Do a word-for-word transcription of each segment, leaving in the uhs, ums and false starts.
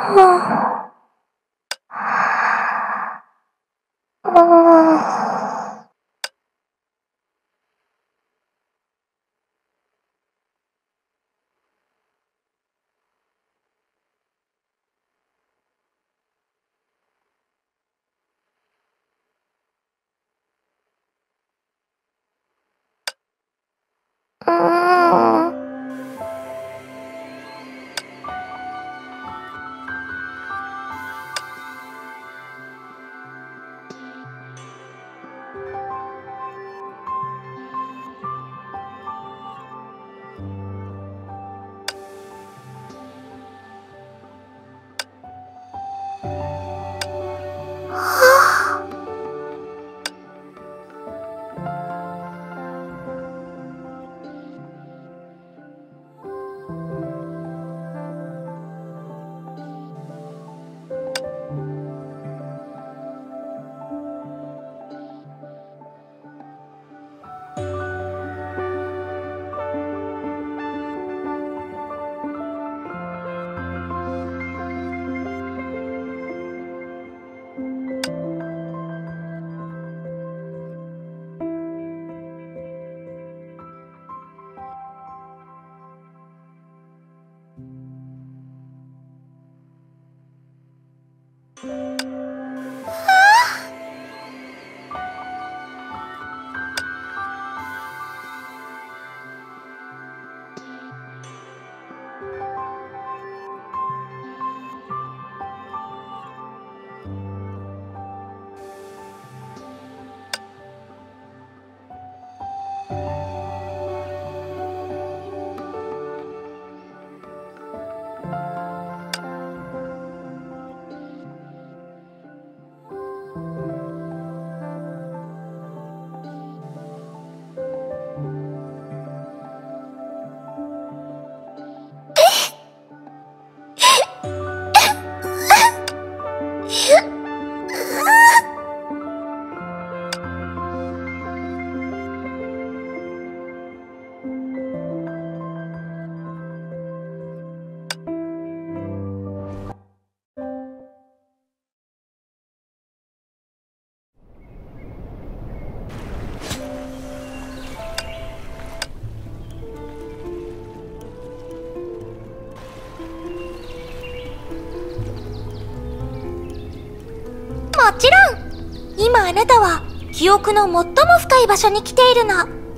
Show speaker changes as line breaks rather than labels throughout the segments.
もちろん。今あなたは記憶の最も深い場所に来ているの。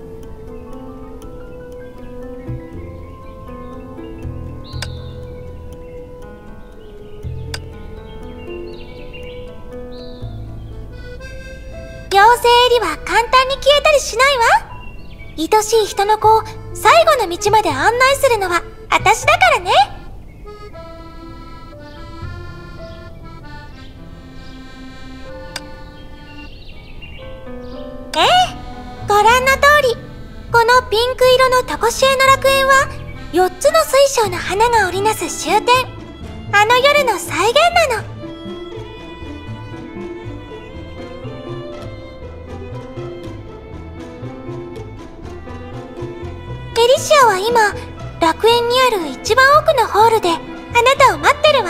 妖精エリは簡単に消えたりしないわ。愛しい人の子を最後の道まで案内するのは私だからね。ええ、ご覧の通り、このピンク色のとこしえの楽園はよっつの水晶の花が織りなす終点、あの夜の再現なの。エリシアは今、楽園にある一番奥のホールであなたを待ってるわ。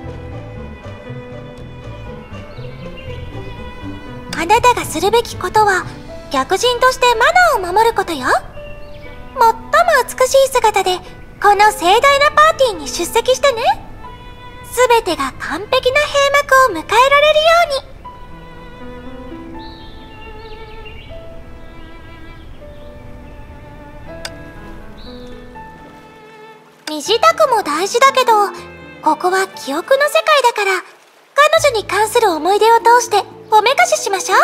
あなたがするべきことは、逆人としてマナーを守ることよ。最も美しい姿でこの盛大なパーティーに出席してね。すべてが完璧な閉幕を迎えられるように。身支度も大事だけど、ここは記憶の世界だから、彼女に関する思い出を通しておめかししましょう。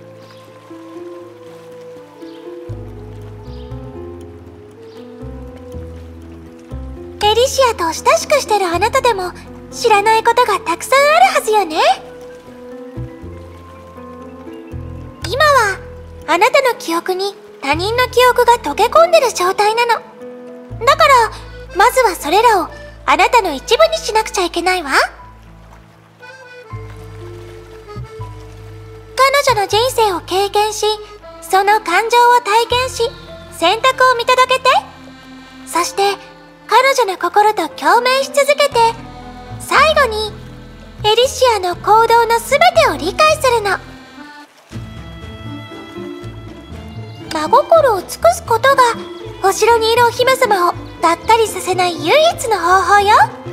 エリシアと親しくしてるあなたでも知らないことがたくさんあるはずよね。今はあなたの記憶に他人の記憶が溶け込んでる状態なの。だからまずはそれらをあなたの一部にしなくちゃいけないわ。彼女の人生を経験し、その感情を体験し、選択を見届けて、そして彼女の心と共鳴し続けて、 最後にエリシアの行動のすべてを理解するの。真心を尽くすことがお城にいるお姫様をがっかりさせない唯一の方法よ。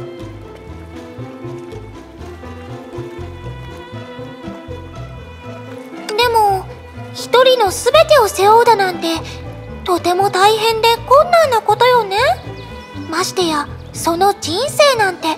でも一人のすべてを背負うだなんてとても大変で困難なことよね。ましてやその人生なんて。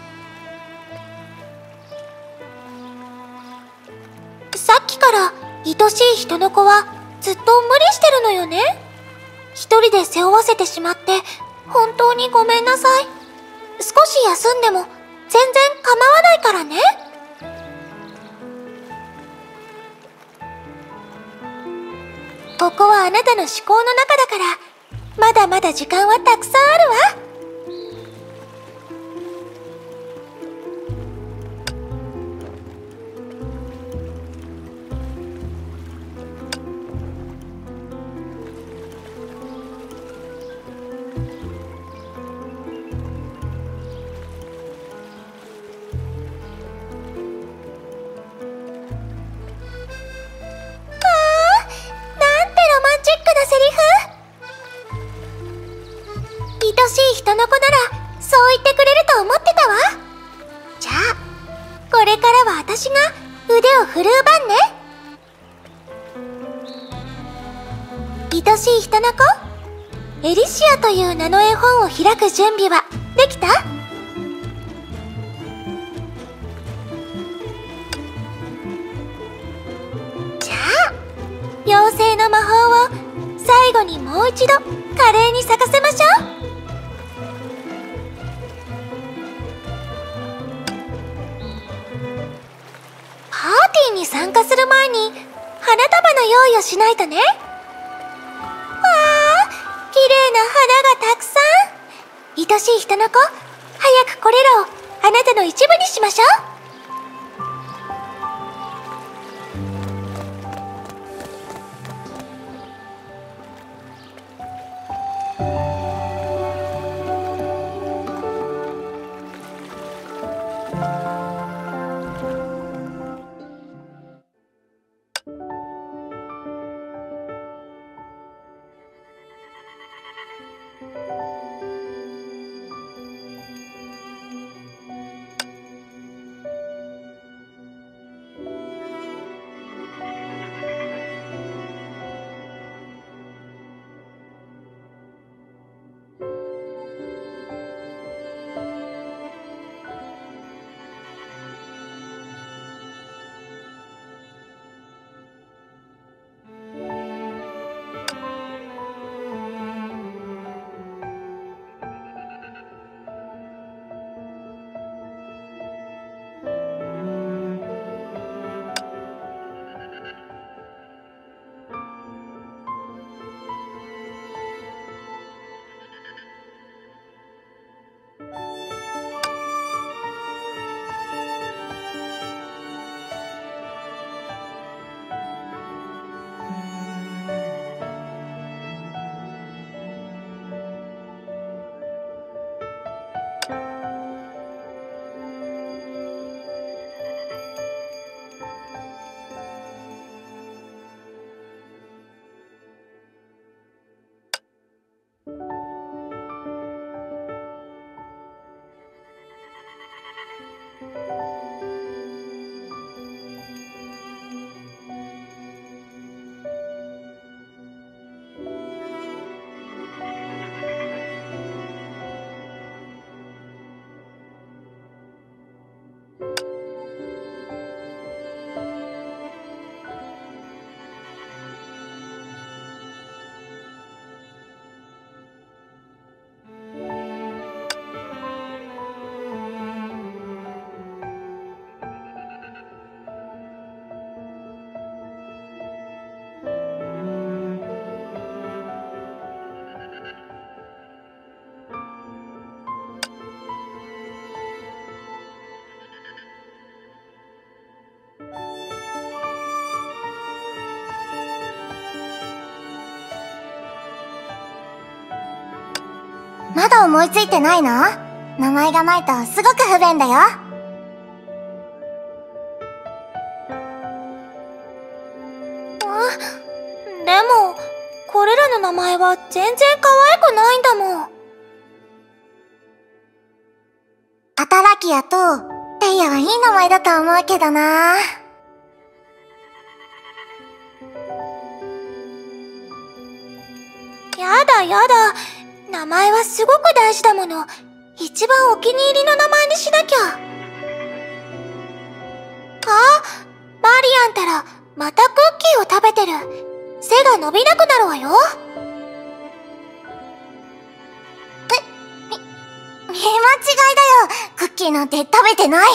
さっきから愛しい人の子はずっと無理してるのよね。一人で背負わせてしまって本当にごめんなさい。少し休んでも全然構わないからね。ここはあなたの思考の中だから、まだまだ時間はたくさんあるわ。愛しい人の子ならそう言ってくれると思ってたわ。じゃあこれからは私が腕を振るう番ね。愛しい人の子、エリシアという名の絵本を開く準備はできた？じゃあ妖精の魔法を最後にもう一度華麗に咲かせましょう。パーティーに参加する前に花束の用意をしないとね。わあ、綺麗な花がたくさん。愛しい人の子、早くこれらをあなたの一部にしましょう。
まだ思いついてないの？ 名前がないとすごく不便だよ。
でも、これらの名前は全然可愛くないんだもん。
アタラキアとレイヤはいい名前だと思うけどな。
やだやだ。名前はすごく大事だもの。一番お気に入りの名前にしなきゃ。あ、マリアンたらまたクッキーを食べてる。背が伸びなくなるわよ。
み、見間違いだよ。クッキーなんて食べてない。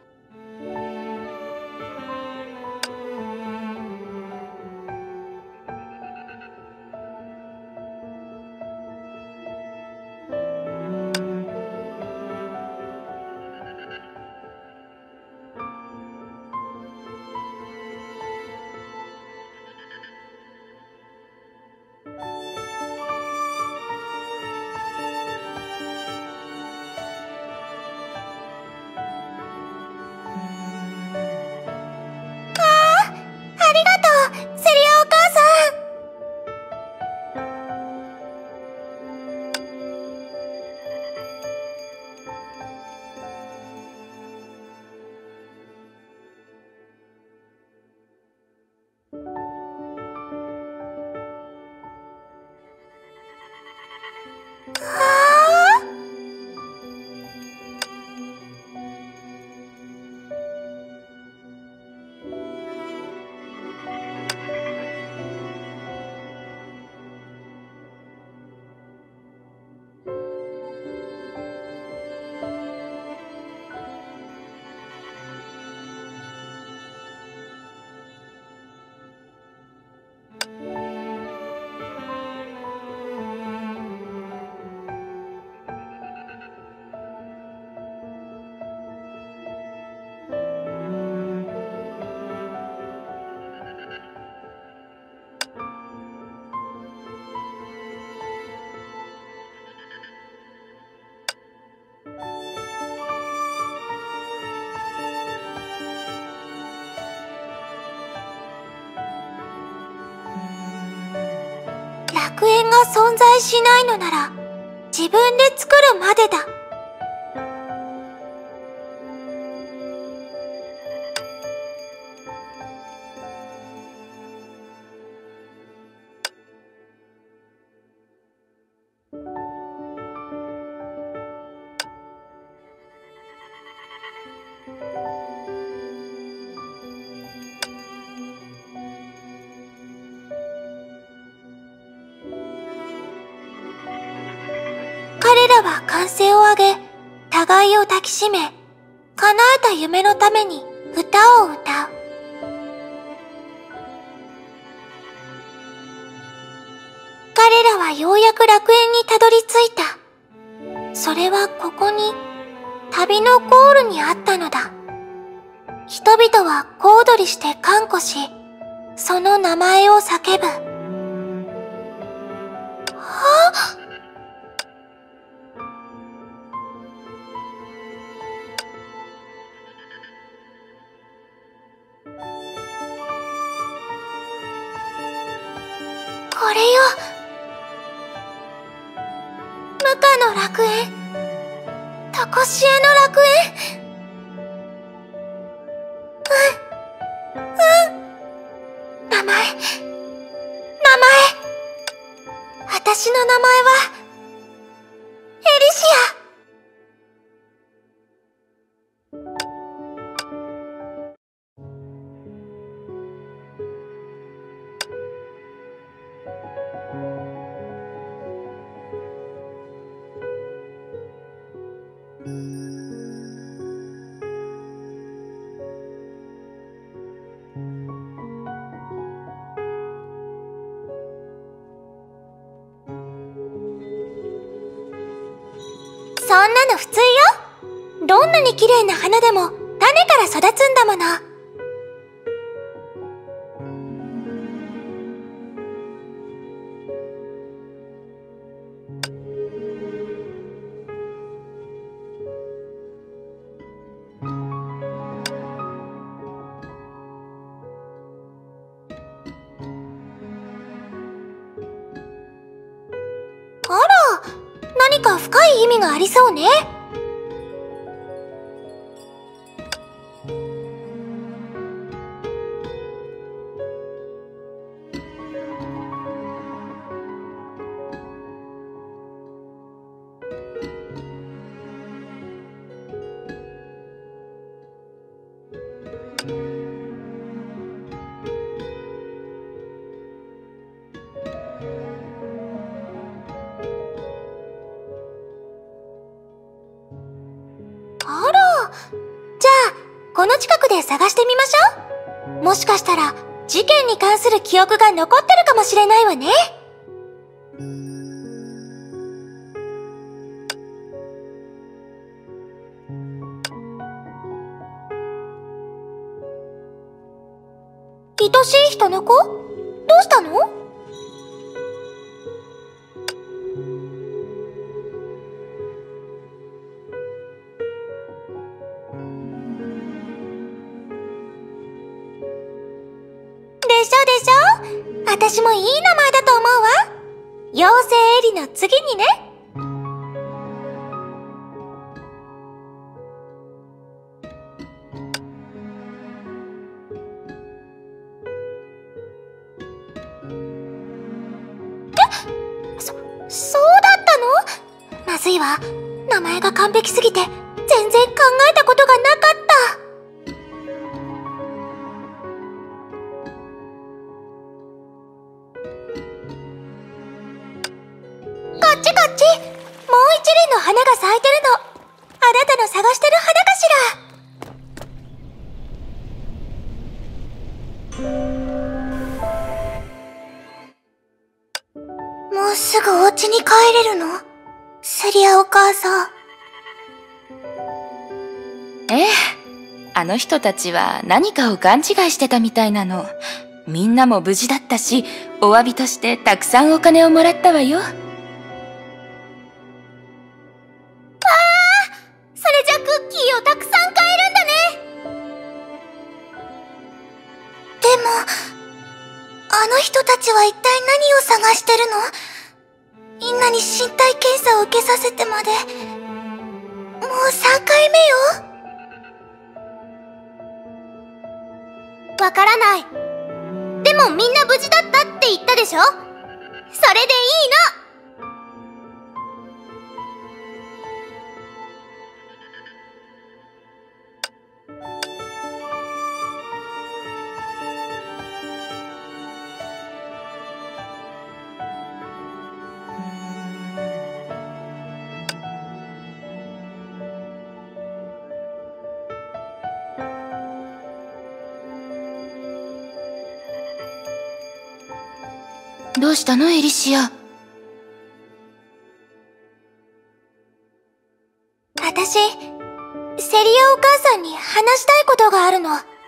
ありがとう、セリアお母さん。楽園が存在しないのなら自分で作るまでだ。彼らは歓声を上げ、互いを抱きしめ、叶えた夢のために歌を歌う。彼らはようやく楽園にたどり着いた。それはここに、旅のゴールにあったのだ。人々は小躍りして歓呼し、その名前を叫ぶ。はぁ、これよ。無価の楽園。とこしえの楽園。うん。うん。名前。名前。私の名前は、エリシア。そんなの普通よ。どんなに綺麗な花でも種から育つんだもの。 か深い意味がありそうね。あら、じゃあこの近くで探してみましょう。もしかしたら事件に関する記憶が残ってるかもしれないわね。愛しい人の子？どうしたの？でしょでしょ？私もいい名前だと思うわ。妖精エリの次にね。え？そ、そうだったの？まずいわ。名前が完璧すぎて全然考えたことがなかった。こっちこっち。もう一輪の花が咲いてるの。あなたの探してる花かしら。もうすぐお家に帰れるの？セリアお母さん。
ええ、あの人たちは何かを勘違いしてたみたいなの。みんなも無事だったし、お詫びとしてたくさんお金をもらったわよ。
それじゃクッキーをたくさん買えるんだね。でも、あの人たちは一体何を探してるの？みんなに身体検査を受けさせてまで、もうさんかいめよ。わからない。でもみんな無事だったって言ったでしょ？それでいいの。
どうしたの、エリシア？
私、セリアお母さんに話したいことがあるの。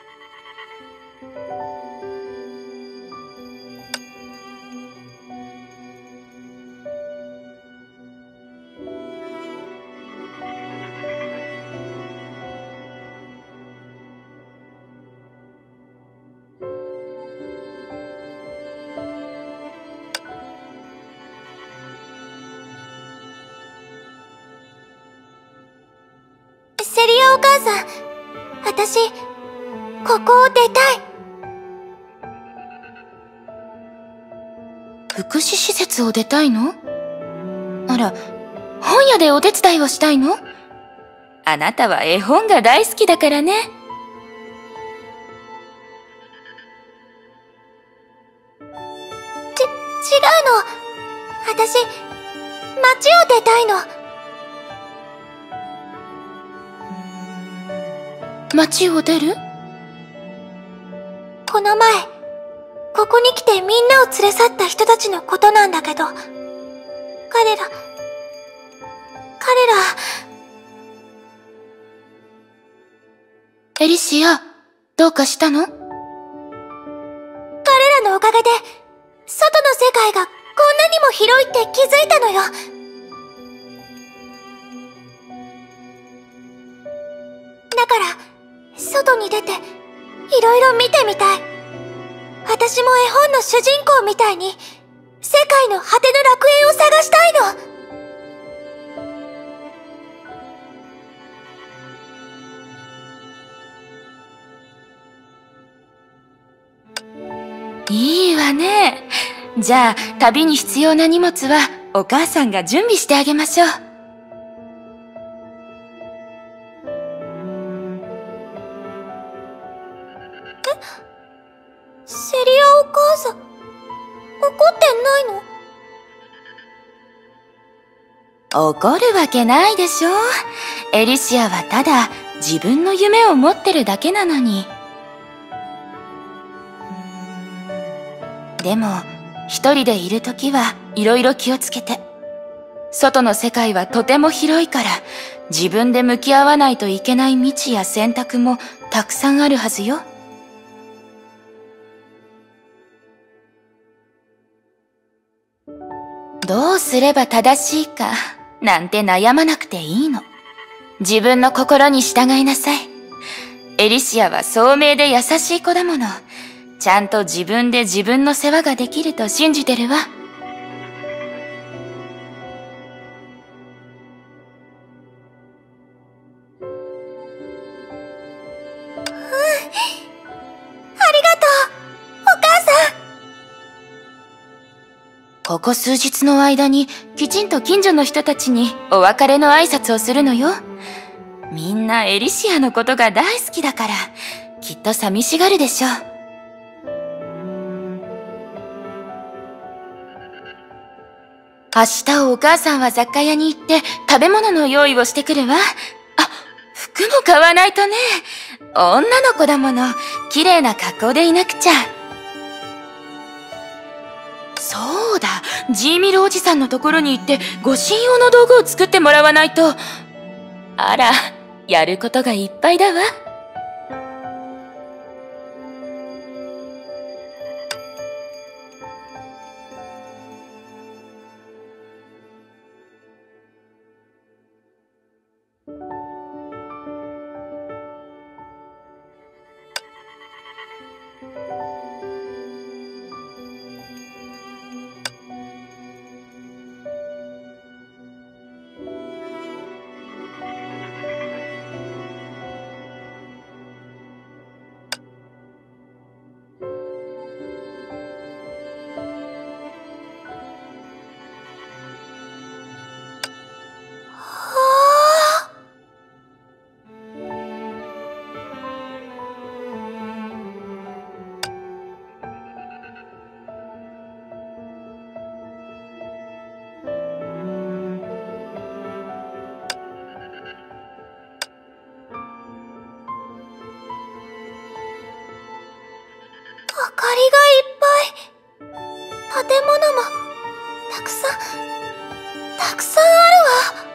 セリアお母さん、私、ここを出たい。
福祉施設を出たいの？あら、本屋でお手伝いをしたいの？あなたは絵本が大好きだからね。
ち、違うの。私、街を出たいの。
街を出る？
この前、ここに来てみんなを連れ去った人たちのことなんだけど、彼ら、彼ら、
エリシア、どうかしたの？
彼らのおかげで、外の世界がこんなにも広いって気づいたのよ。だから、外に出て、いろいろ見てみたい。私も絵本の主人公みたいに、世界の果ての楽園を探したいの。
じゃあ、旅に必要な荷物はお母さんが準備してあげましょう。
セリアお母さん、怒ってないの？
怒るわけないでしょ。エリシアはただ自分の夢を持ってるだけなのに。でも、一人でいるときはいろいろ気をつけて。外の世界はとても広いから、自分で向き合わないといけない道や選択もたくさんあるはずよ。どうすれば正しいかなんて悩まなくていいの。自分の心に従いなさい。エリシアは聡明で優しい子だもの。ちゃんと自分で自分の世話ができると信じてるわ。ここ数日の間にきちんと近所の人たちにお別れの挨拶をするのよ。みんなエリシアのことが大好きだから、きっと寂しがるでしょう。明日お母さんは雑貨屋に行って食べ物の用意をしてくるわ。あ、服も買わないとね。女の子だもの、綺麗な格好でいなくちゃ。そうだ、ジーミルおじさんのところに行って護身用の道具を作ってもらわないと。あら、やることがいっぱいだわ。
明かりがいっぱい。建物もたくさんたくさんあるわ。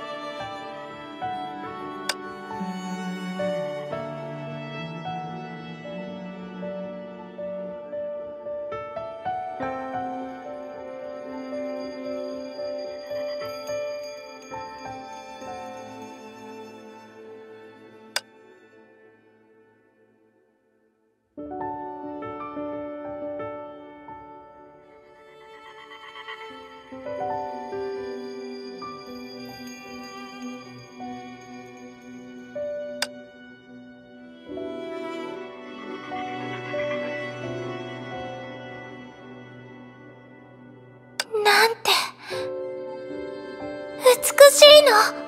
なんて美しいの。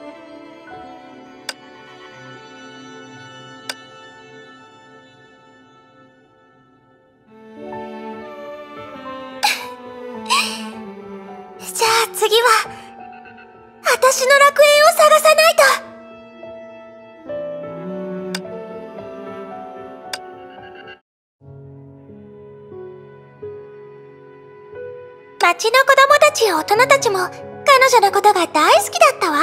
じゃあ次は私の楽園を探さないと。町の子供たちや大人たちも彼女のことが大好きだったわ。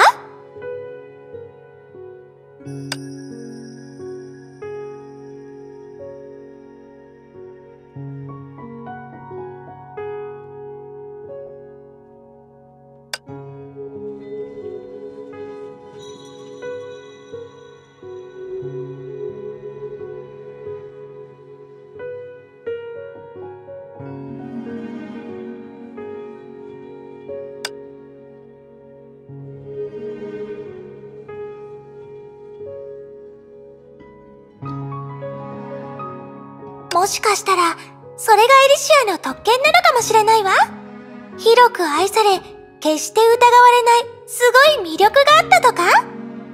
もしかしたらそれがエリシアの特権なのかもしれないわ。広く愛され、決して疑われない、すごい魅力があったとか？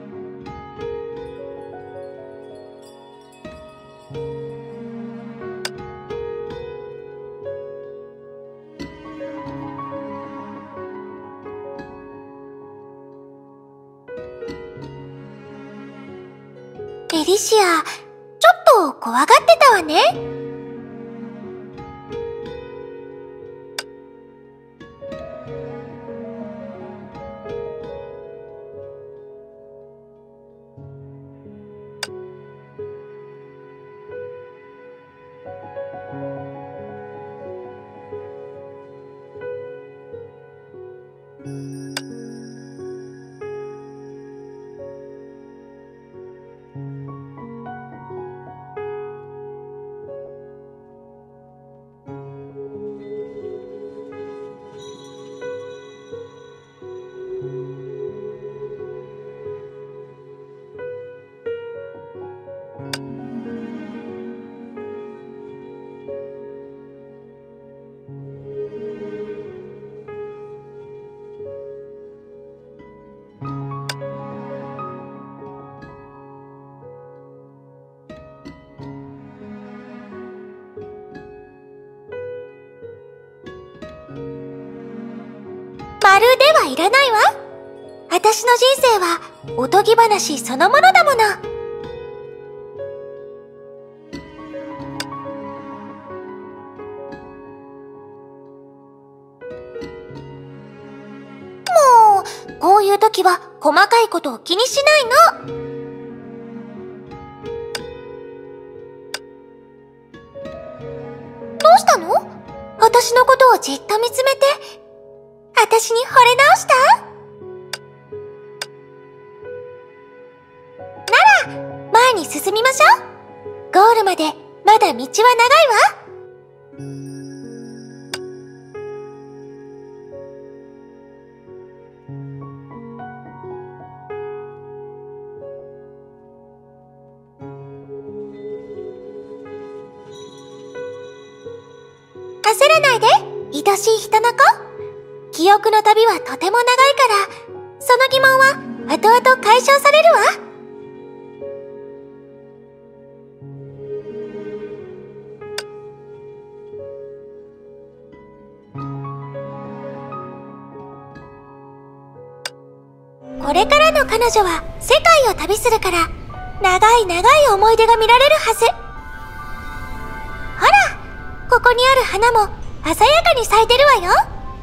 エリシア、ちょっと怖がってたわね。まるではいらないわ。私の人生はおとぎ話そのものだもの。もう、こういう時は細かいことを気にしないの。どうしたの？私のことをじっと見つめて、私に惚れ直した？なら、前に進みましょう。ゴールまでまだ道は長いわ。焦らないで、愛しい人の子。記憶の旅はとても長いから、その疑問は後々解消されるわ。これからの彼女は世界を旅するから、長い長い思い出が見られるはず。ほら、ここにある花も鮮やかに咲いてるわよ。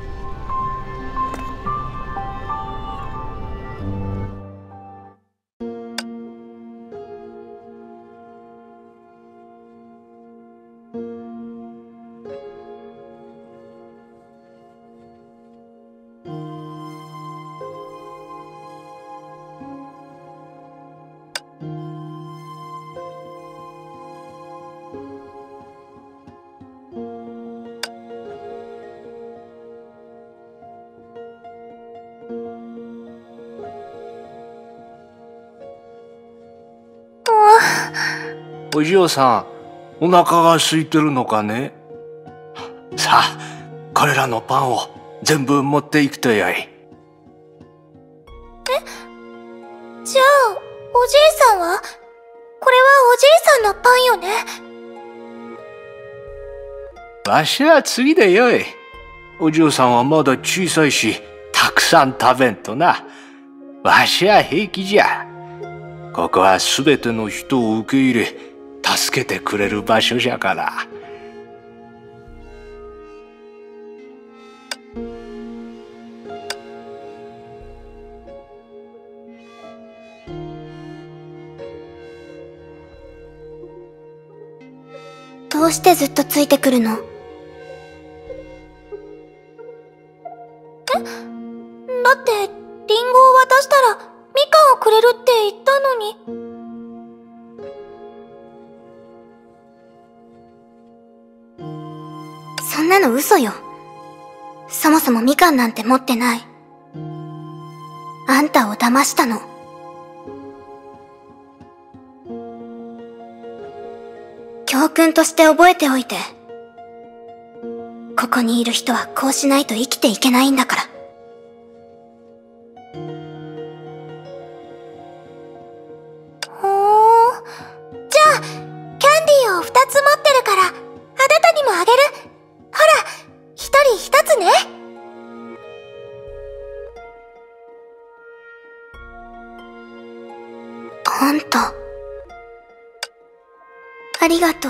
お嬢さん、お腹が空いてるのかね？さあ、これらのパンを全部持っていくとよい。え？
じゃあ、おじいさんは？これはおじいさんのパンよね？
わしは次でよい。お嬢さんはまだ小さいし、たくさん食べんとな。わしは平気じゃ。ここはすべての人を受け入れ、助けてくれる場所じゃから。
どうしてずっとついてくるの？
え？だって、リンゴを渡したら、みかんをくれるって言ったのに。
そんなの嘘よ。そもそもみかんなんて持ってない。あんたを騙したの。教訓として覚えておいて。 ここにいる人はこうしないと生きていけないんだから。
ほーん。じゃあ、キャンディーを二つ持ってるから、あなたにもあげる。ほら、一人一つね。
ほんと。ありがとう。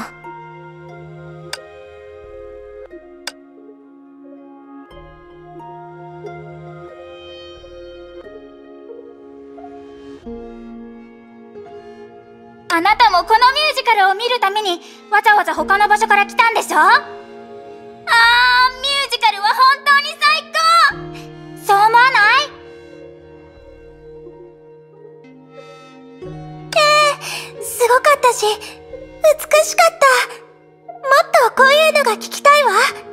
あなたもこのミュージカルを見るためにわざわざ他の場所から来たんでしょ？あー、ミュージカルは本当に最高！そう思わない？
ええ、すごかったし、美しかった。もっとこういうのが聞きたいわ。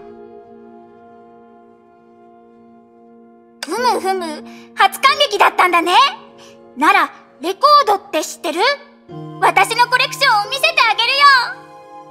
ふむふむ、初感激だったんだね。なら、レコードって知ってる？私のコレクションを見せてあげるよ。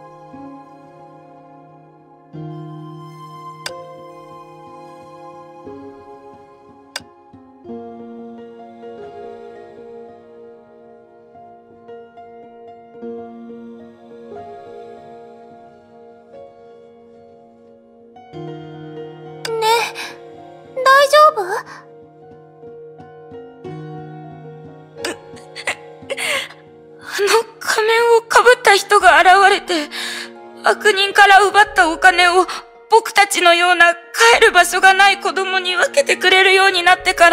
ねえ、大丈夫？
あの仮面をかぶった人が現れて、悪人から奪ったお金を僕たちのような帰る場所がない子供に分けてくれるようになってから、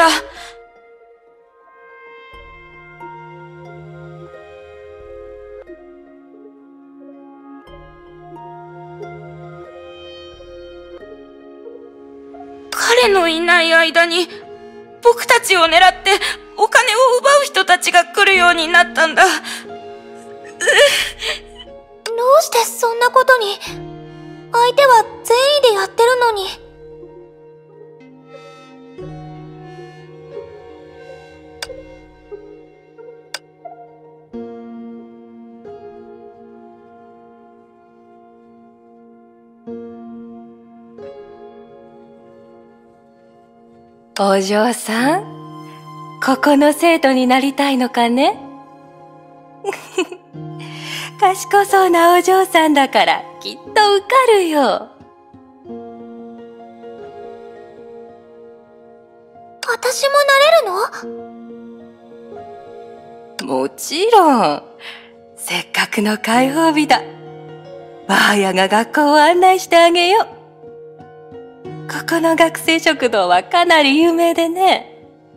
彼のいない間に僕たちを狙ってお金を奪う人たちが来るようになったんだ。
どうしてそんなことに？相手は善意でやってるのに。
お嬢さん、ここの生徒になりたいのかね？賢そうなお嬢さんだからきっと受かるよ。
私もなれるの？
もちろん。せっかくの開放日だ。ばあやが学校を案内してあげよう。ここの学生食堂はかなり有名でね。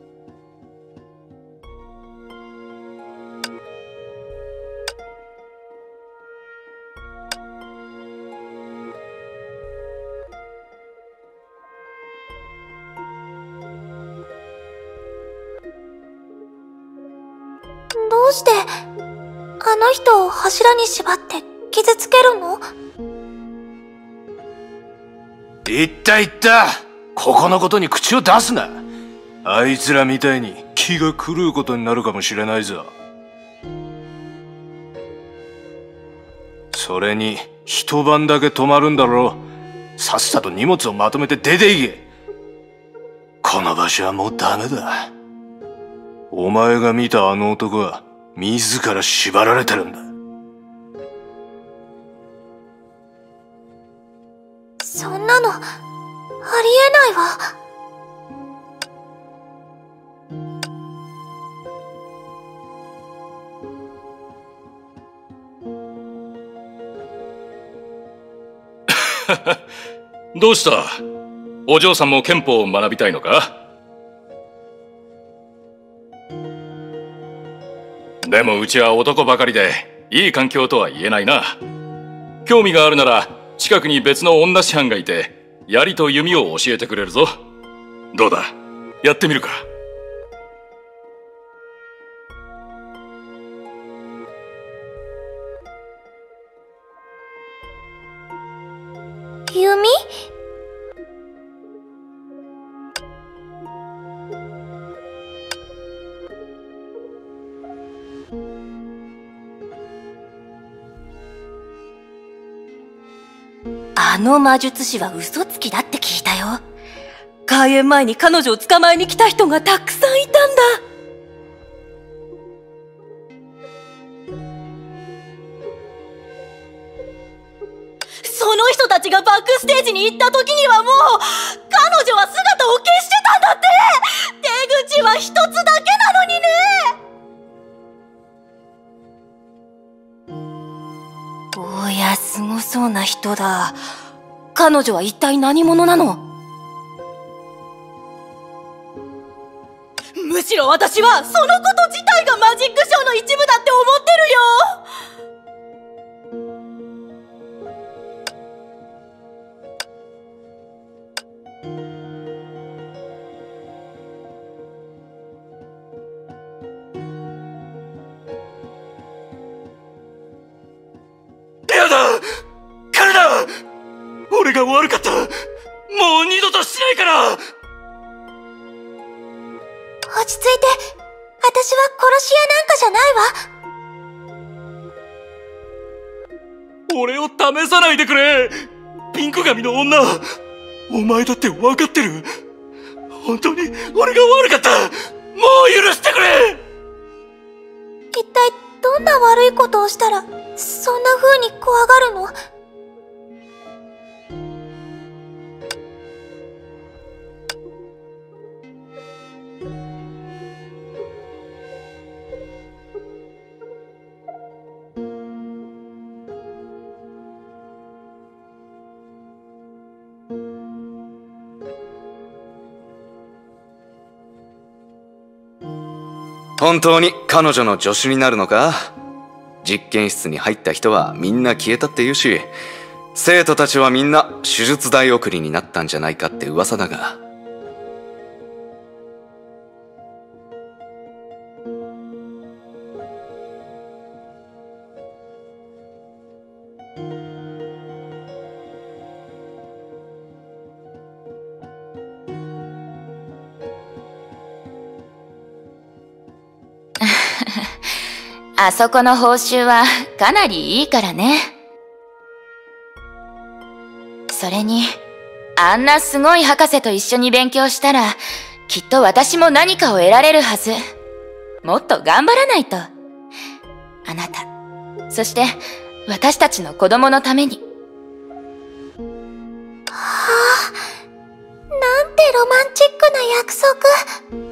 どうして、あの人を柱に縛って傷つけるの？
言った言った。ここのことに口を出すな。あいつらみたいに気が狂うことになるかもしれないぞ。それに一晩だけ泊まるんだろう。さっさと荷物をまとめて出て行け。この場所はもうダメだ。お前が見たあの男は自ら縛られてるんだ。
そんなの、ありえないわ。
どうした？お嬢さんも憲法を学びたいのか？でもうちは男ばかりでいい環境とは言えないな。興味があるなら近くに別の女師範がいて槍と弓を教えてくれるぞ。どうだ、やってみるか？
弓？
ああの魔術師は嘘つきだって聞いたよ。開演前に彼女を捕まえに来た人がたくさんいたんだ。その人たちがバックステージに行った時にはもう彼女は姿を消してたんだって。出口は一つだけなのにね。おや、すごそうな人だ。彼女は一体何者なの？むしろ私はそのこと自体がマジックショーの一部だって思ってるよ。
やだ！カルナ！俺が悪かった！もう二度としないから！
落ち着いて。私は殺し屋なんかじゃないわ。
俺を試さないでくれ！ピンク髪の女！お前だって分かってる！本当に俺が悪かった！もう許してくれ！
一体どんな悪いことをしたらそんな風に怖がるの？
本当に彼女の助手になるのか？実験室に入った人はみんな消えたって言うし、生徒たちはみんな手術台送りになったんじゃないかって噂だが。
あそこの報酬はかなりいいからね。それに、あんなすごい博士と一緒に勉強したら、きっと私も何かを得られるはず。もっと頑張らないと。あなた、そして私たちの子供のために。
はあ、なんてロマンチックな約束。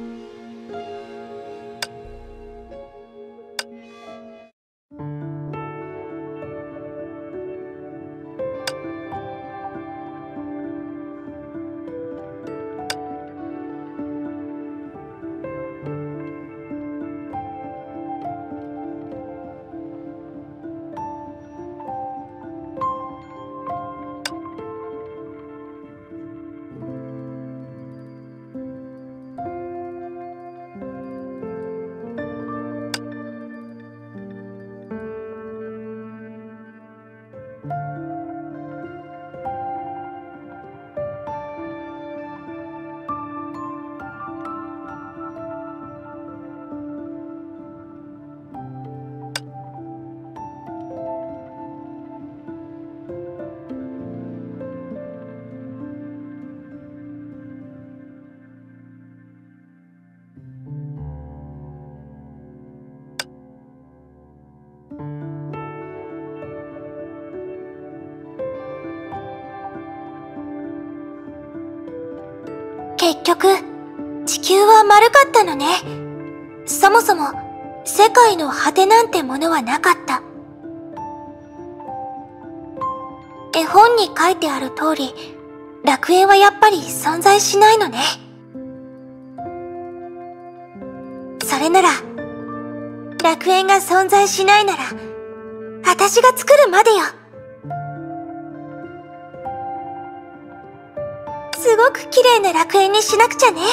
結局、地球は丸かったのね。そもそも、世界の果てなんてものはなかった。絵本に書いてある通り、楽園はやっぱり存在しないのね。それなら、楽園が存在しないなら、私が作るまでよ。すごく綺麗な楽園にしなくちゃね。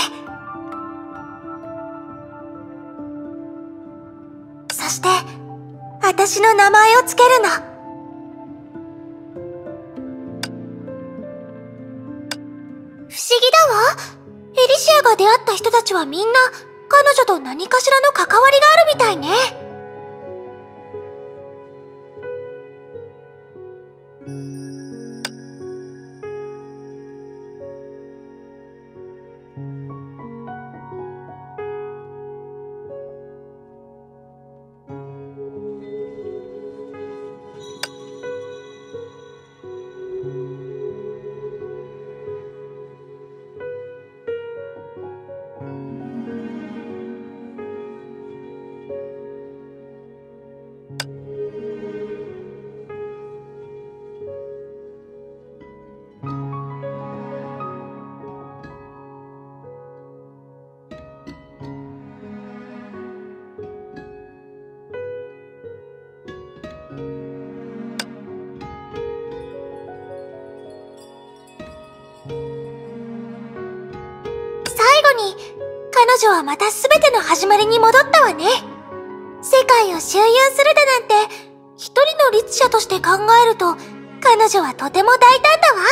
そして、私の名前をつけるの。不思議だわ。エリシアが出会った人たちはみんな、彼女と何かしらの関わりがあるみたいね。 彼女はまた全ての始まりに戻ったわね。世界を周遊するだなんて、一人の律者として考えると、彼女はとても大胆だわ。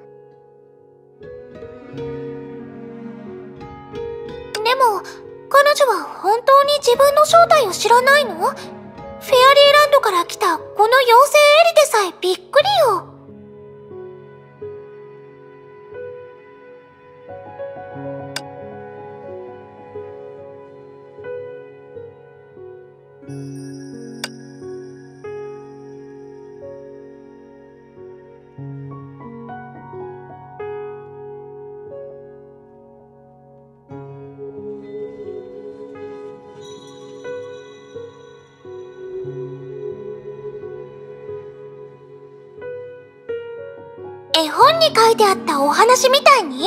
でも、彼女は本当に自分の正体を知らないの？フェアリーランドから来たこの妖精エリでさえびっくりよ。絵本に書いてあったお話みたいに？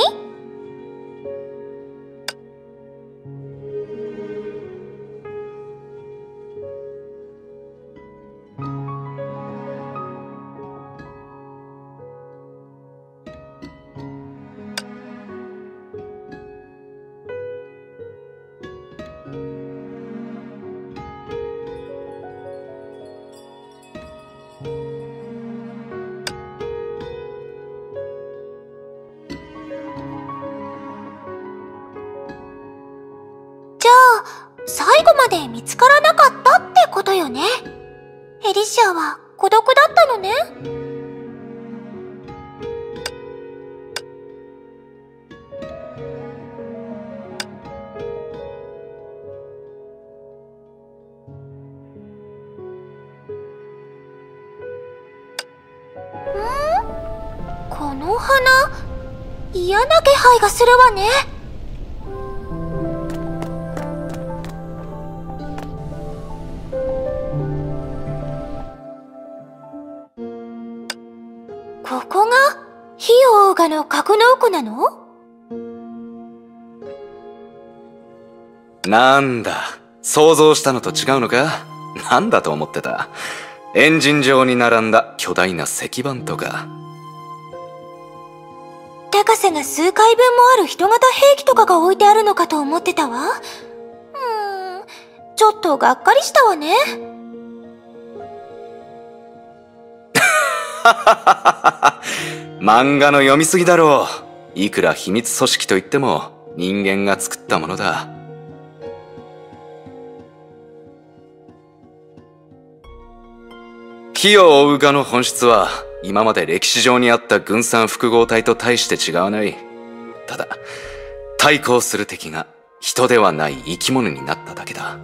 最後まで見つからなかったってことよね。エリシアは孤独だったのね。ん？この花、嫌な気配がするわね。ここが火を追うがの格納庫なの？
なんだ、想像したのと違うのか？なんだと思ってた。エンジン上に並んだ巨大な石板とか。
高さが数階分もある人型兵器とかが置いてあるのかと思ってたわ。うーん、ちょっとがっかりしたわね。
漫画の読みすぎだろう。いくら秘密組織といっても人間が作ったものだ。火を追うがの本質は今まで歴史上にあった軍産複合体と大して違わない。ただ対抗する敵が人ではない生き物になっただけだ。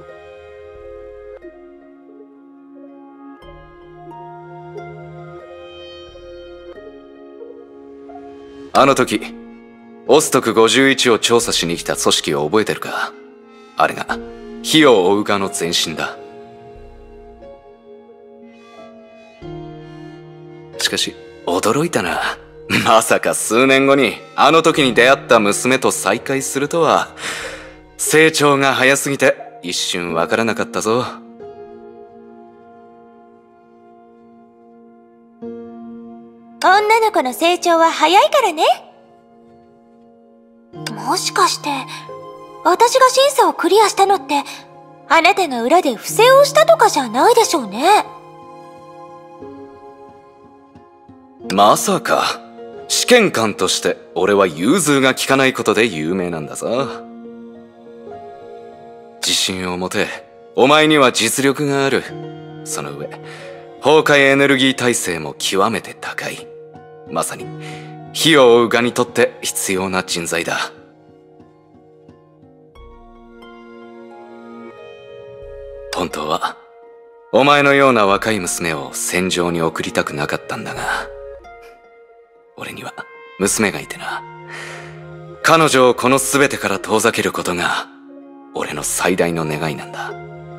あの時、オストクごじゅういちを調査しに来た組織を覚えてるか？あれが、火を追う側の前身だ。しかし、驚いたな。まさか数年後に、あの時に出会った娘と再会するとは。成長が早すぎて、一瞬わからなかったぞ。
女の子の成長は早いからね。もしかして、私が審査をクリアしたのって、あなたが裏で不正をしたとかじゃないでしょうね。
まさか、試験官として俺は融通が利かないことで有名なんだぞ。自信を持て、お前には実力がある。その上、崩壊エネルギー耐性も極めて高い。まさに、火を追う側にとって必要な人材だ。本当は、お前のような若い娘を戦場に送りたくなかったんだが、俺には娘がいてな。彼女をこの全てから遠ざけることが、俺の最大の願いなんだ。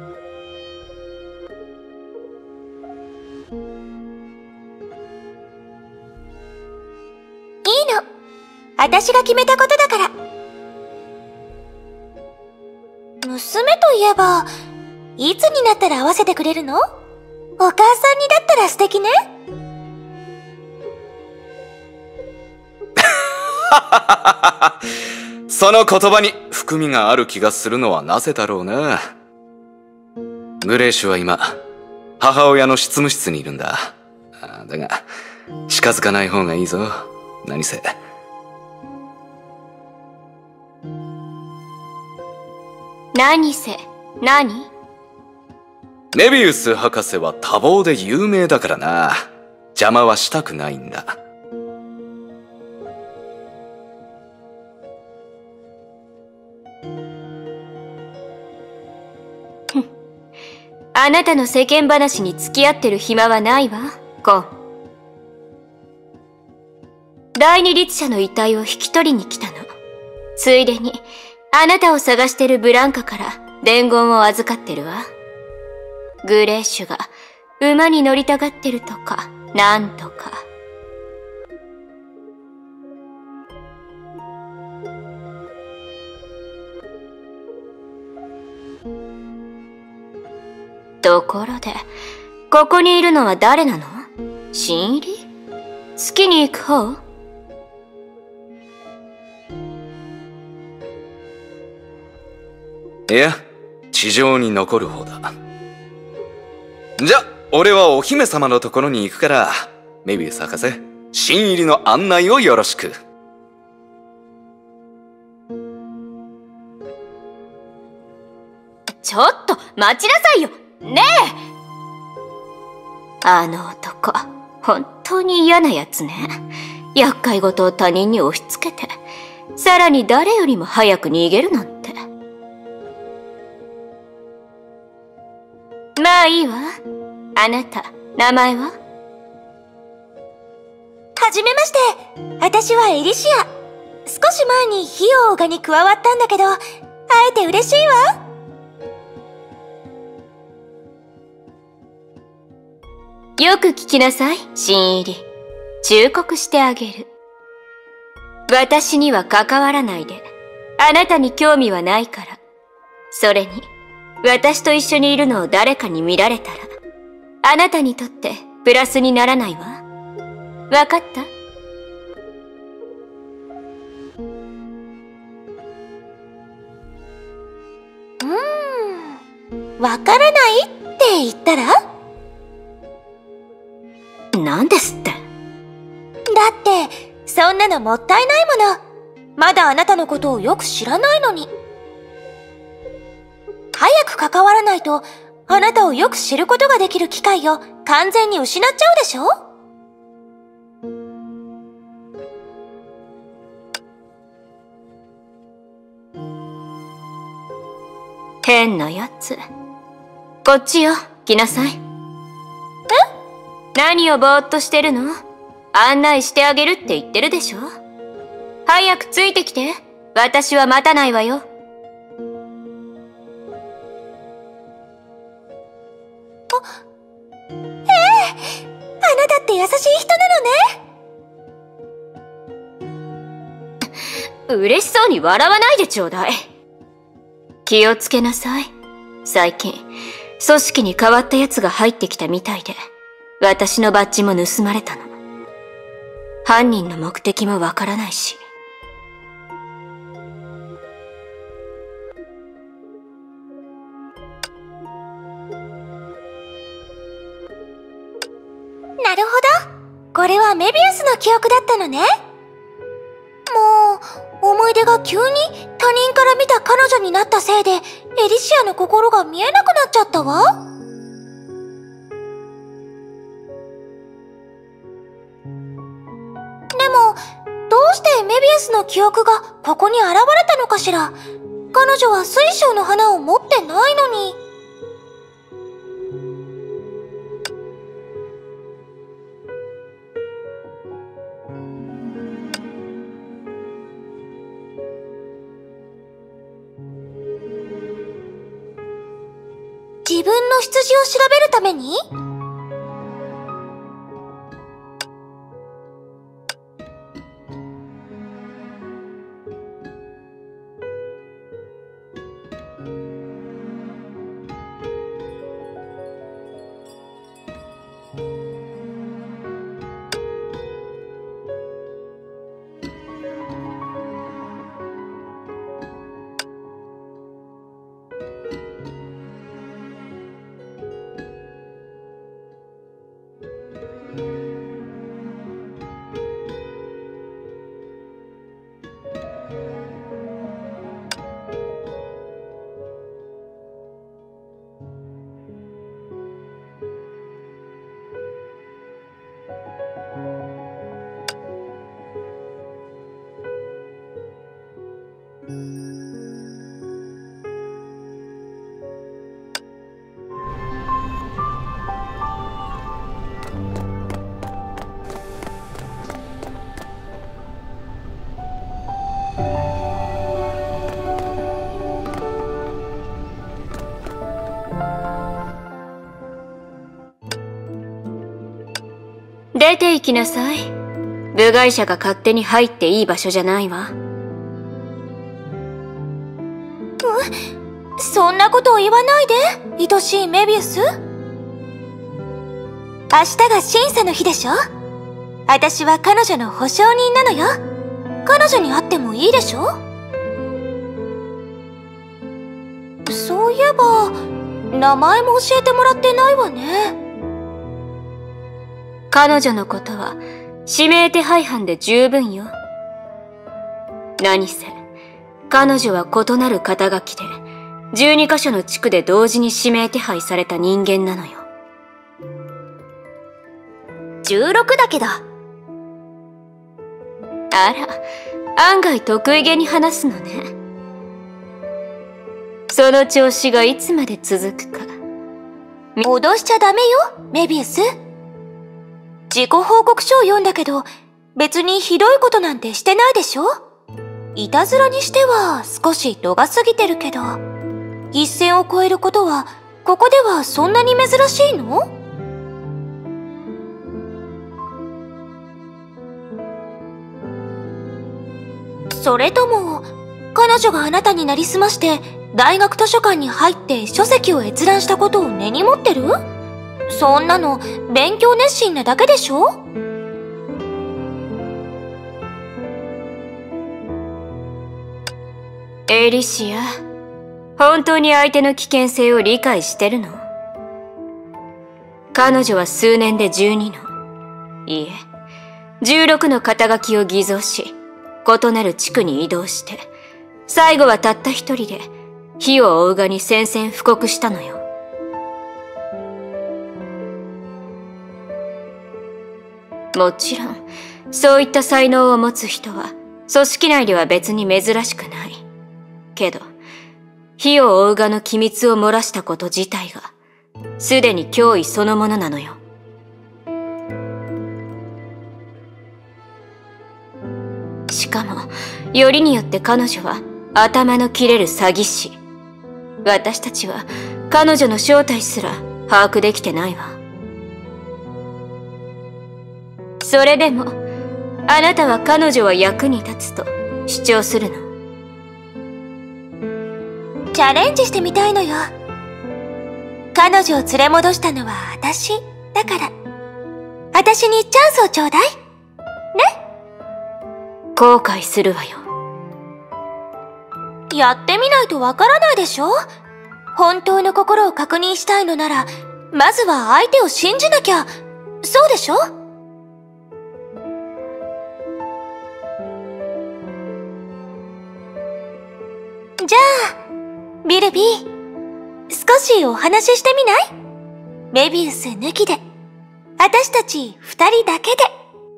いいの。私が決めたことだから。娘といえば、いつになったら会わせてくれるの？お母さんにだったら素敵ね。
その言葉に含みがある気がするのはなぜだろうな。グレーシュは今、母親の執務室にいるんだ。だが、近づかない方がいいぞ。何せ。
何せ、何？
メビウス博士は多忙で有名だからな。邪魔はしたくないんだ。
あなたの世間話に付き合ってる暇はないわ、コン。第二律者の遺体を引き取りに来たの。ついでに、あなたを探してるブランカから伝言を預かってるわ。グレーシュが馬に乗りたがってるとか、なんとか。ところで、ここにいるのは誰なの？新入り？月に行く方？
いや、地上に残る方だ。じゃ、俺はお姫様のところに行くから、メビウス博士、新入りの案内をよろしく。
ちょっと待ちなさいよ！ねえ！あの男、本当に嫌なやつね。厄介事を他人に押し付けて、さらに誰よりも早く逃げるなんて。まあいいわ。あなた、名前は？
はじめまして。私はエリシア。少し前にヒヨオーガに加わったんだけど、会えて嬉しいわ。
よく聞きなさい、新入り。忠告してあげる。私には関わらないで。あなたに興味はないから。それに、私と一緒にいるのを誰かに見られたら、あなたにとってプラスにならないわ。わかった？
うーん、わからないって言ったら？
なんですって？だ
って、そんなのもったいないもの。まだあなたのことをよく知らないのに。早く関わらないと、あなたをよく知ることができる機会を完全に失っちゃうでしょ？
変なやつ。こっちよ、来なさい。え？何をぼーっとしてるの？案内してあげるって言ってるでしょ？早くついてきて。私は待たないわよ。
ええ、あなたって優しい人なのね。
嬉しそうに笑わないでちょうだい。気をつけなさい。最近、組織に変わった奴が入ってきたみたいで、私のバッジも盗まれたの。犯人の目的もわからないし。
なるほど。これはメビウスの記憶だったのね。もう、思い出が急に他人から見た彼女になったせいで、エリシアの心が見えなくなっちゃったわ。でも、どうしてメビウスの記憶がここに現れたのかしら。彼女は水晶の花を持ってないのに。自分の羊を調べるために？
出て行きなさい。部外者が勝手に入っていい場所じゃないわ。
う、そんなことを言わないで、愛しいメビウス。明日が審査の日でしょ。私は彼女の保証人なのよ。彼女に会ってもいいでしょ。そういえば、名前も教えてもらってないわね。
彼女のことは指名手配犯で十分よ。何せ彼女は異なる肩書きでじゅうにカ所の地区で同時に指名手配された人間なのよ。
じゅうろくだけど。
あら、案外得意げに話すのね。その調子がいつまで続くか。
脅しちゃダメよ、メビウス。自己報告書を読んだけど、別にひどいことなんてしてないでしょ。いたずらにしては少し度が過ぎてるけど、一線を越えることは、ここではそんなに珍しいの？それとも、彼女があなたになりすまして、大学図書館に入って書籍を閲覧したことを根に持ってる？そんなの勉強熱心なだけでしょ？
エリシア、本当に相手の危険性を理解してるの？彼女は数年でじゅうにの、いえ、じゅうろくの肩書きを偽造し、異なる地区に移動して、最後はたった一人で火を追うがに宣戦布告したのよ。もちろん、そういった才能を持つ人は、組織内では別に珍しくない。けど、火を追うがの機密を漏らしたこと自体が、すでに脅威そのものなのよ。しかも、よりによって彼女は、頭の切れる詐欺師。私たちは、彼女の正体すら把握できてないわ。それでも、あなたは彼女は役に立つと主張するの？
チャレンジしてみたいのよ。彼女を連れ戻したのは私だから。私にチャンスをちょうだい。ね？
後悔するわよ。
やってみないとわからないでしょ？本当の心を確認したいのなら、まずは相手を信じなきゃ。そうでしょ？じゃあ、ビルビー、少しお話ししてみない？メビウス抜きで、私たち二人だけで。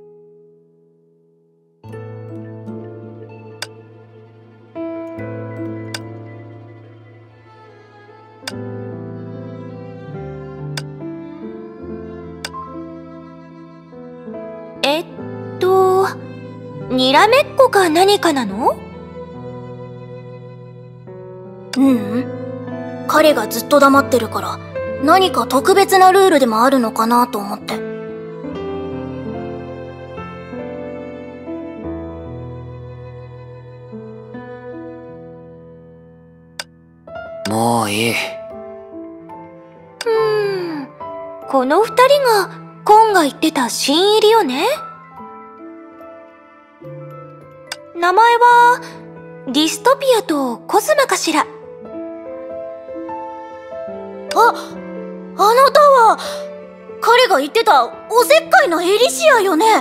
えっと、にらめっこか何かなの？
ううん。彼がずっと黙ってるから、何か特別なルールでもあるのかなと思って。
もういい。
うーん、この二人がコンが言ってた新入りよね。名前はディストピアとコズマかしら。
あ、あなたは彼が言ってたおせっかいなエリシアよね。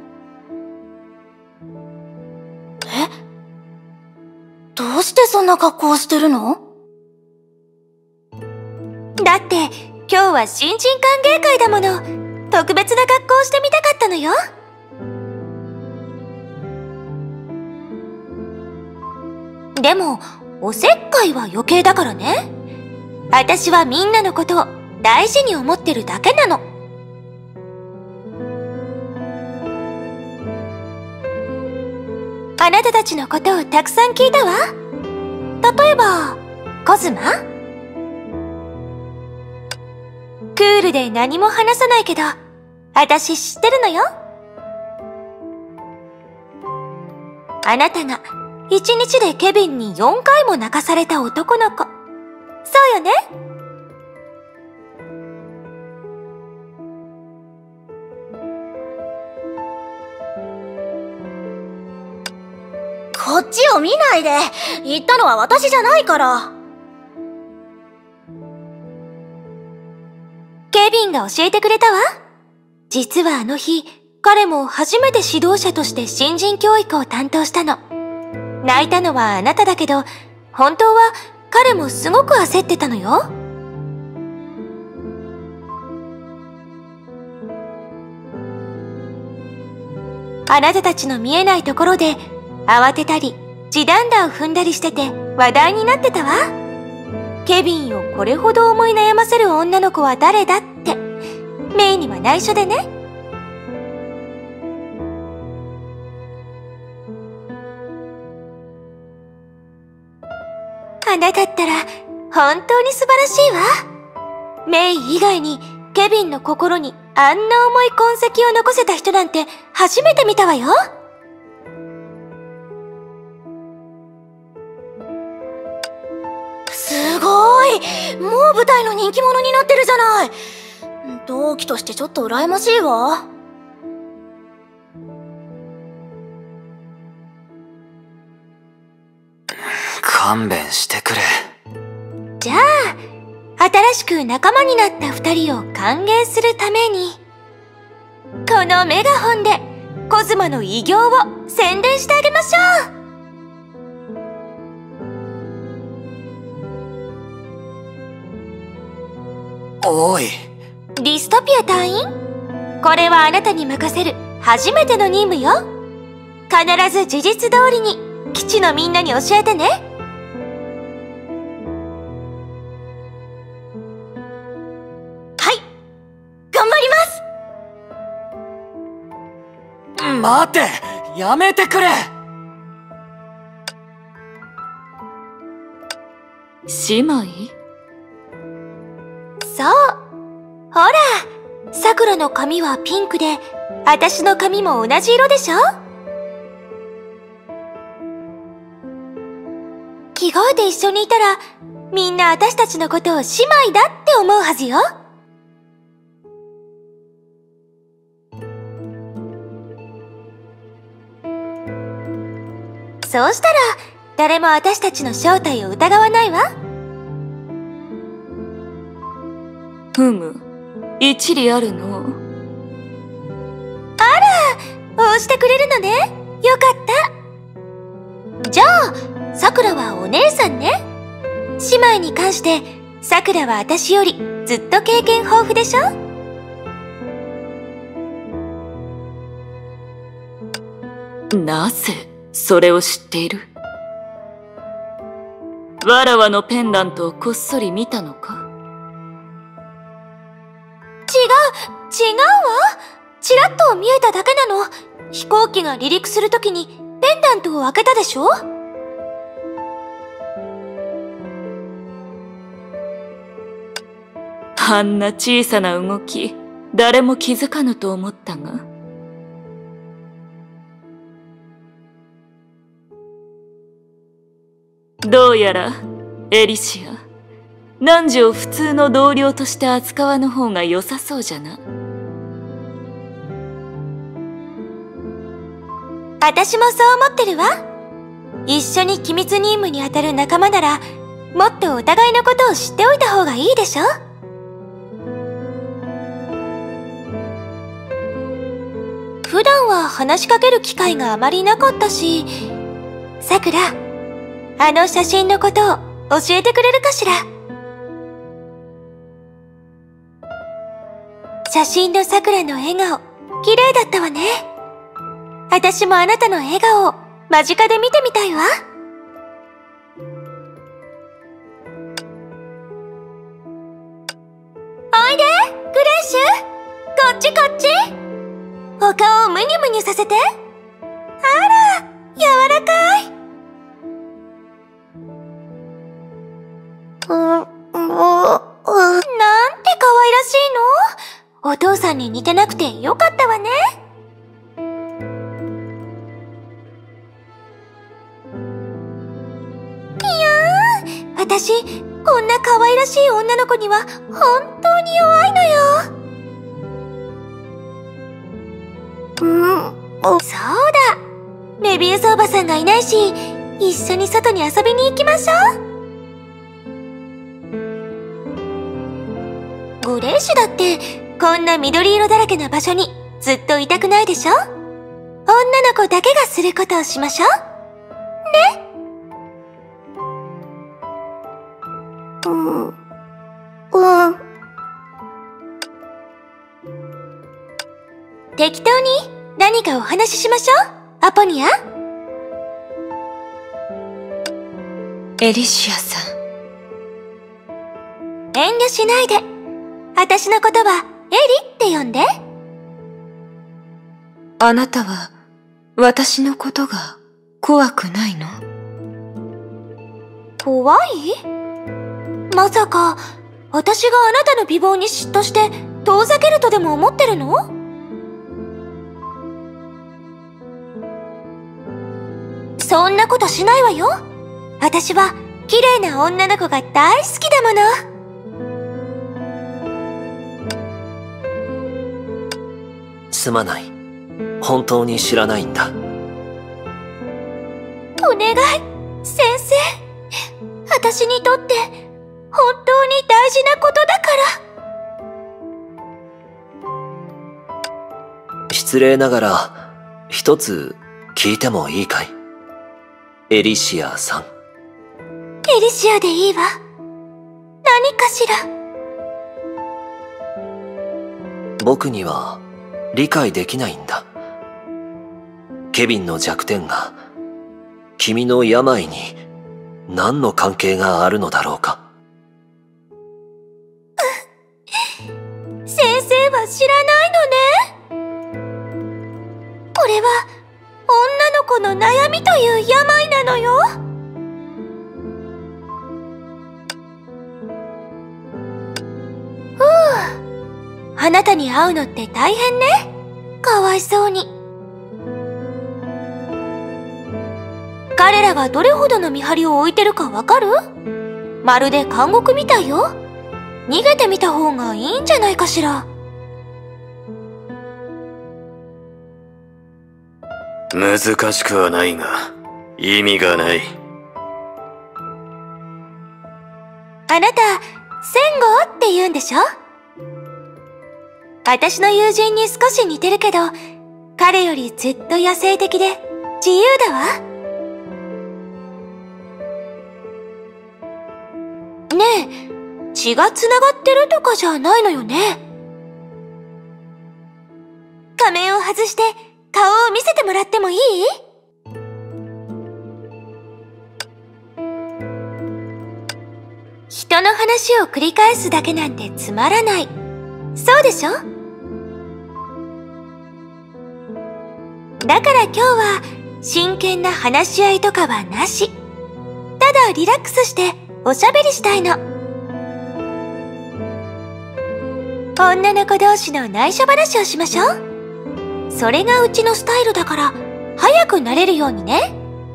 え、どうしてそんな格好をしてるの？
だって今日は新人歓迎会だもの。特別な格好をしてみたかったのよ。 でも、おせっかいは余計だからね。私はみんなのことを大事に思ってるだけなの。あなたたちのことをたくさん聞いたわ。例えば、コズマ？クールで何も話さないけど、私知ってるのよ。あなたが一日でケビンによんかいも泣かされた男の子。そうよね？
こっちを見ないで。言ったのは私じゃないから。
ケビンが教えてくれたわ。実はあの日、彼も初めて指導者として新人教育を担当したの。泣いたのはあなただけど、本当は彼もすごく焦ってたのよ。あなたたちの見えないところで慌てたり地団打を踏んだりしてて話題になってたわ。ケビンをこれほど思い悩ませる女の子は誰だって。メイには内緒でね。あなたったら本当に素晴らしいわ。メイ以外にケビンの心にあんな重い痕跡を残せた人なんて初めて見たわよ。
すごい！もう舞台の人気者になってるじゃない。同期としてちょっと羨ましいわ。
勘弁してくれ。
じゃあ、新しく仲間になった二人を歓迎するために、このメガホンでコズマの偉業を宣伝してあげましょう。
おい。
ディストピア隊員？これはあなたに任せる初めての任務よ。必ず事実通りに基地のみんなに教えてね。
はい、頑張ります。
待て！やめてくれ！
姉妹？
そう。ほら、さくらの髪はピンクで、私の髪も同じ色でしょ？着替えて一緒にいたら、みんな私たちのことを姉妹だって思うはずよ。そうしたら、誰も私たちの正体を疑わないわ。
ふむ、一理あるの。
あら、応じてくれるのね。よかった。じゃあ、さくらはお姉さんね。姉妹に関して、さくらは私よりずっと経験豊富でしょ？
なぜそれを知っている？わらわのペンダントをこっそり見たのか？
違う、違うわ。ちらっと見えただけなの。飛行機が離陸するときにペンダントを開けたでしょ？
あんな小さな動き、誰も気づかぬと思ったが。どうやら、エリシア、汝を普通の同僚として扱わぬ方が良さそうじゃな。
私もそう思ってるわ。一緒に機密任務に当たる仲間なら、もっとお互いのことを知っておいた方がいいでしょ？普段は話しかける機会があまりなかったし、さくら、あの写真のことを教えてくれるかしら？写真のさくらの笑顔、綺麗だったわね。私もあなたの笑顔を間近で見てみたいわ。 ちこっち。お顔をムニュムニュさせて。あら、柔らかい。うん、もう、うん、なんて可愛らしいの？お父さんに似てなくてよかったわね。いやー、私、こんな可愛らしい女の子には本当に弱いのよ。うん、そうだ。メビウスおばさんがいないし、一緒に外に遊びに行きましょう。グレーシュだって、こんな緑色だらけの場所にずっといたくないでしょ？女の子だけがすることをしましょう。ね？うん。うん。適当に何かお話ししましょう、アポニア。
エリシアさん。
遠慮しないで。私のことはエリって呼んで。
あなたは私のことが怖くないの？
怖い？まさか私があなたの美貌に嫉妬して遠ざけるとでも思ってるの？そんなことしないわよ。私は綺麗な女の子が大好きだもの。
すまない。本当に知らないんだ。
お願い、先生。私にとって本当に大事なことだから。
失礼ながら、一つ聞いてもいいかい？エリシアさん。
エリシアでいいわ。何かしら。
僕には理解できないんだ。ケビンの弱点が君の病に何の関係があるのだろうか。
先生は知らないのね。これは女の子の悩みという病なのよ。ふう、あなたに会うのって大変ね。かわいそうに。彼らがどれほどの見張りを置いてるかわかる？まるで監獄みたいよ。逃げてみた方がいいんじゃないかしら。
難しくはないが、意味がない。
あなた、センゴって言うんでしょ？私の友人に少し似てるけど、彼よりずっと野生的で自由だわ。ねえ、血がつながってるとかじゃないのよね。仮面を外して顔を見せてもらってもいい？人の話を繰り返すだけなんてつまらない。そうでしょ？だから今日は真剣な話し合いとかはなし。ただリラックスしておしゃべりしたいの。女の子同士の内緒話をしましょう。それがうちのスタイルだから早くなれるようにね。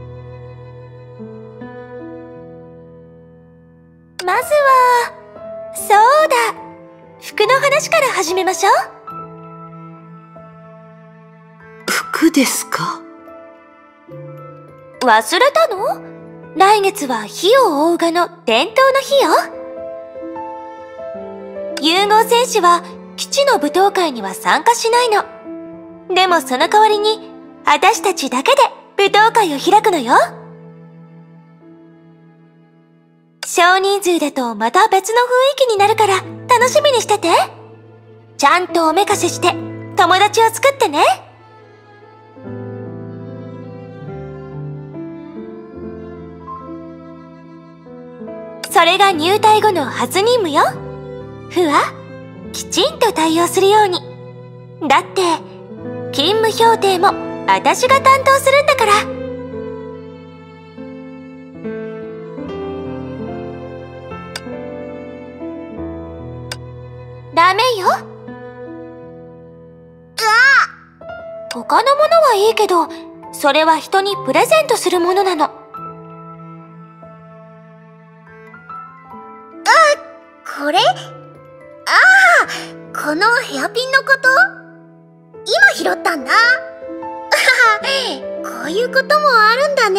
まずは、そうだ、服の話から始めましょう。
服ですか？
忘れたの？来月は火を追うがの伝統の日よ。融合戦士は基地の舞踏会には参加しないの。でもその代わりに私たちだけで舞踏会を開くのよ。少人数だとまた別の雰囲気になるから楽しみにしてて。ちゃんとおめかせして友達を作ってね。それが入隊後の初任務よ。ふはきちんと対応するように。 だって、勤務評定も私が担当するんだから。ダメよ。他のものはいいけど、それは人にプレゼントするものなの。
これ？ああ、このヘアピンのこと？今拾ったんだ。こういうこともあるんだね。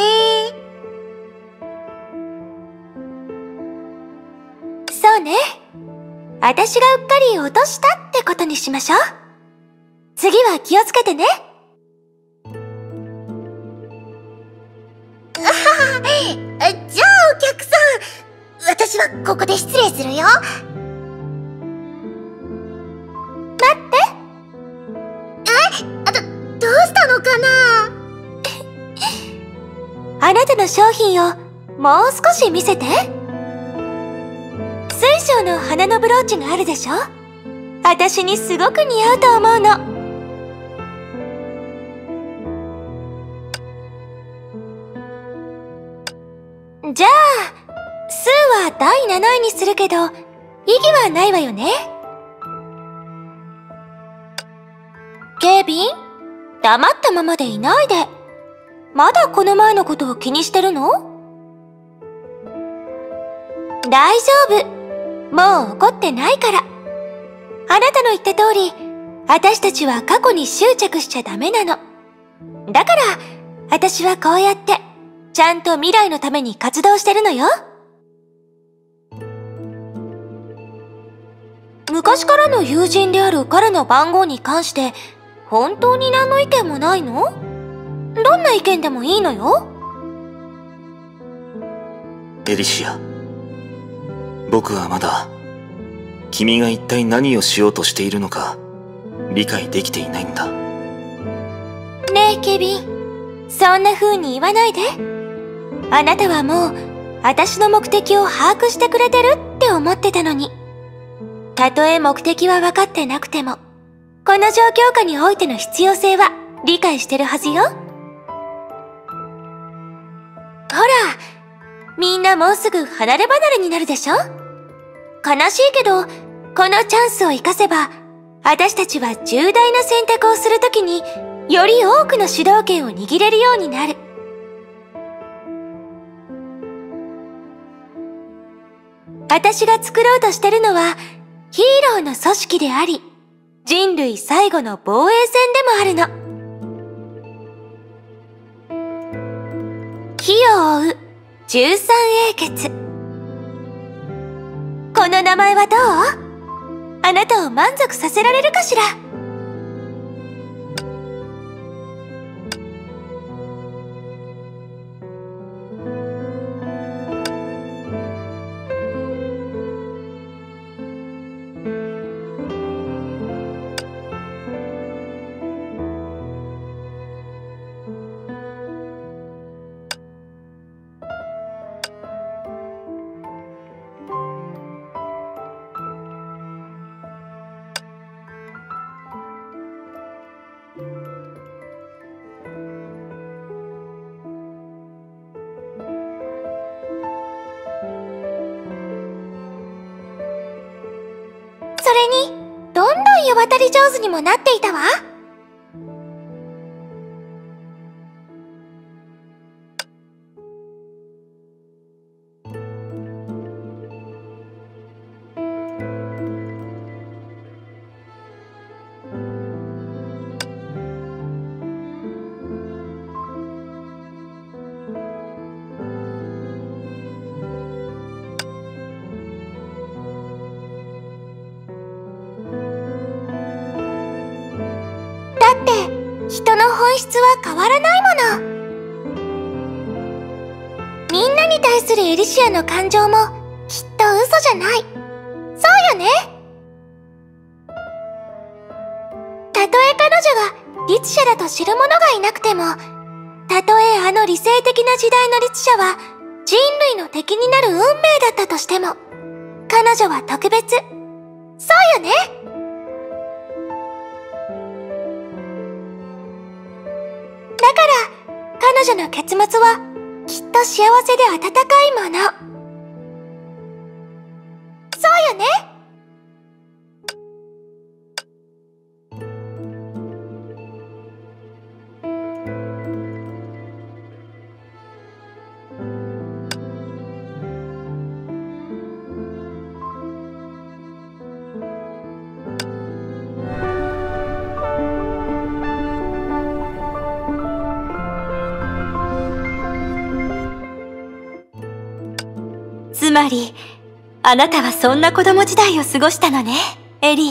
そうね。私がうっかり落としたってことにしましょう。次は気をつけてね。
じゃあお客さん、私はここで失礼するよ。
待って。
え、あ、ど、どうしたのかな。
あなたの商品をもう少し見せて。水晶の花のブローチがあるでしょ。私にすごく似合うと思うの。じゃあ、数はだいなないにするけど、意義はないわよね。ケビン、黙ったままでいないで。まだこの前のことを気にしてるの？大丈夫。もう怒ってないから。あなたの言った通り、私たちは過去に執着しちゃダメなの。だから、私はこうやって、ちゃんと未来のために活動してるのよ。昔からの友人である彼の番号に関して、本当に何の意見もないの？どんな意見でもいいのよ。
エリシア、僕はまだ君が一体何をしようとしているのか理解できていないんだ。
ねえケビン、そんな風に言わないで。あなたはもう私の目的を把握してくれてるって思ってたのに。たとえ目的は分かってなくても、この状況下においての必要性は理解してるはずよ。ほら、みんなもうすぐ離れ離れになるでしょ？悲しいけど、このチャンスを生かせば、私たちは重大な選択をするときに、より多くの主導権を握れるようになる。私が作ろうとしてるのは、ヒーローの組織であり、人類最後の防衛戦でもあるの。火を追う十三英傑。この名前はどう？あなたを満足させられるかしら？それに、どんどん世渡り上手にもなっていたわ。人の本質は変わらないもの。みんなに対するエリシアの感情もきっと嘘じゃない。そうよね。たとえ彼女が律者だと知る者がいなくても、たとえあの理性的な時代の律者は人類の敵になる運命だったとしても、彼女は特別。そうよね。 から彼女の結末はきっと幸せで温かいもの。そうよね。
つまり、あなたはそんな子供時代を過ごしたのね、エリー。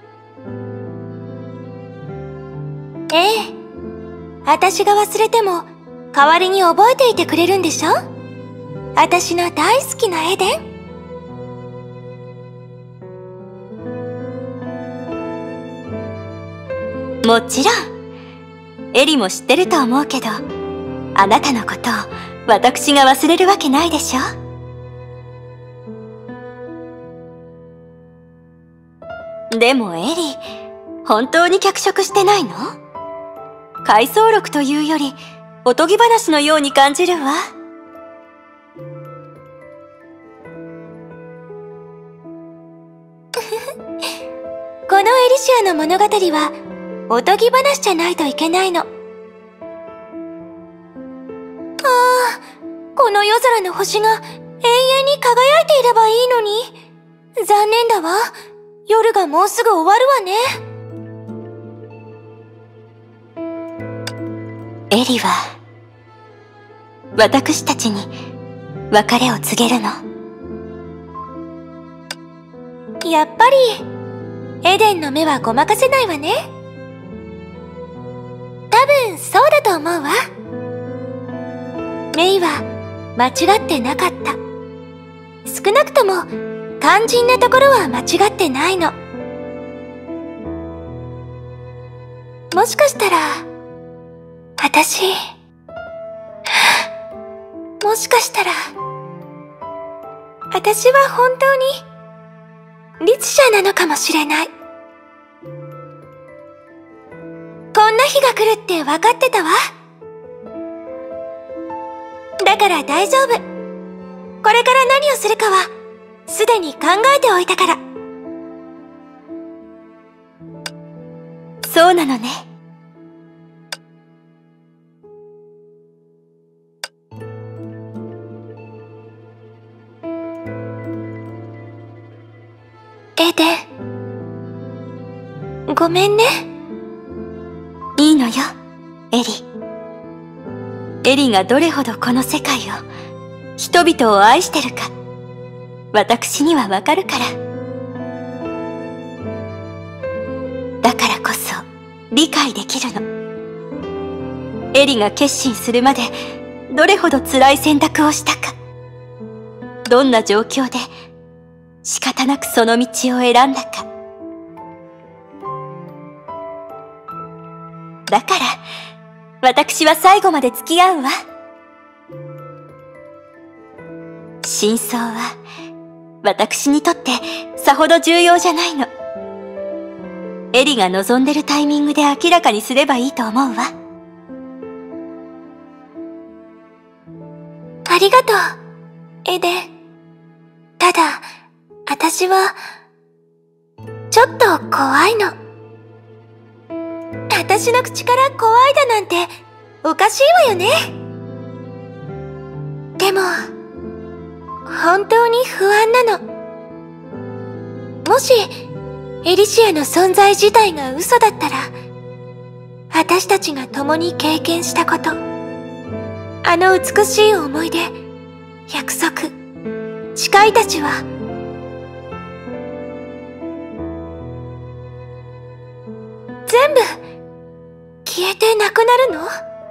ええ。私が忘れても、代わりに覚えていてくれるんでしょ？私の大好きなエデン。
もちろん。エリも知ってると思うけど、あなたのことを私が忘れるわけないでしょ？でもエリー、本当に脚色してないの？回想録というより、おとぎ話のように感じるわ。
このエリシアの物語は、おとぎ話じゃないといけないの。ああ、この夜空の星が永遠に輝いていればいいのに。残念だわ。夜がもうすぐ終わるわね。
エリは、私たちに別れを告げるの。
やっぱり、エデンの目はごまかせないわね。多分そうだと思うわ。メイは間違ってなかった。少なくとも肝心なところは間違ってないの。もしかしたら、私、もしかしたら、私は本当に、律者なのかもしれない。こんな日が来るって分かってたわ。だから大丈夫。これから何をするかは、すでに考えておいたから。
そうなのね。
エデン。ごめんね。
いいのよ、エリ。エリがどれほどこの世界を、人々を愛してるか、私にはわかるから。だからこそ、理解できるの。エリが決心するまで、どれほど辛い選択をしたか。どんな状況で、仕方なくその道を選んだか。だから、私は最後まで付き合うわ。真相は、私にとってさほど重要じゃないの。エリが望んでるタイミングで明らかにすればいいと思うわ。
ありがとう、エデン。ただ、私は、ちょっと怖いの。私の口から怖いだなんて、おかしいわよね。でも、本当に不安なの。もし、エリシアの存在自体が嘘だったら、私たちが共に経験したこと、あの美しい思い出、約束、誓いたちは、全部、消えてなくなるの？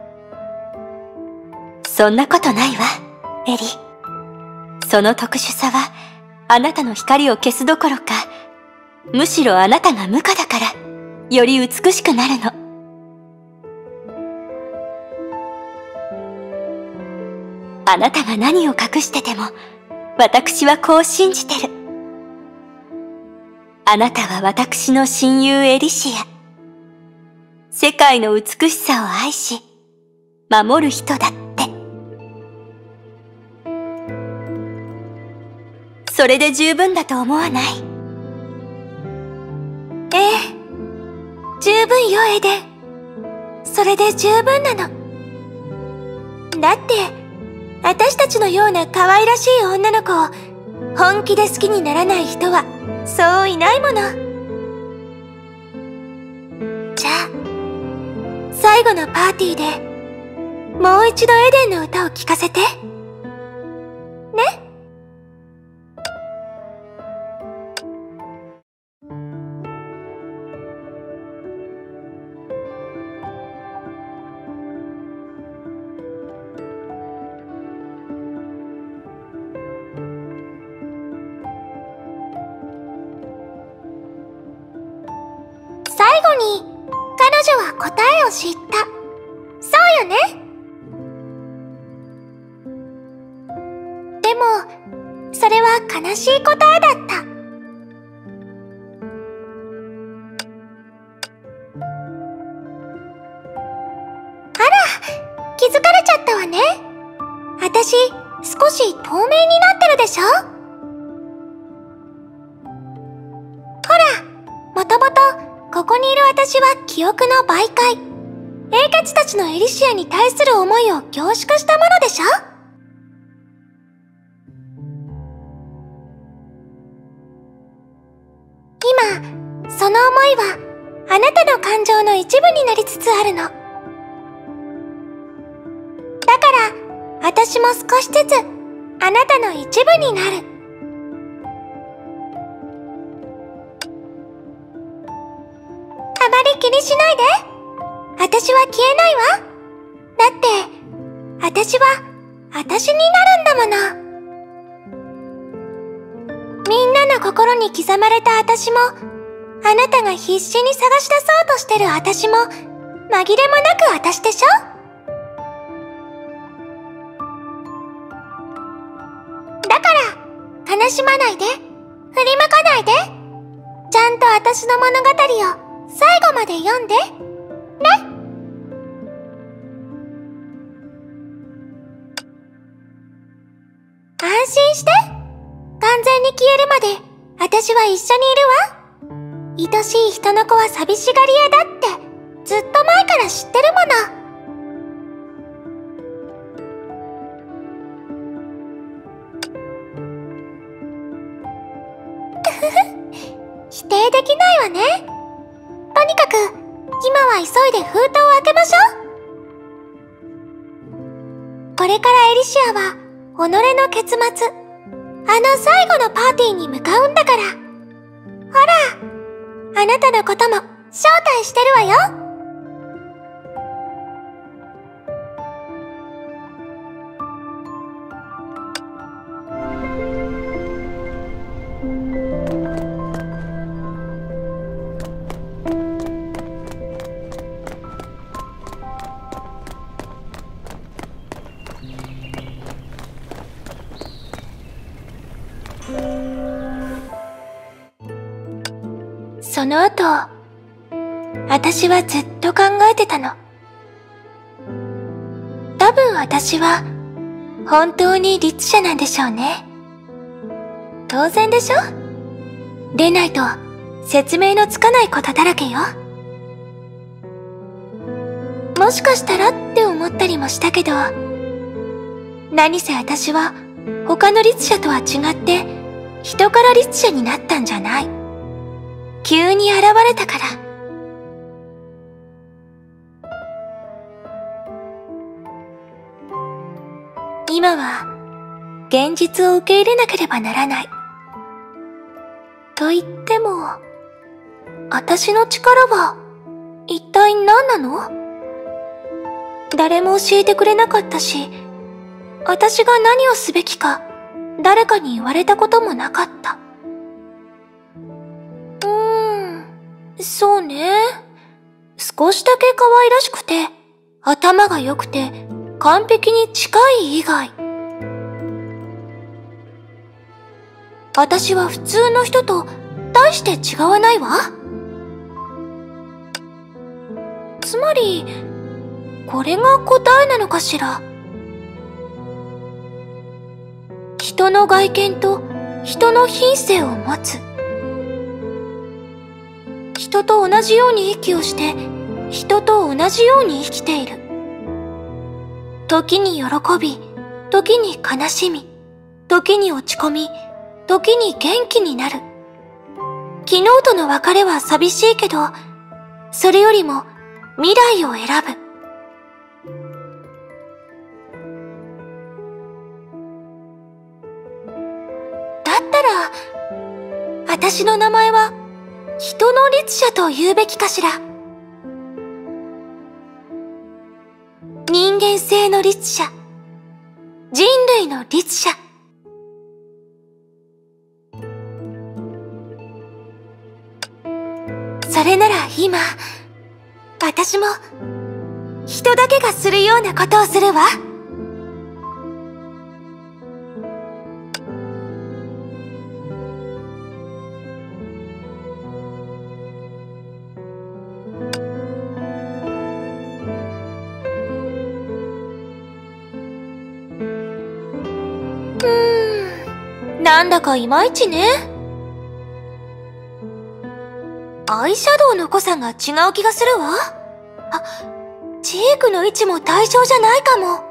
そんなことないわ、エリ。その特殊さは、あなたの光を消すどころか、むしろあなたが無垢だから、より美しくなるの。あなたが何を隠してても、私はこう信じてる。あなたは私の親友エリシア。世界の美しさを愛し、
守る人だって。それで十分だと思わない？ええ、十分よ、エデン。それで十分なの。だって、私たちのような可愛らしい女の子を本気で好きにならない人はそういないもの。じゃあ、最後のパーティーでもう一度エデンの歌を聴かせて。ね？最後に彼女は答えを知った。そうよね。でも、それは悲しい答えだった。あら、気づかれちゃったわね。私、少し透明になってるでしょ？ほら、もともとここにいる私は記憶の媒介。英傑たちのエリシアに対する思いを凝縮したものでしょ？今、その思いはあなたの感情の一部になりつつあるの。だから、私も少しずつあなたの一部になる。あまり気にしないで。私は消えないわ。だって、私は、私になるんだもの。みんなの心に刻まれた私も、あなたが必死に探し出そうとしてる私も、紛れもなく私でしょ？だから、悲しまないで、振り向かないで。ちゃんと私の物語を、最後まで読んで、ね。安心して。完全に消えるまで、私は一緒にいるわ。愛しい人の子は寂しがり屋だって、ずっと前から知ってるもの。ふふ、否定できないわね。とにかく、今は急いで封筒を開けましょう。これからエリシアは、己の結末、あの最後のパーティーに向かうんだから。ほら、あなたのことも招待してるわよ。その後、私はずっと考えてたの。多分私は、本当に律者なんでしょうね。当然でしょ？でないと、説明のつかないことだらけよ。もしかしたらって思ったりもしたけど、何せ私は、他の律者とは違って、人から律者になったんじゃない。急に現れたから。今は、現実を受け入れなければならない。と言っても、私の力は、一体何なの？誰も教えてくれなかったし、私が何をすべきか、誰かに言われたこともなかった。うーん、そうね。少しだけ可愛らしくて、頭が良くて、完璧に近い以外。私は普通の人と大して違わないわ。つまり、 これが答えなのかしら。人の外見と人の品性を持つ。人と同じように息をして、人と同じように生きている。時に喜び、時に悲しみ、時に落ち込み、時に元気になる。昨日との別れは寂しいけど、それよりも未来を選ぶ。だったら、私の名前は人の律者と言うべきかしら。人間性の律者、人類の律者。それなら今、私も人だけがするようなことをするわ。うーん、なんだかいまいちね。アイシャドウの濃さが違う気がするわ。あ、チークの位置も対象じゃないかも。は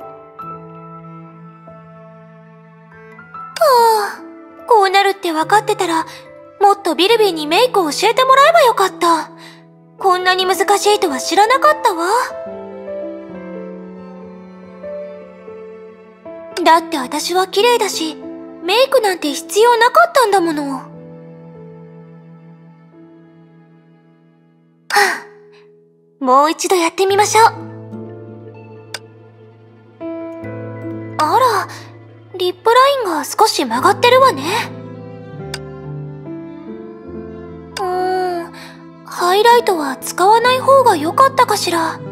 あ、こうなるって分かってたら、もっとビルビーにメイクを教えてもらえばよかった。こんなに難しいとは知らなかったわ。だって私は綺麗だし、メイクなんて必要なかったんだもの。はあ、もう一度やってみましょう。あら、リップラインが少し曲がってるわね。うーん、ハイライトは使わない方が良かったかしら。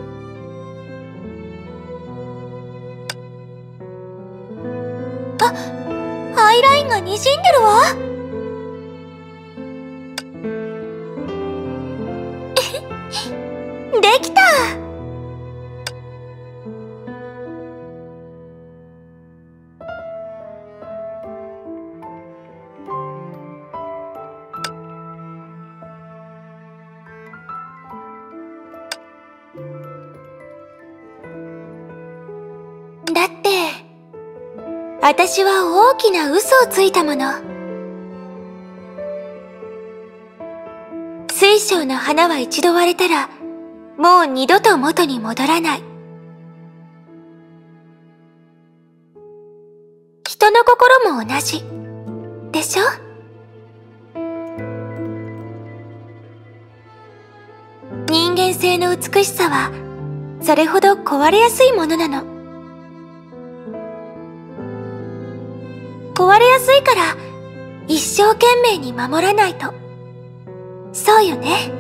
あ、ハイラインがにじんでるわ。できた。だって、私は大きな嘘をついたもの。水晶の花は一度割れたら、もう二度と元に戻らない。人の心も同じ。でしょ？人間性の美しさは、それほど壊れやすいものなの。壊れやすいから、一生懸命に守らないと。そうよね。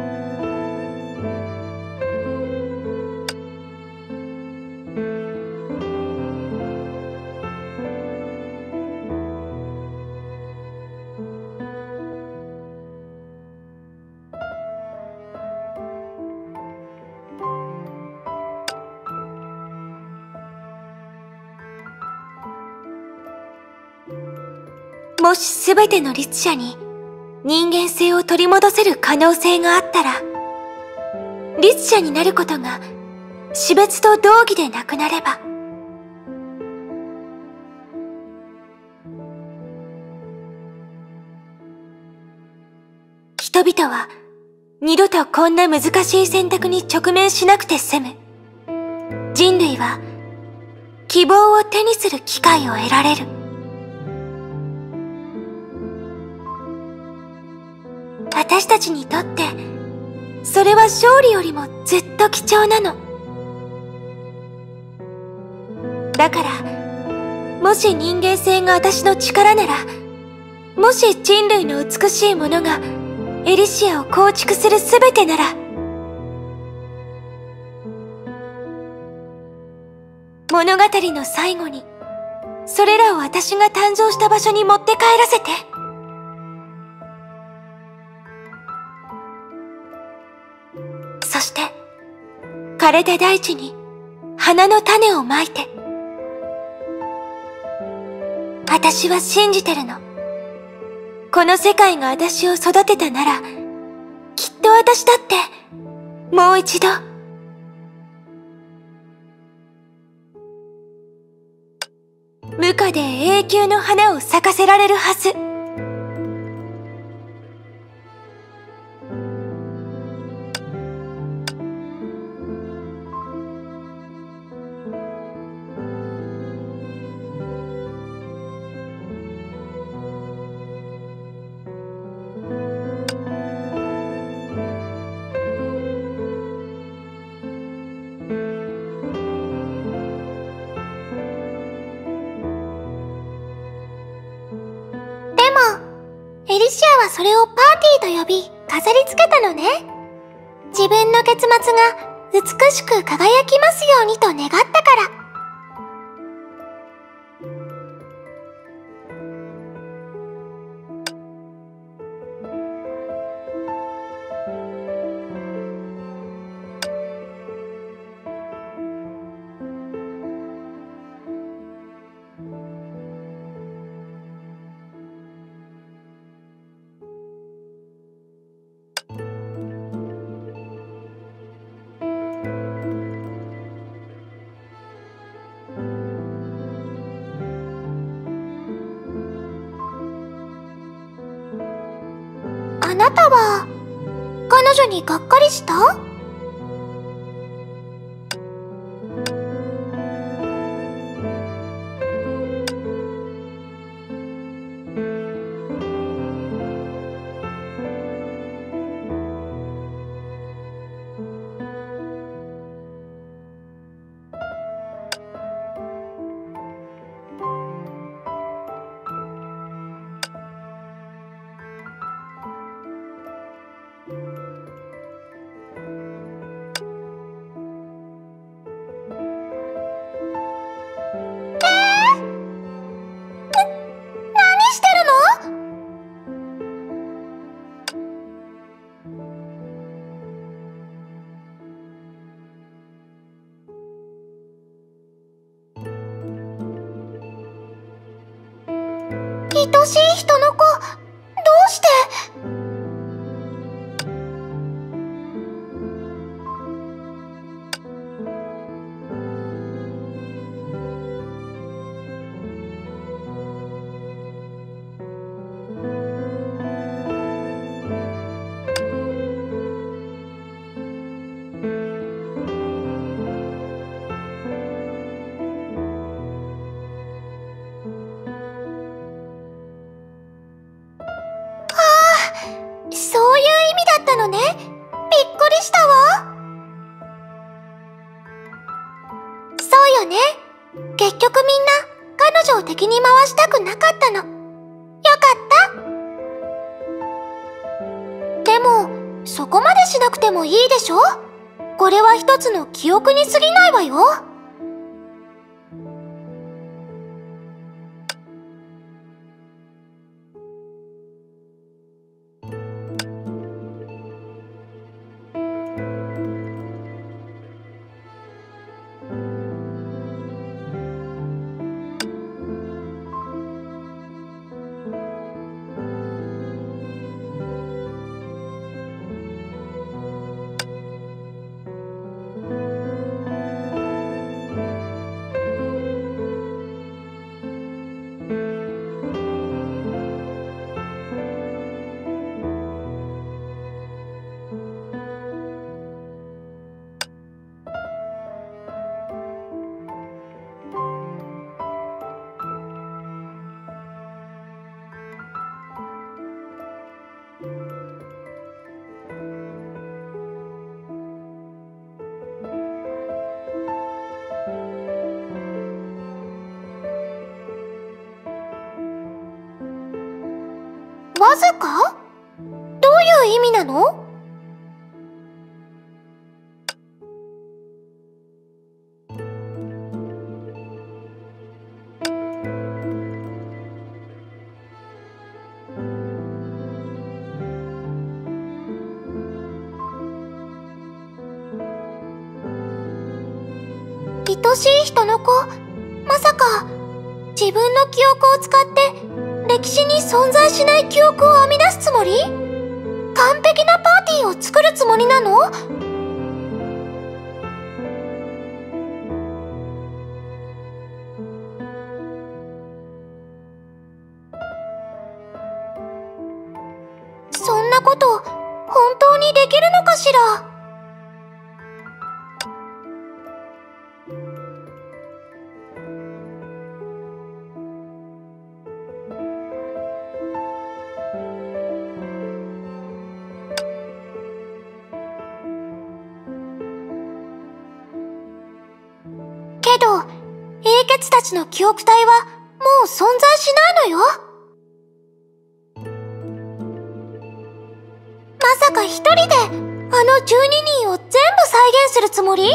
もしすべての律者に人間性を取り戻せる可能性があったら、律者になることが死別と同義でなくなれば、人々は二度とこんな難しい選択に直面しなくて済む。人類は希望を手にする機会を得られる。私たちにとって、それは勝利よりもずっと貴重なの。だから、もし人間性が私の力なら、もし人類の美しいものがエリシアを構築するすべてなら、物語の最後に、それらを私が誕生した場所に持って帰らせて。そして、 枯れた大地に花の種をまいて。私は信じてるの。この世界が私を育てたなら、きっと私だって、もう一度、無花で永久の花を咲かせられるはず。エリシアはそれをパーティーと呼び飾り付けたのね。自分の結末が美しく輝きますようにと願ったから。あなたは、彼女にがっかりした？愛しい人の子、どうして？そういう意味だったのね。びっくりしたわ。そうよね。結局みんな彼女を敵に回したくなかったの。よかった。でも、そこまでしなくてもいいでしょ？これは一つの記憶に過ぎないわよ。わずか？どういう意味なの？ 愛しい人の子、まさか自分の記憶を使って歴史に存在しない記憶を編み出すつもり？完璧なパーティーを作るつもりなの？そんなこと本当にできるのかしら？けど、英傑たちの記憶体はもう存在しないのよ。まさか一人であのじゅうににんを全部再現するつもり？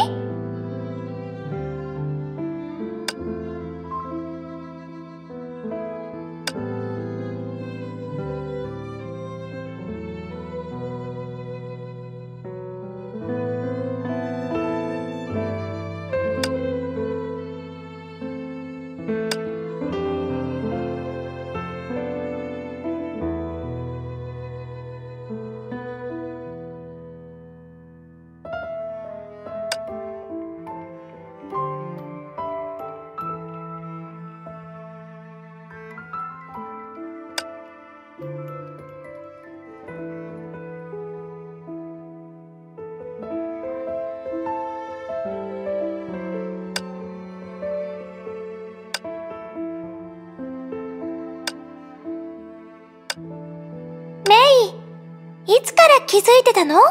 メイ、いつから気づいてたの？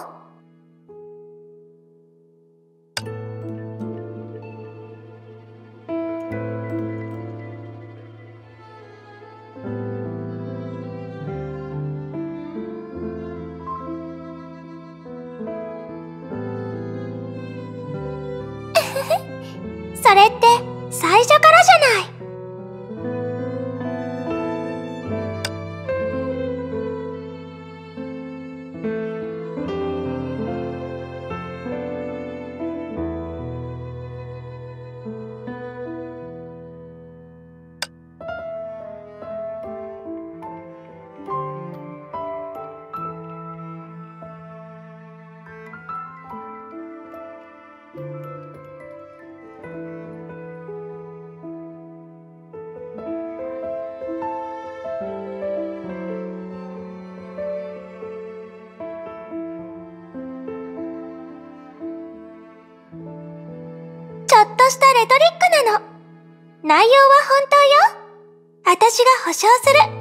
それって最初からじゃない。ちょっとしたレトリックなの。内容は本当よ。私が保証する。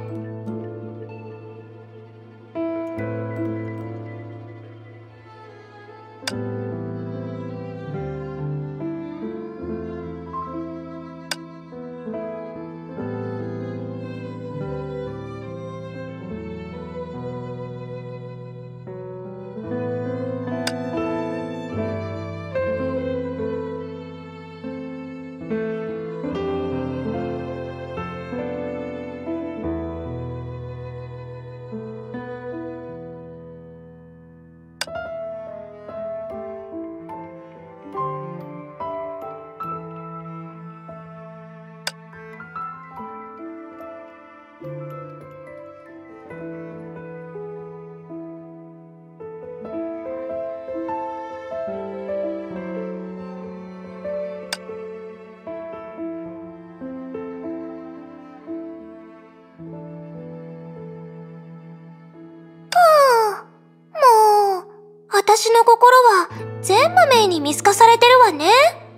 私の心は全部メイに見透かされてるわね。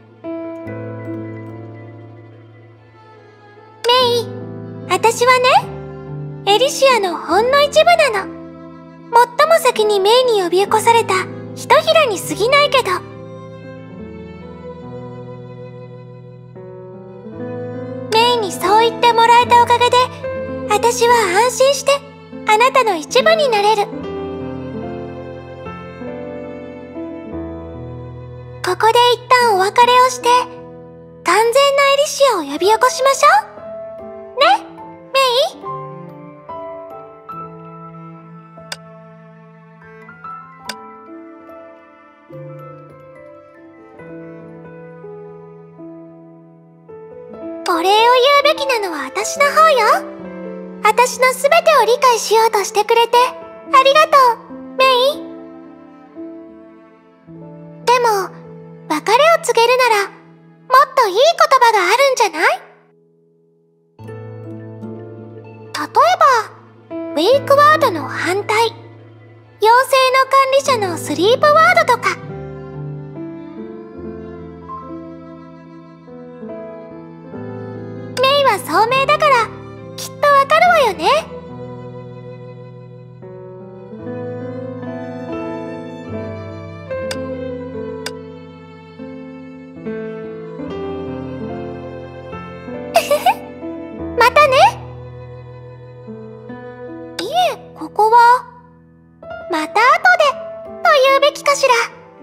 メイ、私はね、エリシアのほんの一部なの。最も先にメイに呼び起こされたひとひらに過ぎないけど。メイにそう言ってもらえたおかげで、私は安心してあなたの一部になれる。ここで一旦お別れをして、完全なエリシアを呼び起こしましょう。ね、メイ？ お礼を言うべきなのは私の方よ。私のすべてを理解しようとしてくれてありがとう、メイ。でも別れを告げるならもっといい言葉があるんじゃない？例えばウェイクワードの反対、妖精の管理者のスリープワードとか。メイは聡明だからきっとわかるわよね。またね。いえ、ここはまた後でと言うべきかしら。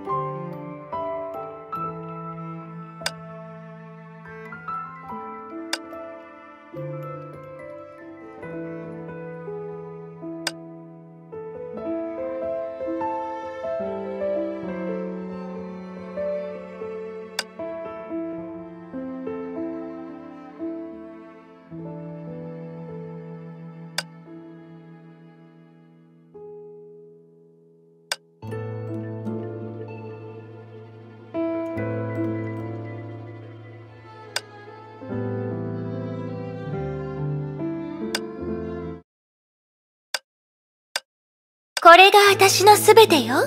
これが私のすべてよ。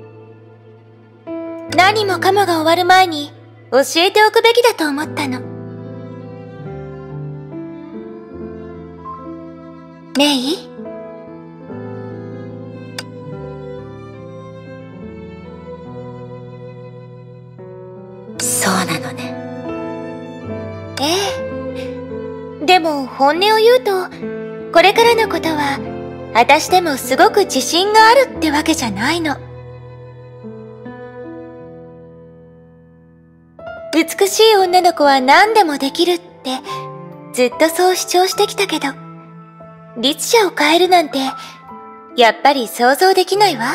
何もかもが終わる前に教えておくべきだと思ったの。メイ？
そうなのね。
ええ。でも本音を言うと、これからのことは私でもすごく自信があるってわけじゃないの。美しい女の子は何でもできるってずっとそう主張してきたけど、律者を変えるなんてやっぱり想像できないわ。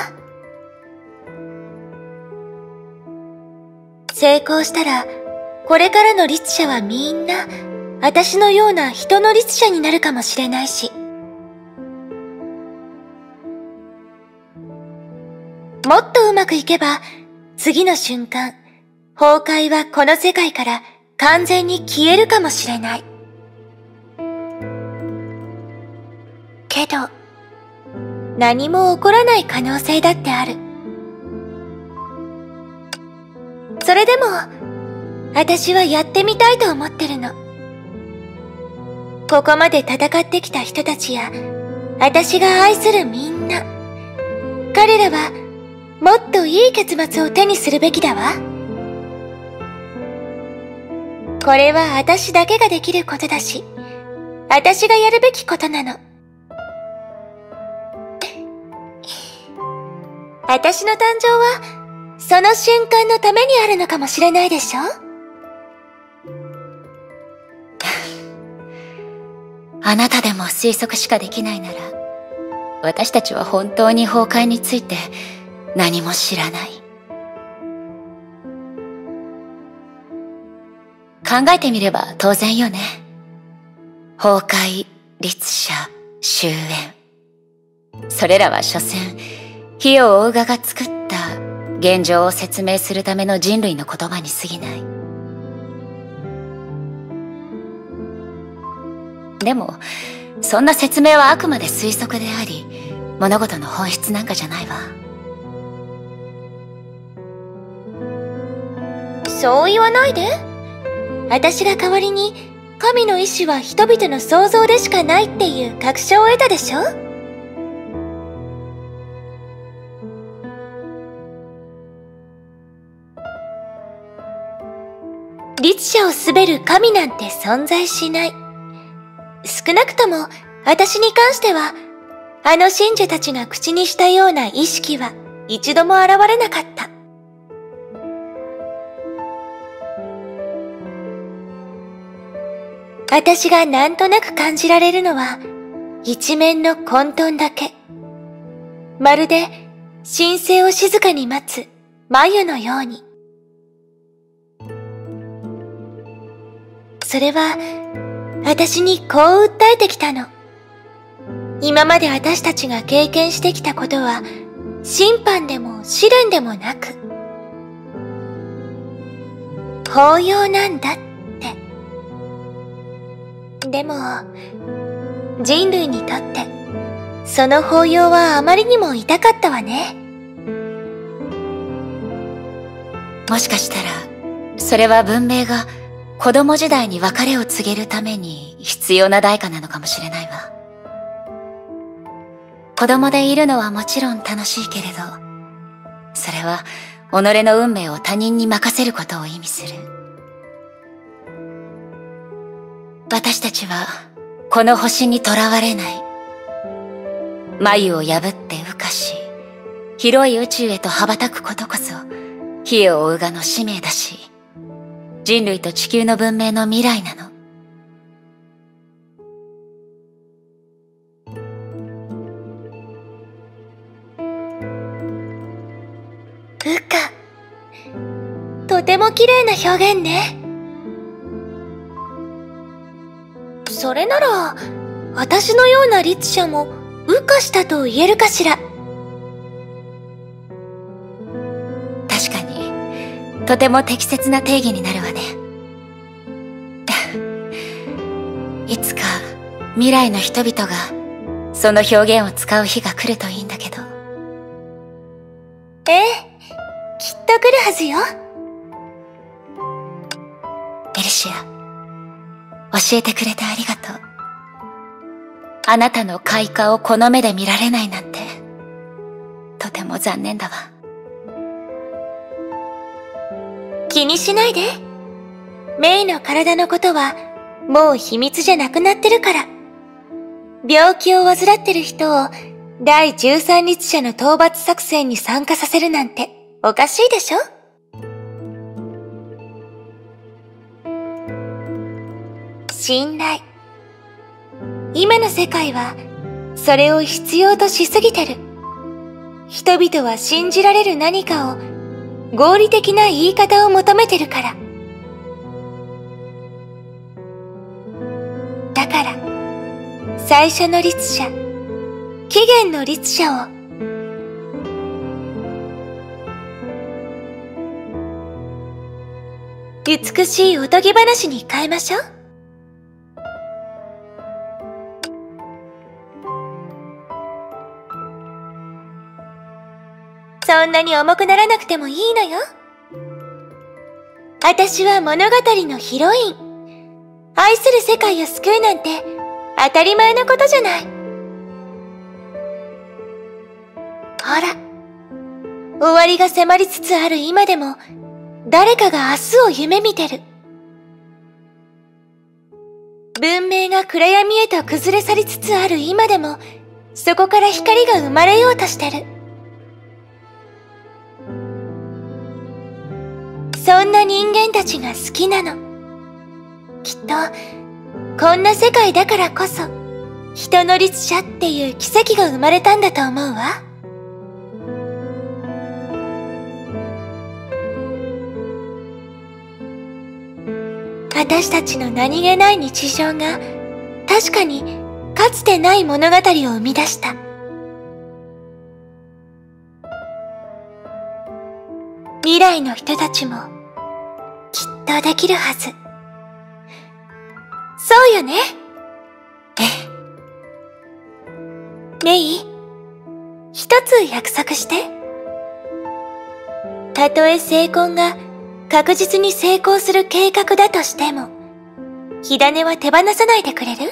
成功したらこれからの律者はみんな私のような人の律者になるかもしれないし、もっとうまくいけば次の瞬間崩壊はこの世界から完全に消えるかもしれない。けど何も起こらない可能性だってある。それでも私はやってみたいと思ってるの。ここまで戦ってきた人たちや私が愛するみんな、彼らはもっといい結末を手にするべきだわ。これは私だけができることだし、私がやるべきことなの。私の誕生はその瞬間のためにあるのかもしれないでしょ？
あなたでも推測しかできないなら、私たちは本当に崩壊について何も知らない。考えてみれば当然よね。崩壊、律者、終焉。それらは所詮、火を追う側が作った現状を説明するための人類の言葉に過ぎない。でも、そんな説明はあくまで推測であり、物事の本質なんかじゃないわ。
そう言わないで。私が代わりに神の意志は人々の想像でしかないっていう確証を得たでしょ？律者を統べる神なんて存在しない。少なくとも私に関しては、あの信者たちが口にしたような意識は一度も現れなかった。私がなんとなく感じられるのは一面の混沌だけ。まるで神聖を静かに待つ眉のように。 それは、私にこう訴えてきたの。今まで私たちが経験してきたことは、審判でも試練でもなく、法要なんだって。でも、人類にとって、その法要はあまりにも痛かったわね。
もしかしたら、それは文明が子供時代に別れを告げるために必要な代価なのかもしれないわ。子供でいるのはもちろん楽しいけれど、それは己の運命を他人に任せることを意味する。私たちはこの星にとらわれない。繭を破って羽化し、広い宇宙へと羽ばたくことこそ、火を追うがの使命だし、人類と地球の文明の未来なの。
羽化。とても綺麗な表現ね。それなら、私のような律者も羽化したと言えるかしら。
確かに、とても適切な定義になるわね。いつか未来の人々がその表現を使う日が来るといいんだけど。
ええ、きっと来るはずよ。
エリシア、教えてくれてありがとう。あなたの開花をこの目で見られないなんて、とても残念だわ。
気にしないで。メイの体のことは、もう秘密じゃなくなってるから。病気を患ってる人を、第十三律者の討伐作戦に参加させるなんて、おかしいでしょ？信頼。今の世界は、それを必要としすぎてる。人々は信じられる何かを、合理的な言い方を求めてるから。だから、最初の律者、起源の律者を、美しいおとぎ話に変えましょう。そんなに重くならなくてもいいのよ。私は物語のヒロイン。愛する世界を救うなんて当たり前のことじゃない。ほら、終わりが迫りつつある今でも、誰かが明日を夢見てる。文明が暗闇へと崩れ去りつつある今でも、そこから光が生まれようとしてる。そんな人間たちが好きなの。きっと、こんな世界だからこそ、人の律者っていう奇跡が生まれたんだと思うわ。私たちの何気ない日常が、確かにかつてない物語を生み出した。未来の人たちも、きっとできるはず。そうよね。
え
え。メイ、一つ約束して。たとえ成婚が確実に成功する計画だとしても、火種は手放さないでくれる？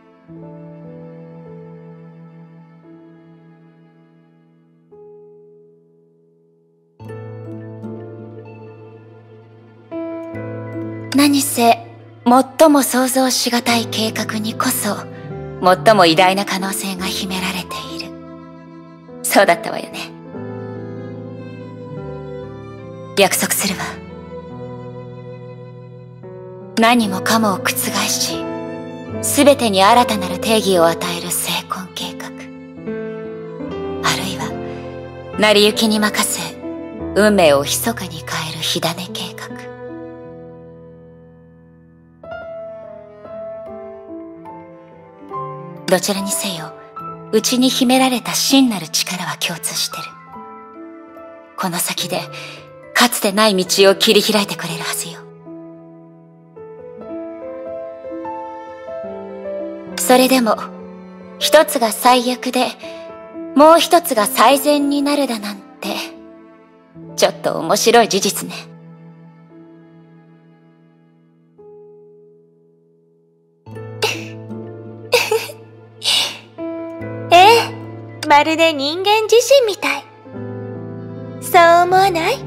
何せ、最も想像しがたい計画にこそ、最も偉大な可能性が秘められている。そうだったわよね。約束するわ。何もかもを覆し、すべてに新たなる定義を与える成婚計画。あるいは、成り行きに任せ、運命を密かに変える火種計画。 どちらにせよ、内に秘められた真なる力は共通してる。この先で、かつてない道を切り開いてくれるはずよ。それでも、一つが最悪で、もう一つが最善になるだなんて、ちょっと面白い事実ね。
ええ、まるで人間自身みたい。そう思わない？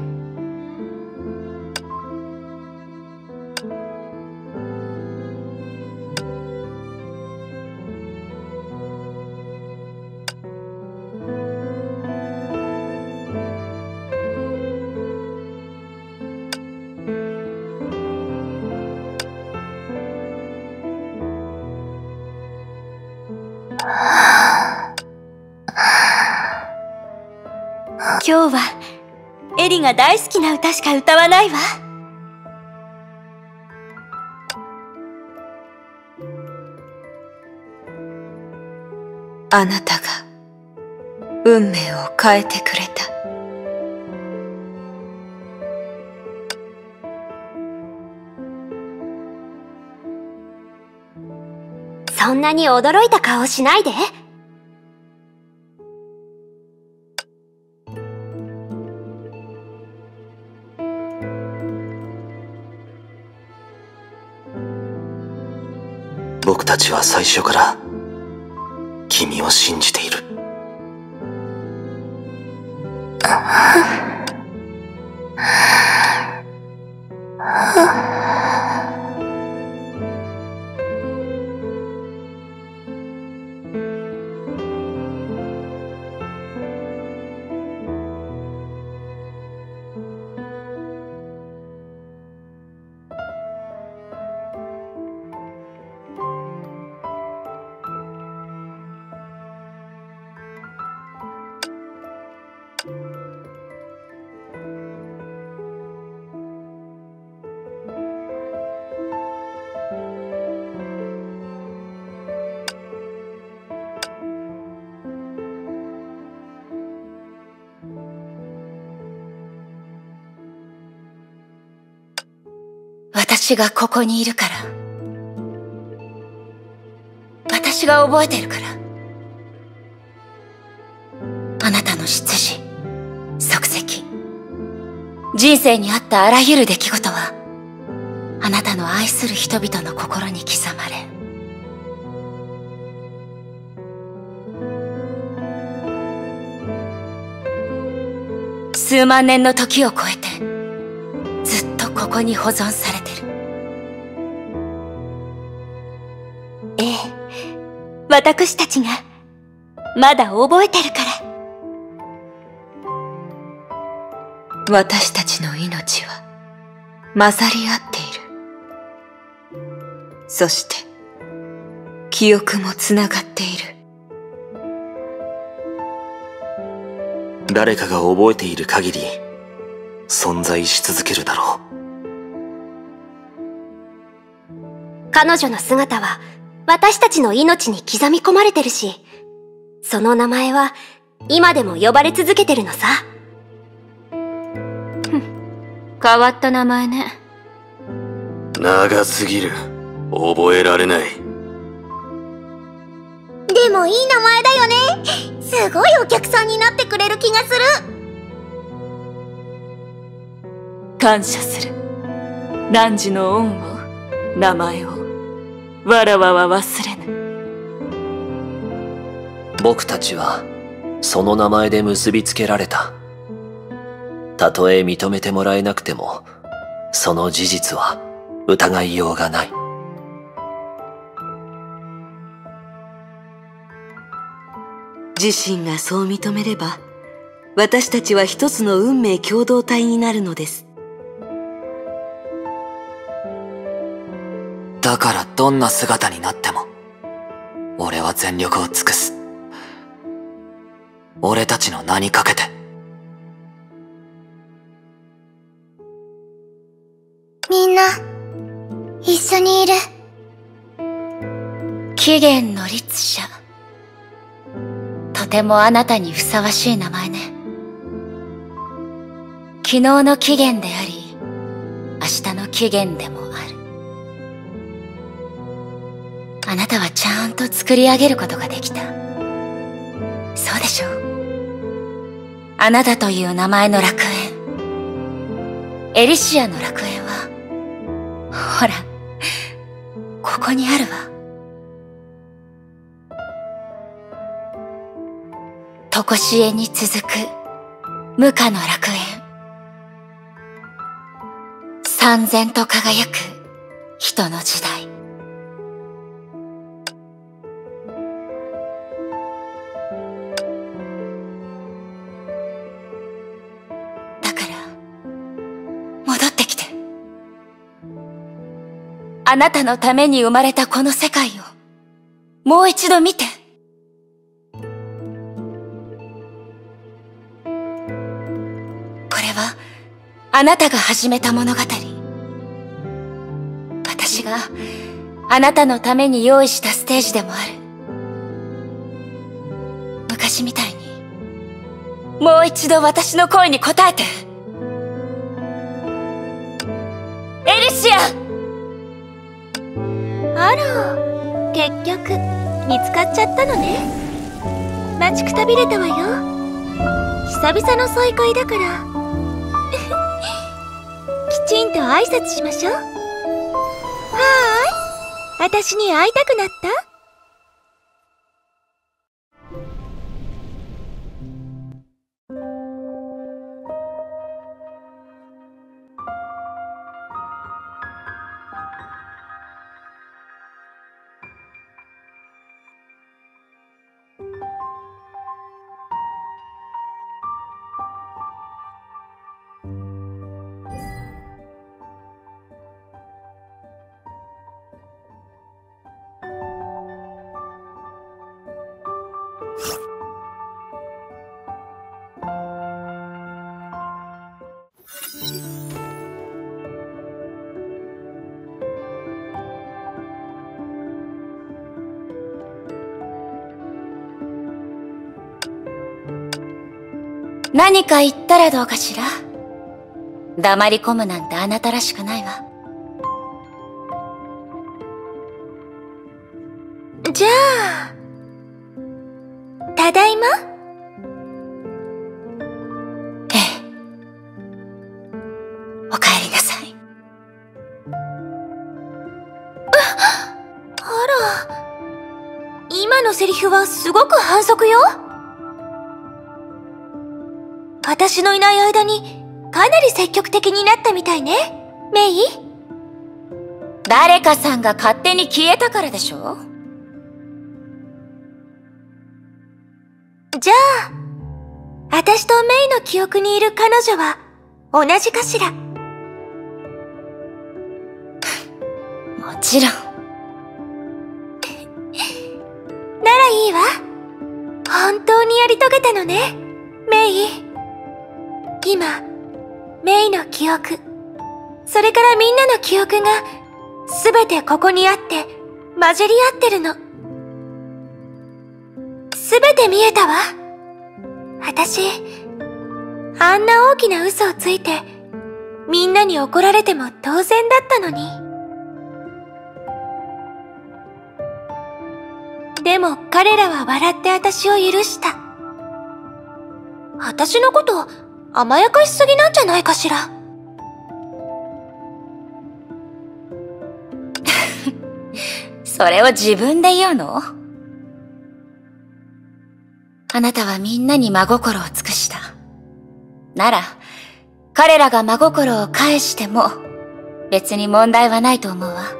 今日はエリが大好きな歌しか歌わないわ。
あなたが運命を変えてくれた。
そんなに驚いた顔しないで。
僕たちは最初から君を信じている。
私がここにいるから。私が覚えてるから。あなたの出自、足跡、人生にあったあらゆる出来事は、あなたの愛する人々の心に刻まれ、数万年の時を超えて、ずっとここに保存されてる。
ええ、私たちがまだ覚えてるから。
私たちの命は混ざり合っている。そして記憶もつながっている。
誰かが覚えている限り存在し続けるだろ
う。彼女の姿は私たちの命に刻み込まれてるし、その名前は今でも呼ばれ続けてるのさ。
変わった名前ね。
長すぎる。覚えられない。
でもいい名前だよね。すごいお客さんになってくれる気がする。
感謝する。汝の恩を、名前を、わらわは忘れぬ。
僕たちはその名前で結びつけられた。たとえ認めてもらえなくても、その事実は疑いようがない。
自身がそう認めれば、私たちは一つの運命共同体になるのです。
だからどんな姿になっても、俺は全力を尽くす。俺たちの名にかけて。
みんな、一緒にいる。
き起源の律者。とてもあなたにふさわしい名前ね。昨日の起源であり、明日の起源でもある。あなたはちゃんと作り上げることができた。そうでしょう。あなたという名前の楽園、エリシアの楽園は、ほら、ここにあるわ。とこしえに続く無価の楽園。燦然と輝く人の時代。だから、戻ってきて。あなたのために生まれたこの世界を、もう一度見て。あなたが始めた物語。私があなたのために用意したステージでもある。昔みたいに、もう一度私の声に応えて。エリシア！
あら、結局見つかっちゃったのね。待ちくたびれたわよ。久々の再会だからきちんと挨拶しましょう。はーい。私に会いたくなった？
何か言ったらどうかしら？黙り込むなんてあなたらしくないわ。
じゃあ、ただいま？
ええ。お帰りなさい。
あら、今のセリフはすごく反則よ。私のいない間にかなり積極的になったみたいね、メイ。
誰かさんが勝手に消えたからでしょ？
じゃあ、私とメイの記憶にいる彼女は同じかしら？
もちろん。
ならいいわ。本当にやり遂げたのね、メイ。今、メイの記憶、それからみんなの記憶が、すべてここにあって、混じり合ってるの。すべて見えたわ。私、あんな大きな嘘をついて、みんなに怒られても当然だったのに。でも彼らは笑って私を許した。私のこと、甘やかしすぎなんじゃないかしら。
それを自分で言うの？あなたはみんなに真心を尽くした。なら、彼らが真心を返しても、別に問題はないと思うわ。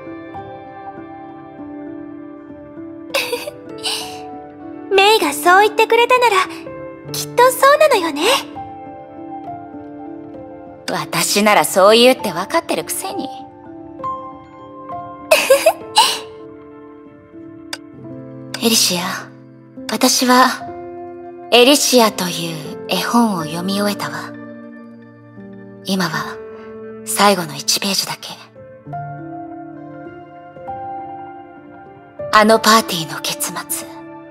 メイがそう言ってくれたなら、きっとそうなのよね。
私ならそう言うって分かってるくせに。エリシア、私は、エリシアという絵本を読み終えたわ。今は、最後のいちページだけ。 あのパーティーの結末。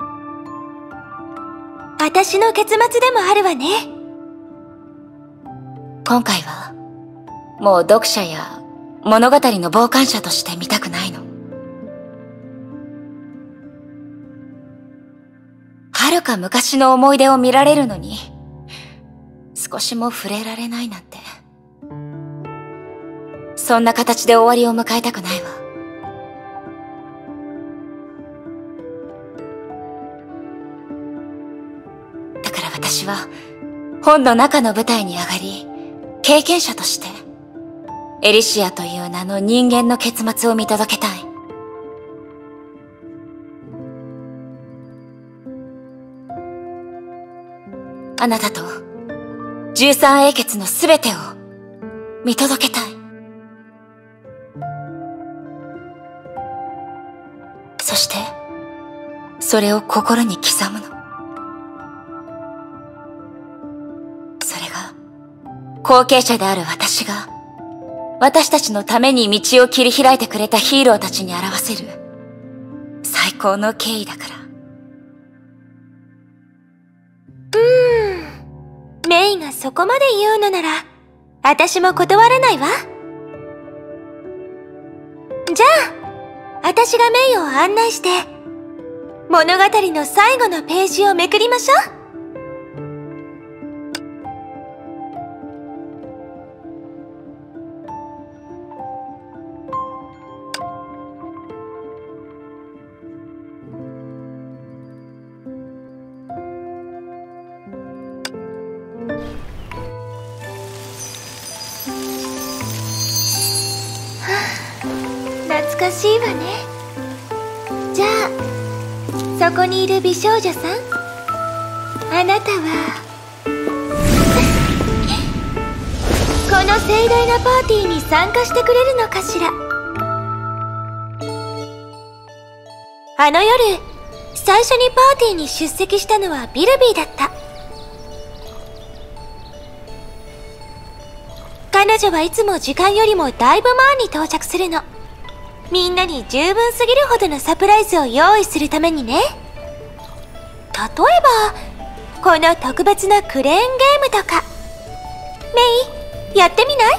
私の結末でもあるわね。
今回は、もう読者や物語の傍観者として見たくないの。はるか昔の思い出を見られるのに、少しも触れられないなんて。そんな形で終わりを迎えたくないわ。だから私は、本の中の舞台に上がり、経験者として、エリシアという名の人間の結末を見届けたい。あなたと、十三英傑のすべてを見届けたい。そして、それを心に刻むの。それが、後継者である私が、私たちのために道を切り開いてくれたヒーローたちに表せる、最高の敬意だから。
うーん。メイがそこまで言うのなら、私も断らないわ。じゃあ、私がメイを案内して、物語の最後のページをめくりましょう。懐かしいわね。じゃあ、そこにいる美少女さん、あなたはこの盛大なパーティーに参加してくれるのかしら。あの夜、最初にパーティーに出席したのはビルビーだった。彼女はいつも時間よりもだいぶ前に到着するの。みんなに十分すぎるほどのサプライズを用意するためにね。例えば、この特別なクレーンゲームとか。メイ、やってみない？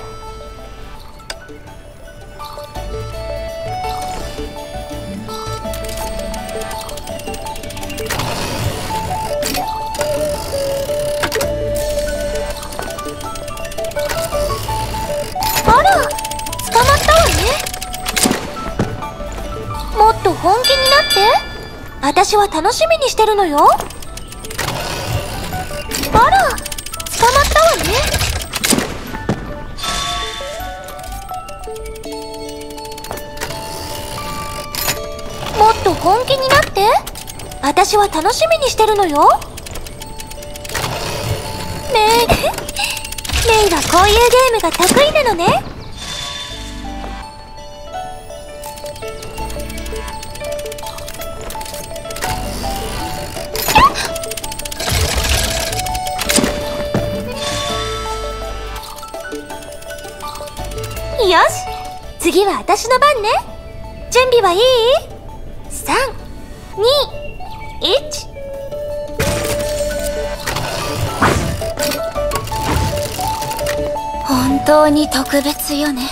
あら、捕まったわね。もっと本気になって。私は楽しみにしてるのよ。あら、捕まったわね。もっと本気になって。私は楽しみにしてるのよ。メイ、メイはこういうゲームが得意なのね。よし、次は私の番ね。準備はいい？ さん、に、いち。
本当に特別よね。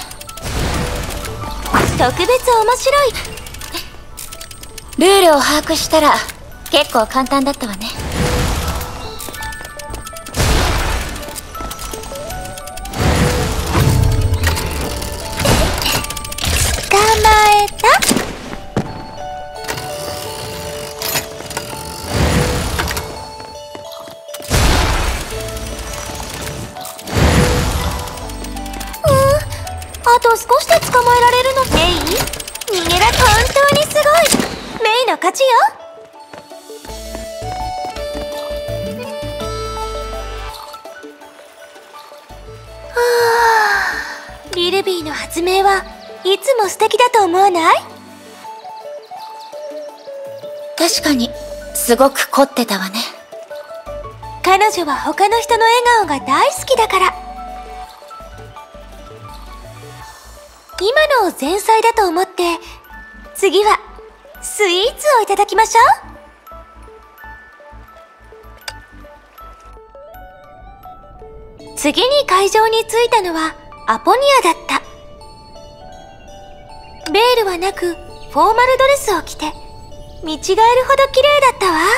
特別面白い。
ルールを把握したら結構簡単だったわね。
捕まえた。あと少しで捕まえられるの。メイ、逃げら本当にすごい。メイの勝ちよ。はあ、ビルビーの発明はいつも素敵だと思わない？
確かにすごく凝ってたわね。
彼女は他の人の笑顔が大好きだから。今のを前菜だと思って、次はスイーツをいただきましょう。次に会場に着いたのはアポニアだった。ベールはなくフォーマルドレスを着て見違えるほど綺麗だったわ。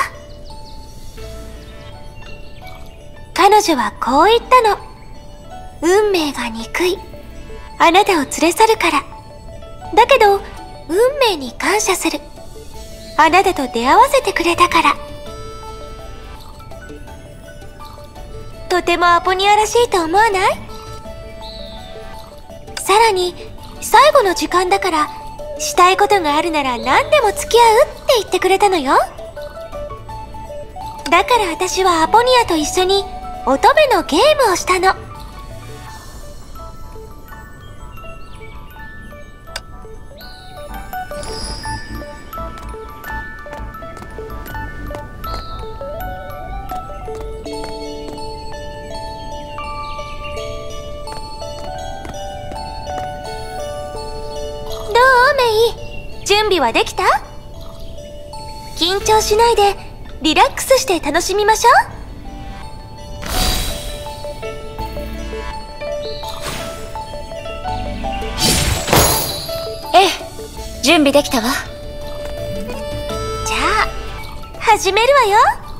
彼女はこう言ったの。運命が憎い。あなたを連れ去るから。だけど、運命に感謝する。あなたと出会わせてくれたから。とてもアポニアらしいと思わない？さらに、最後の時間だから、したいことがあるなら何でも付き合うって言ってくれたのよ。だから私はアポニアと一緒に乙女のゲームをしたの。どうメイ？準備はできた？緊張しないでリラックスして楽しみましょう。
ええ、準備できたわ。
じゃあ始めるわよ。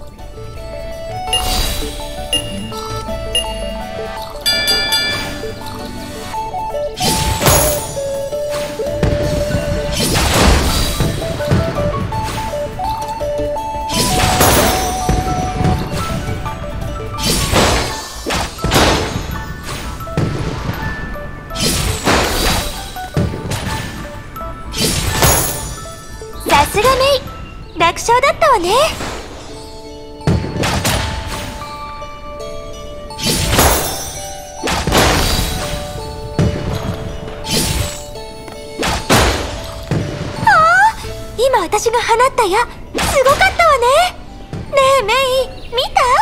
さすがメイ、楽勝だったわね。ああ、今私が放った矢、すごかったわね。ねえメイ、見た？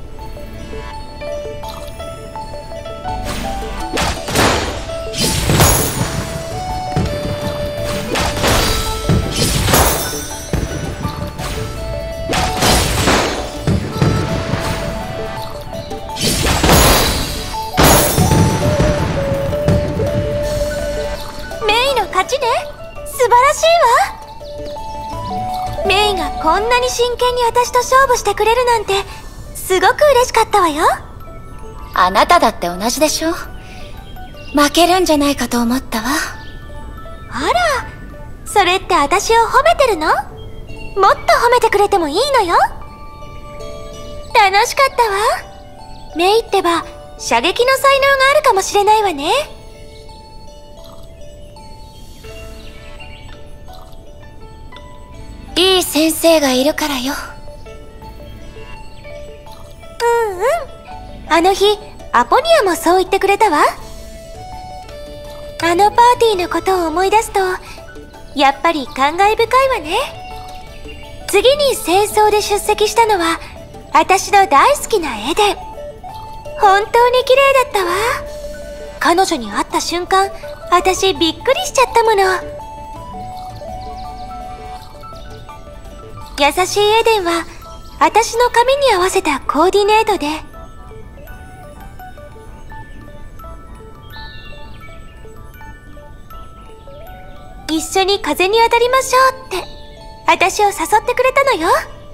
勝ちね。素晴らしいわ。メイがこんなに真剣に私と勝負してくれるなんてすごく嬉しかったわよ。
あなただって同じでしょ。負けるんじゃないかと思ったわ。
あら、それって私を褒めてるの？もっと褒めてくれてもいいのよ。楽しかったわ。メイってば射撃の才能があるかもしれないわね。
いい先生がいるからよ。
うんうん。あの日、アポニアもそう言ってくれたわ。あのパーティーのことを思い出すと、やっぱり感慨深いわね。次に清掃で出席したのは、私の大好きなエデン。本当に綺麗だったわ。彼女に会った瞬間、私びっくりしちゃったもの。優しいエデンは、私の髪に合わせたコーディネートで、一緒に風に当たりましょうって、私を誘ってくれたのよ。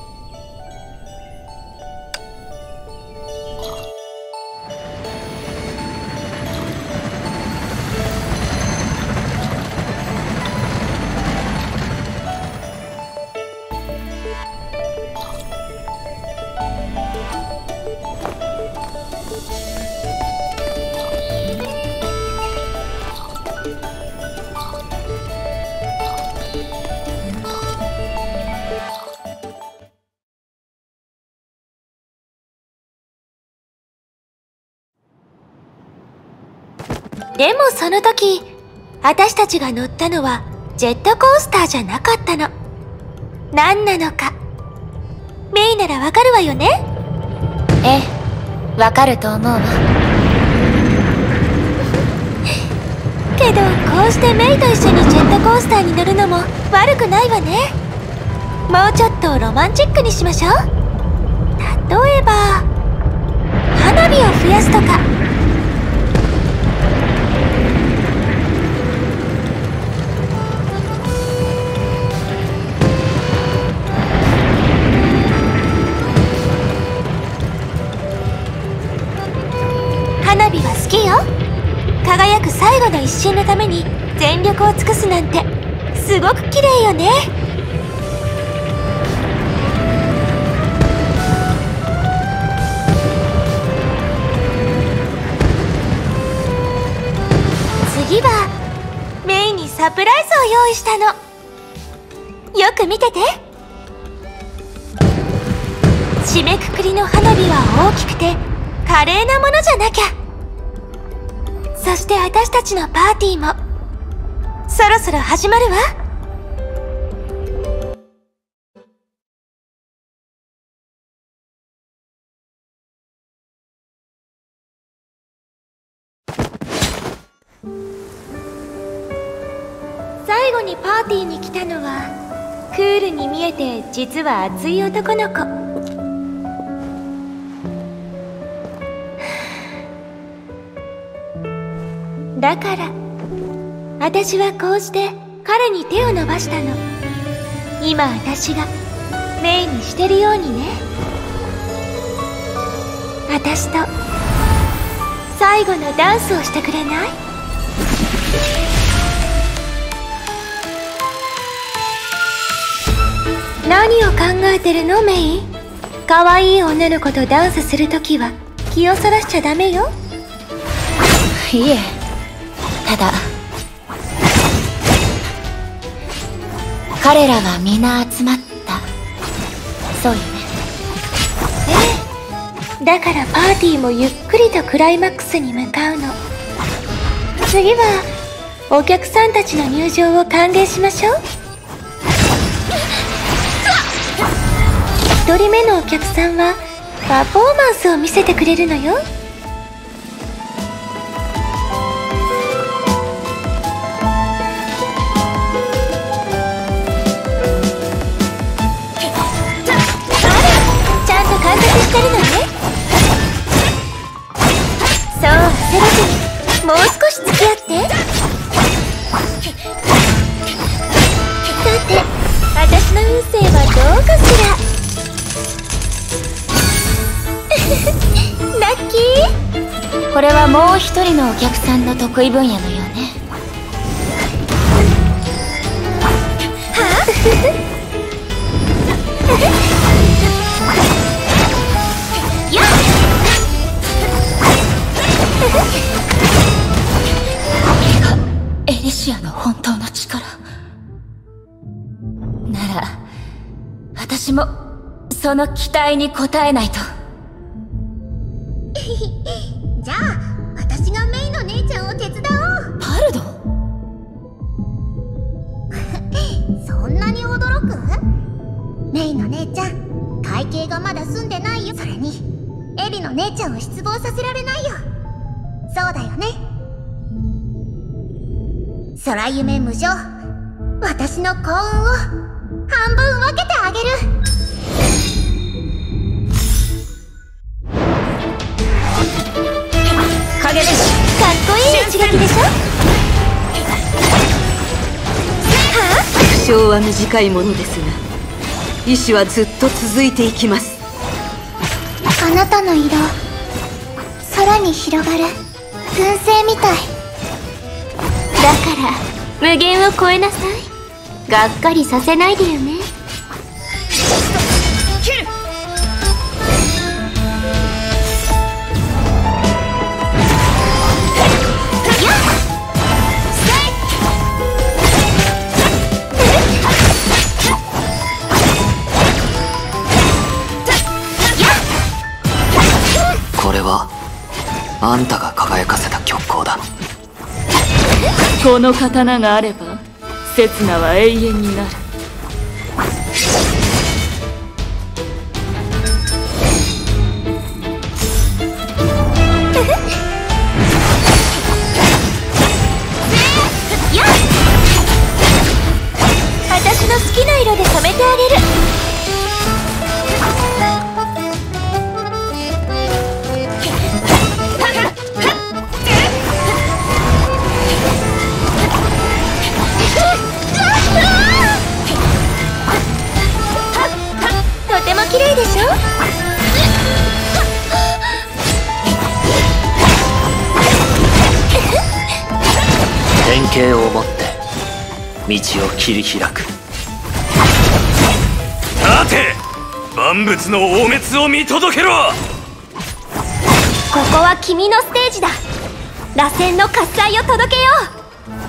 でもその時、私たちが乗ったのはジェットコースターじゃなかったの。何なのか。メイならわかるわよね？
ええ、わかると思うわ。
けど、こうしてメイと一緒にジェットコースターに乗るのも悪くないわね。 もうちょっとロマンチックにしましょう。例えば花火を増やすとか。花火は好きよ。輝く最後の一瞬のために全力を尽くすなんてすごく綺麗よね。次はメイにサプライズを用意したの。よく見てて。締めくくりの花火は大きくて華麗なものじゃなきゃ。そして私たちのパーティーもそろそろ始まるわ。最後にパーティーに来たのはクールに見えて実は熱い男の子。だから私はこうして彼に手を伸ばしたの。今私がメイにしてるようにね。私と最後のダンスをしてくれない？何を考えてるのメイ？可愛い女の子とダンスするときは気をそらしちゃダメよ。
いえ、ただ彼らは皆集まった。そうよね。
ええ、だからパーティーもゆっくりとクライマックスに向かうの。次はお客さんたちの入場を歓迎しましょう。一人目のお客さんはパフォーマンスを見せてくれるのよ。してるのね。そう焦らずにもう少し付き合って。さて私の運勢はどうかしら。ラッキー。
これはもう一人のお客さんの得意分野のようね。
はあ
エリシアの本当の力なら、私もその期待に応えないと。
じゃあ私がメイの姉ちゃんを手伝おう。
パルド
そんなに驚く？メイの姉ちゃん会計がまだ済んでないよ。それにエリの姉ちゃんを失望させられないよ。そうだよね。空夢無常、私の幸運を半分分けてあげる。
影です。
かっこいい一撃でしょ。はあ？
負傷は短いものですが意志はずっと続いていきます。
あなたの色、空に広がる燻製みたい。
だから無限を超えなさい。がっかりさせないでよね。
これはあんたが輝かせた極光だ。
この刀があれば刹那は永遠になる。
私の好きな色で染めてあげる。 綺麗でしょ。
典型を持って道を切り開く。
立て、万物の大滅を見届けろ。
ここは君のステージだ。螺旋の喝采を届けよう。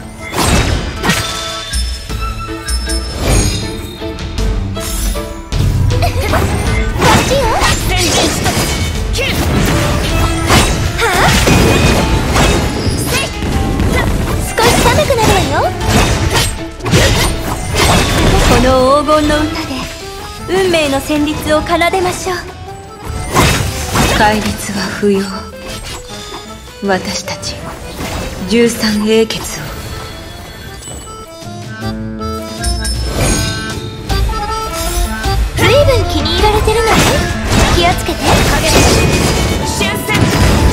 この黄金の歌で運命の旋律を奏でましょう。
戒律は不要。私たち十三英傑を。
ずいぶん気に入られてるのね。気をつけて。影出春戦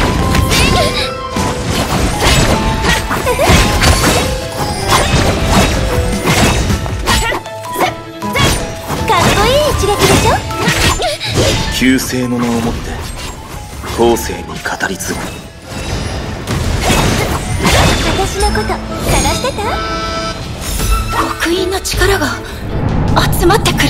一撃でしょ。
旧姓の名をもって後世に語り継ぐ。
私のこと探してた？
極限の力が集まってくる。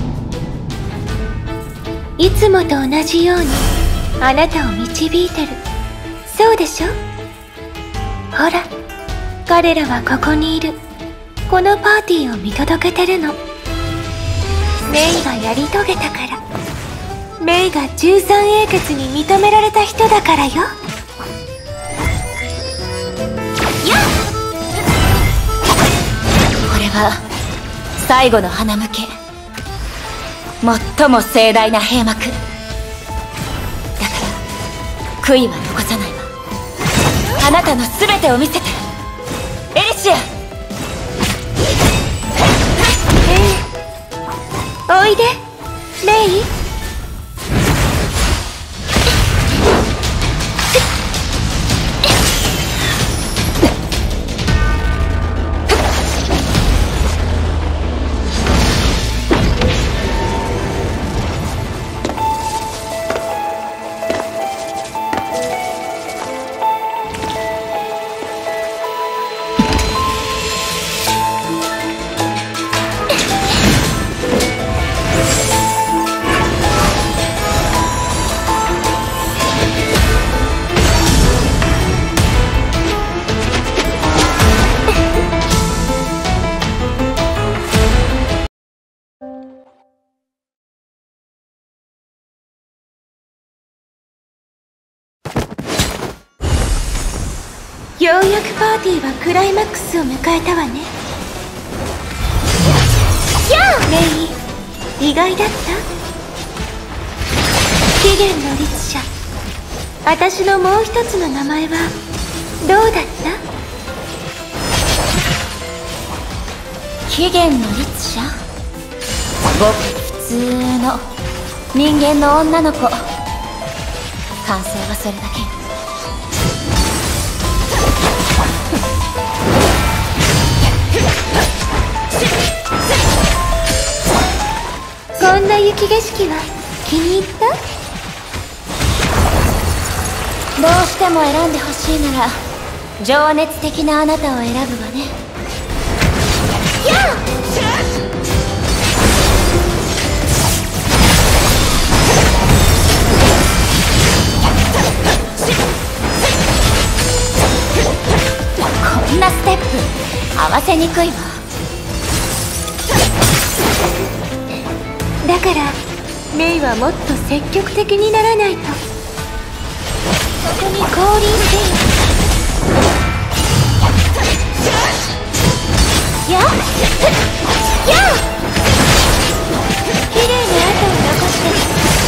いつもと同じようにあなたを導いてる。そうでしょ。ほら、彼らはここにいる。このパーティーを見届けてるの。メイがやり遂げたから。メイが十三英傑に認められた人だからよ。やっ、
これは最後の花向け、最も盛大な閉幕だから、悔いは残さないわ。あなたの全てを見せて、エリシア。
おいで、メイ。ようやくパーティーはクライマックスを迎えたわね。やあメイ、意外だった？起源の律者、私のもう一つの名前はどうだった？
起源の律者？ごく普通の人間の女の子。感想はそれだけ。
こんな雪景色は気に入った？
どうしても選んでほしいなら情熱的なあなたを選ぶわね。
やあ！
こんなステップ合わせにくいわ。
だからメイはもっと積極的にならないと。そこに降臨してよ。やっやっ綺麗な跡を残してる。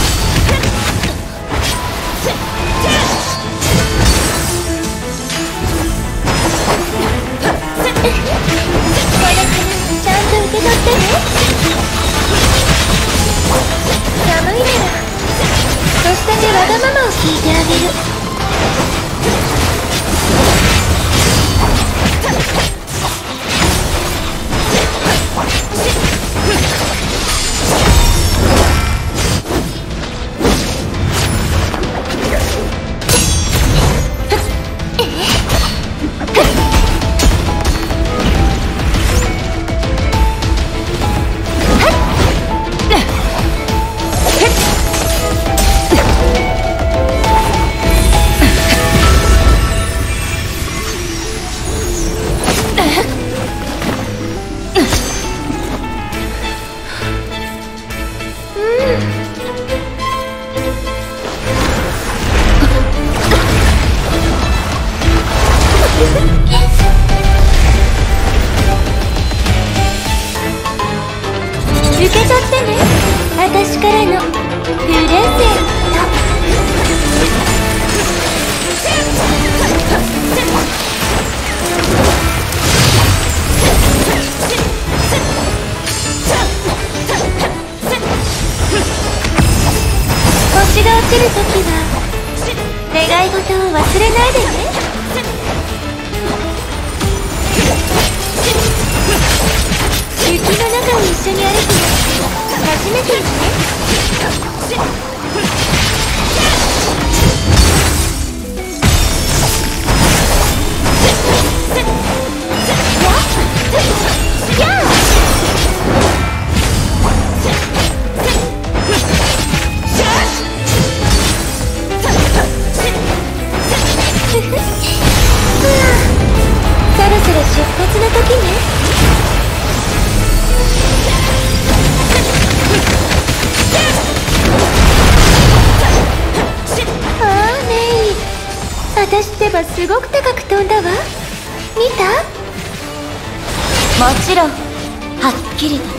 これからちゃんと受け取ってね。寒いなら少しだけわがままを聞いてあげる。 星が落ちるときは願い事を忘れないでね。雪の中を一緒に歩くの初めてよね。そろそろ出発の時ね。ああ、メイ、私ってばすごく高く飛んだわ。見た？
もちろん、はっきりとね。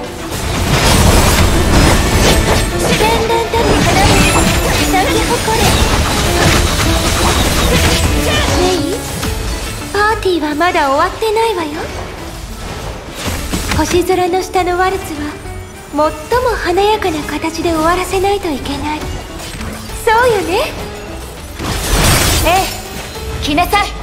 だんだんと離れ、咲き誇れ。メイ、パーティーはまだ終わってないわよ。星空の下のワルツは最も華やかな形で終わらせないといけない。そうよね。
ええ、来なさい。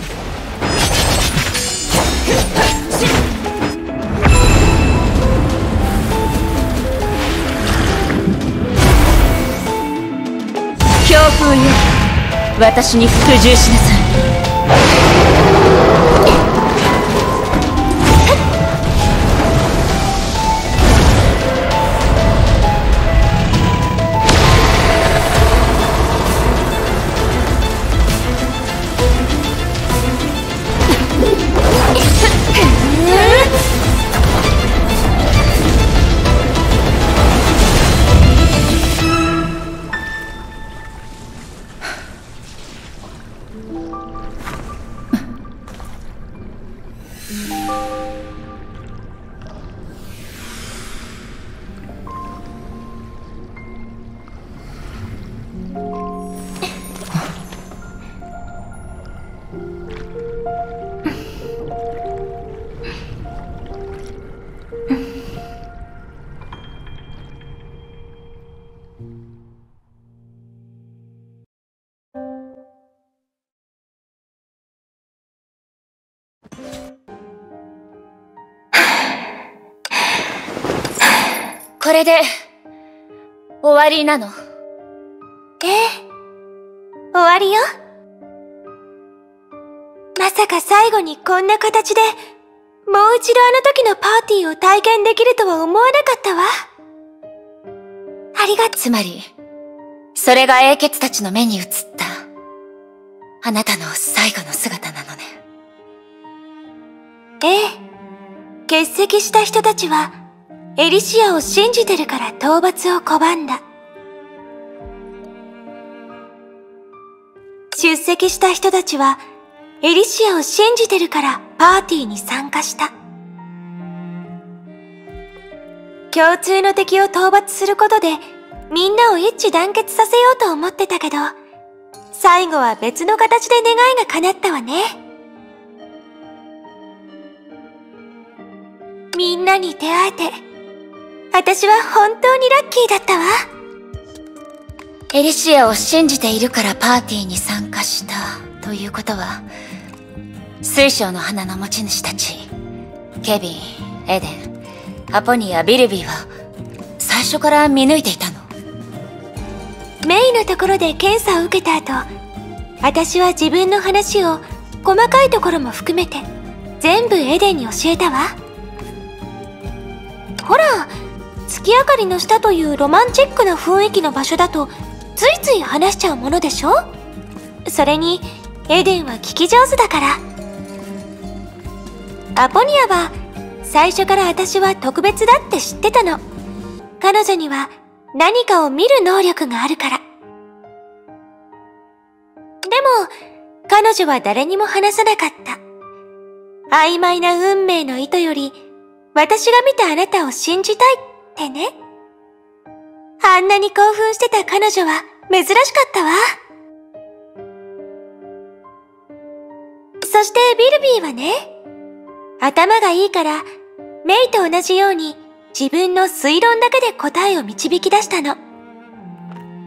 強風よ、私に服従しなさい。これで終わりなの？
ええ、終わりよ。まさか最後にこんな形でもう一度あの時のパーティーを体験できるとは思わなかったわ。ありがとう。
つまりそれが英傑たちの目に映ったあなたの最後の姿なのね。
ええ、欠席した人たちはエリシアを信じてるから討伐を拒んだ。出席した人たちはエリシアを信じてるからパーティーに参加した。共通の敵を討伐することでみんなを一致団結させようと思ってたけど、最後は別の形で願いが叶ったわね。みんなに出会えて私は本当にラッキーだったわ。
エリシアを信じているからパーティーに参加したということは、水晶の花の持ち主たち、ケビン、エデン、アポニア、ビルビーは最初から見抜いていたの？
メイのところで検査を受けた後、私は自分の話を細かいところも含めて全部エデンに教えたわ。ほら、月明かりの下というロマンチックな雰囲気の場所だとついつい話しちゃうものでしょ。それにエデンは聞き上手だから。アポニアは最初から私は特別だって知ってたの。彼女には何かを見る能力があるから。でも彼女は誰にも話さなかった。曖昧な運命の意図より私が見たあなたを信じたいってね。あんなに興奮してた彼女は珍しかったわ。そしてビルビーはね、頭がいいからメイと同じように自分の推論だけで答えを導き出したの。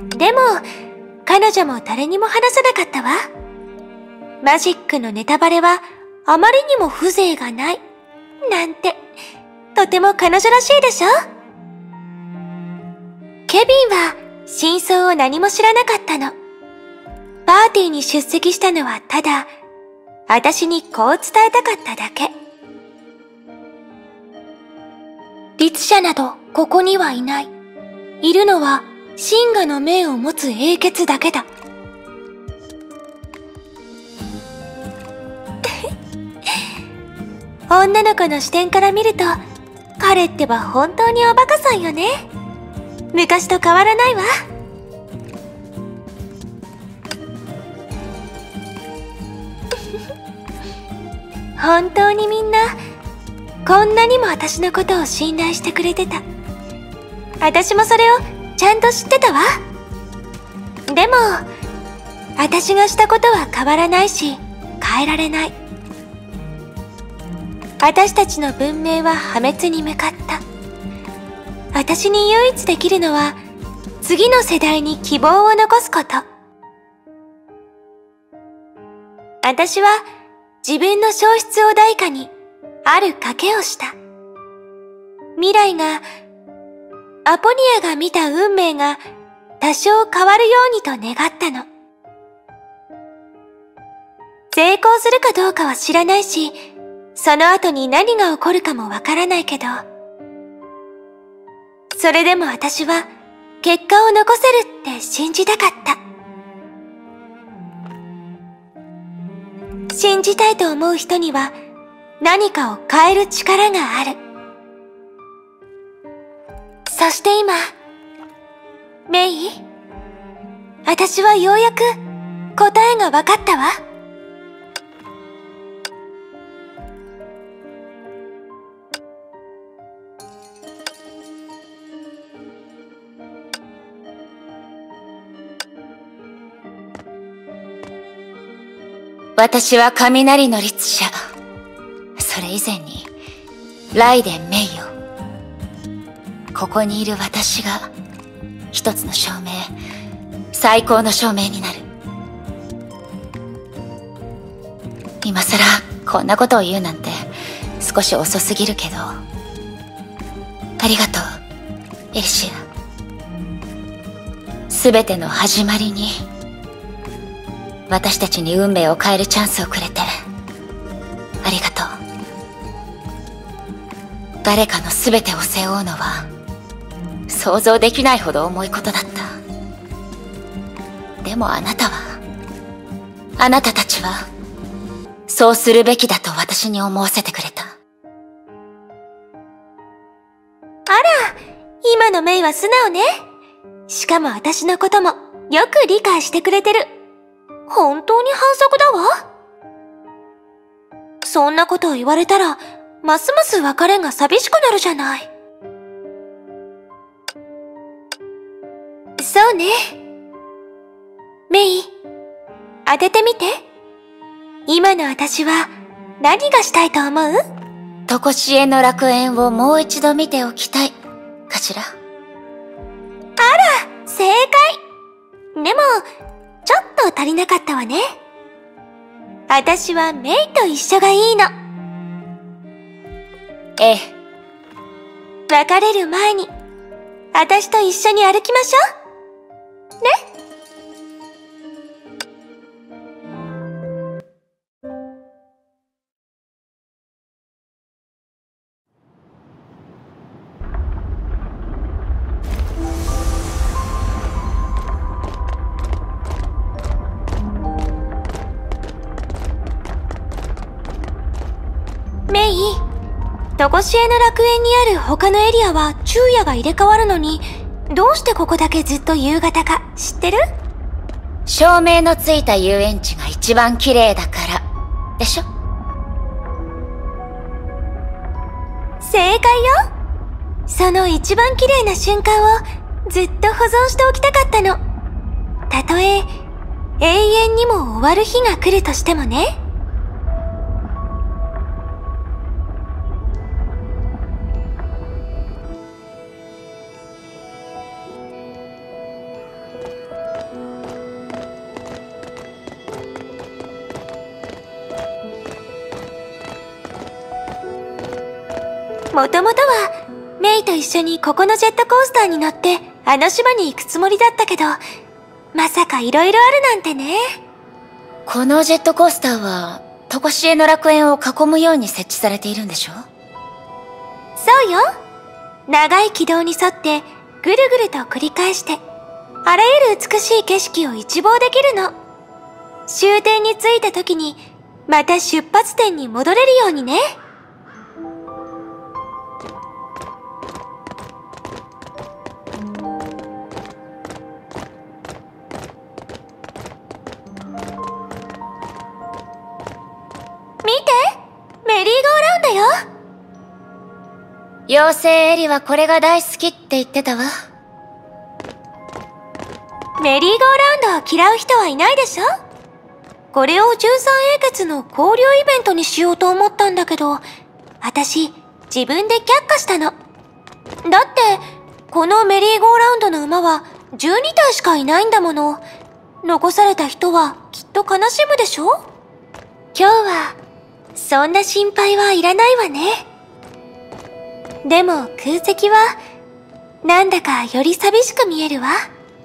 でも、彼女も誰にも話さなかったわ。マジックのネタバレはあまりにも風情がない。なんて、とても彼女らしいでしょ？ケビンは真相を何も知らなかったの。パーティーに出席したのはただ、私にこう伝えたかっただけ。律者などここにはいない。いるのは真我の命を持つ英傑だけだ。女の子の視点から見ると、彼ってば本当におバカさんよね。昔と変わらないわ。本当にみんな、こんなにも私のことを信頼してくれてた。私もそれをちゃんと知ってたわ。でも、私がしたことは変わらないし、変えられない。私たちの文明は破滅に向かった。私に唯一できるのは、次の世代に希望を残すこと。私は自分の消失を代価に、ある賭けをした。未来が、アポニアが見た運命が多少変わるようにと願ったの。成功するかどうかは知らないし、その後に何が起こるかもわからないけど、それでも私は結果を残せるって信じたかった。信じたいと思う人には何かを変える力がある。そして今、メイ、私はようやく答えが分かったわ。
私は雷の律者。それ以前に、ライデン・メイよ。ここにいる私が、一つの証明、最高の証明になる。今さら、こんなことを言うなんて、少し遅すぎるけど。ありがとう、エリシア。すべての始まりに、私たちに運命を変えるチャンスをくれて、ありがとう。誰かのすべてを背負うのは、想像できないほど重いことだった。でもあなたは、あなたたちは、そうするべきだと私に思わせてくれた。
あら、今のメイは素直ね。しかも私のこともよく理解してくれてる。本当に反則だわ。そんなことを言われたら、ますます別れが寂しくなるじゃない。そうね。メイ、当ててみて。今の私は何がしたいと思う？
とこしえの楽園をもう一度見ておきたい、かしら。あら、
正解。でも、ちょっと足りなかったわね。私はメイと一緒がいいの。
ええ。
別れる前に、私と一緒に歩きましょう。ね？メイ、とこしえの楽園にある他のエリアは昼夜が入れ替わるのに、どうしてここだけずっと夕方か知ってる？
照明のついた遊園地が一番綺麗だから、でしょ？
正解よ。その一番綺麗な瞬間をずっと保存しておきたかったの。たとえ永遠にも終わる日が来るとしてもね。 もともとはメイと一緒にここのジェットコースターに乗ってあの島に行くつもりだったけど、まさか色々あるなんてね。
このジェットコースターは常しえの楽園を囲むように設置されているんでしょ？
そうよ。長い軌道に沿ってぐるぐると繰り返して、あらゆる美しい景色を一望できるの。終点に着いた時にまた出発点に戻れるようにね。見て、メリーゴーラウンドよ。
妖精エリはこれが大好きって言ってたわ。
メリーゴーラウンドを嫌う人はいないでしょ。これをじゅうさんえいけつの交流イベントにしようと思ったんだけど、私自分で却下したの。だってこのメリーゴーラウンドの馬はじゅうにたいしかいないんだもの。残された人はきっと悲しむでしょ。今日はそんな心配はいらないわね。でも空席はなんだかより寂しく見えるわ。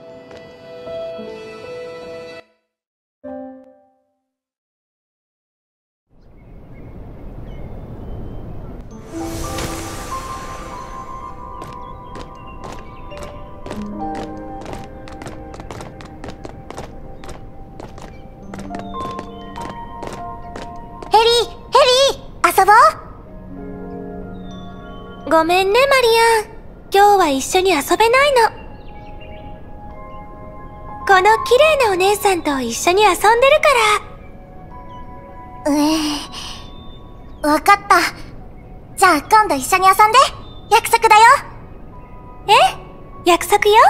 ヘリー、ヘリー、遊ぼう。
ごめんねマリアン、今日は一緒に遊べないの。この綺麗なお姉さんと一緒に遊んでるから。
うえー、わかった。じゃあ今度一緒に遊んで。約束だよ。
え？約束よ。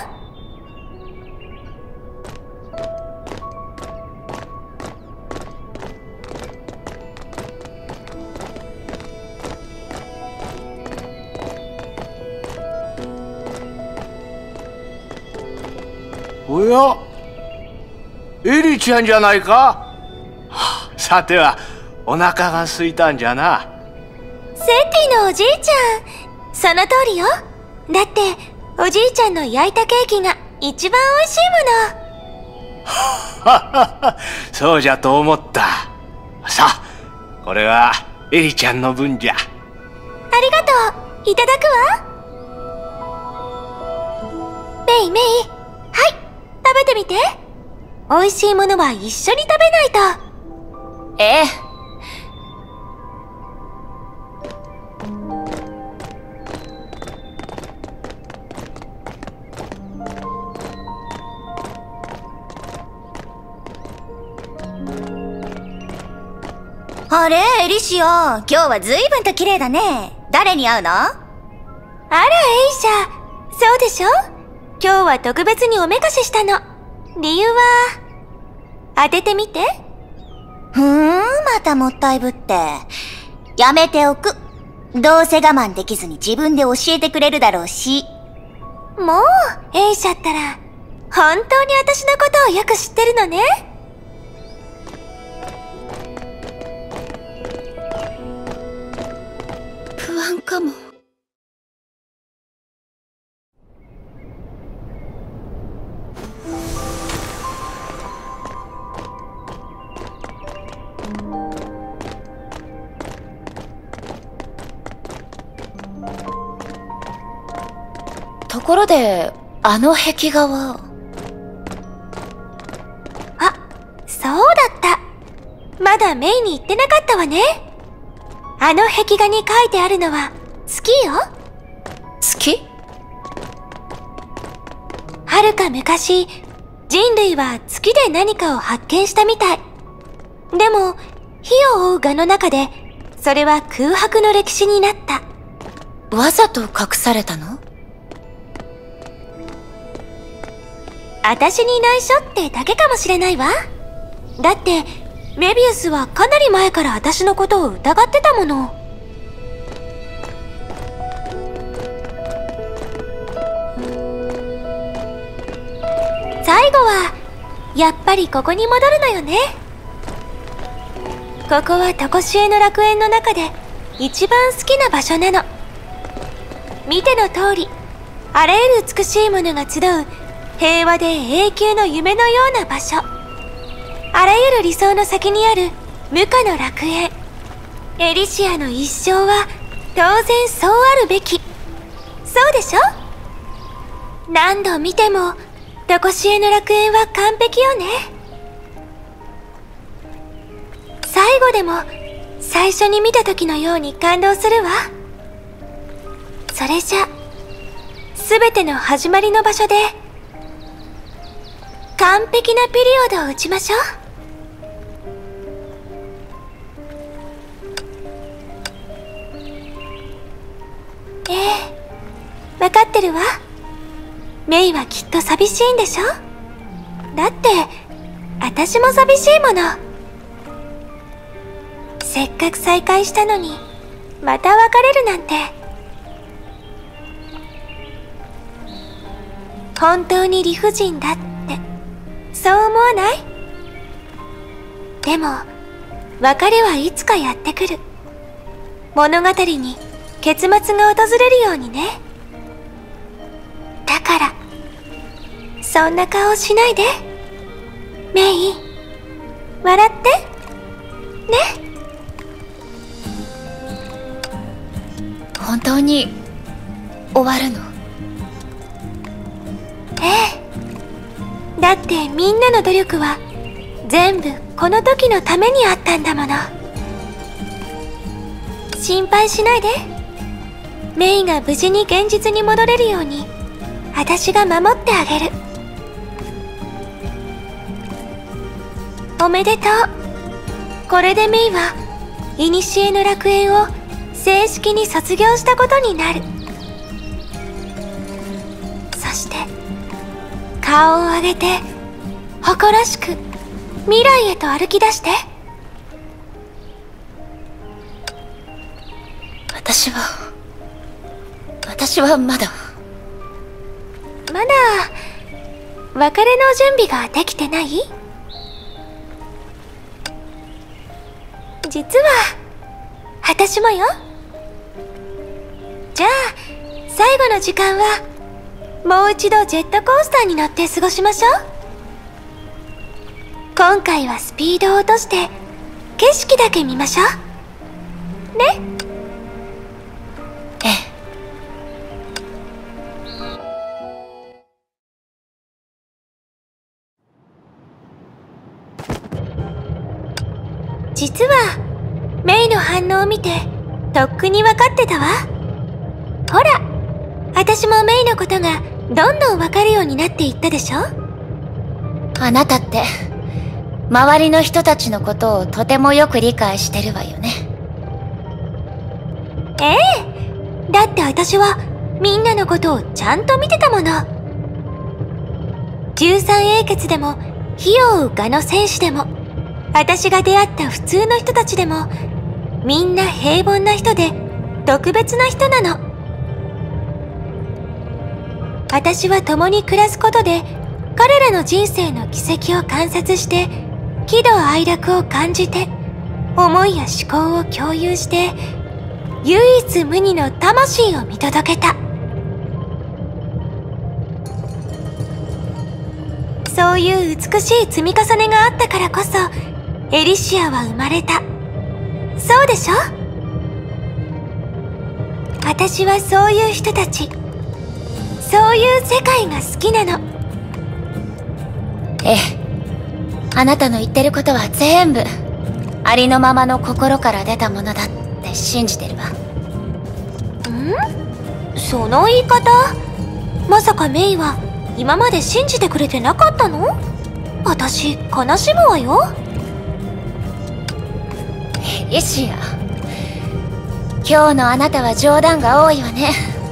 おや、エリちゃんじゃないか。さてはお腹が空いたんじゃな。
セティのおじいちゃん、その通りよ。だっておじいちゃんの焼いたケーキが一番おいしいもの。
そうじゃと思った。さあ、これはエリちゃんの分じゃ。
ありがとう、いただくわ。メイメイ、はい、食べてみて。美味しいものは一緒に食べないと。
ええ。
あれ、エリシア、今日は随分と綺麗だね。誰に会うの？あ
ら、エイシャ、そうでしょ？今日は特別におめかししたの。理由は、当ててみて。
ふーん、またもったいぶって。やめておく。どうせ我慢できずに自分で教えてくれるだろうし。
もう、エイシャったら、本当に私のことをよく知ってるのね。
不安かも。ところで、あの壁画は。
あ、そうだった。まだメイに言ってなかったわね。あの壁画に書いてあるのは月よ。
月？
はるか昔、人類は月で何かを発見したみたい。でも、火を追う蛾の中で、それは空白の歴史になった。
わざと隠されたの？
私に内緒ってだけかもしれないわ。だって、メビウスはかなり前から私のことを疑ってたもの。最後は、やっぱりここに戻るのよね。ここは常しえの楽園の中で一番好きな場所なの。 見ての通り、あらゆる美しいものが集う平和で永久の夢のような場所。あらゆる理想の先にある無価の楽園。エリシアの一生は当然そうあるべき。そうでしょ？何度見てもとこしえの楽園は完璧よね。最後でも最初に見た時のように感動するわ。それじゃすべての始まりの場所で完璧なピリオドを打ちましょう。ええ、わかってるわ。メイはきっと寂しいんでしょ？だって私も寂しいもの。せっかく再会したのにまた別れるなんて。本当に理不尽だってそう思わない？でも別れはいつかやってくる。物語に結末が訪れるようにね。だからそんな顔しないでメイ。笑ってね。
本当に終わるの？
ええ。だってみんなの努力は全部この時のためにあったんだもの。心配しないで。メイが無事に現実に戻れるように私が守ってあげる。おめでとう。これでメイは古の楽園を正式に卒業したことになる。そして顔を上げて誇らしく未来へと歩き出して。
私は私はまだ
まだ別れの準備ができてない？実は私もよ。じゃあ最後の時間はもう一度ジェットコースターに乗って過ごしましょう。今回はスピードを落として景色だけ見ましょうね。
ええ。
実はメイの反応を見てとっくに分かってたわ。ほら私もメイのことがどんどん分かるようになっていったでしょ。
あなたって周りの人たちのことをとてもよく理解してるわよね。
ええ。だって私はみんなのことをちゃんと見てたもの。十三英傑でも火を追う我の戦士でも私が出会った普通の人たちでもみんな平凡な人で特別な人なの。私は共に暮らすことで彼らの人生の軌跡を観察して喜怒哀楽を感じて思いや思考を共有して唯一無二の魂を見届けた。そういう美しい積み重ねがあったからこそエリシアは生まれた。そうでしょ？私はそういう人たち、そういう世界が好きなの。
ええ。あなたの言ってることは全部ありのままの心から出たものだって信じてるわ。
ん？その言い方、まさかメイは今まで信じてくれてなかったの？私悲しむわよ。
エリシア、今日のあなたは冗談が多いわね。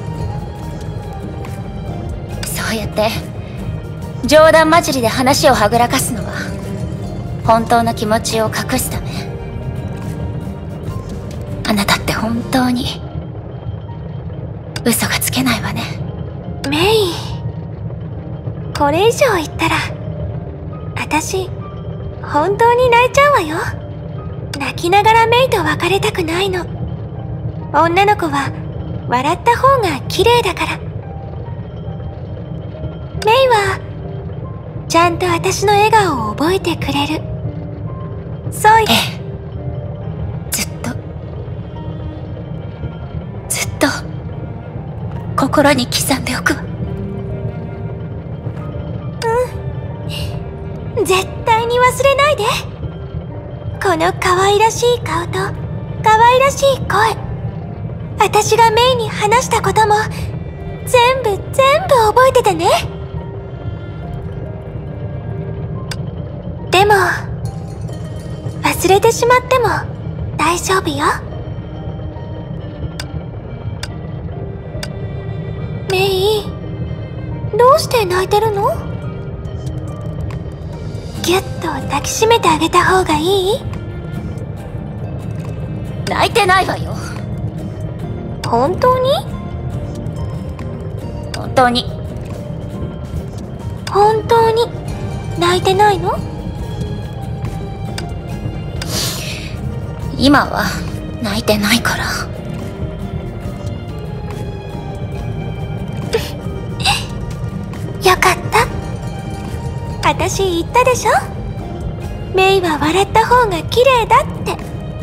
そうやって冗談交じりで話をはぐらかすのは本当の気持ちを隠すため。あなたって本当に嘘がつけないわね。
メイ、これ以上言ったら私本当に泣いちゃうわよ。泣きながらメイと別れたくないの。女の子は笑った方が綺麗だから。メイはちゃんと私の笑顔を覚えてくれる。そうよ。
ええ、ずっとずっと心に刻んでおくわ。
うん、絶対に忘れないで。この可愛らしい顔と可愛らしい声、私がメイに話したことも全部全部覚えててね。でも忘れてしまっても大丈夫よ。メイ、どうして泣いてるの？ぎゅっと抱きしめてあげた方がいい？
泣いてないわよ。
本当に？
本当に。
本当に泣いてないの？
今は泣いてないから。
よかった。私言ったでしょ？メイは笑った方が綺麗だって。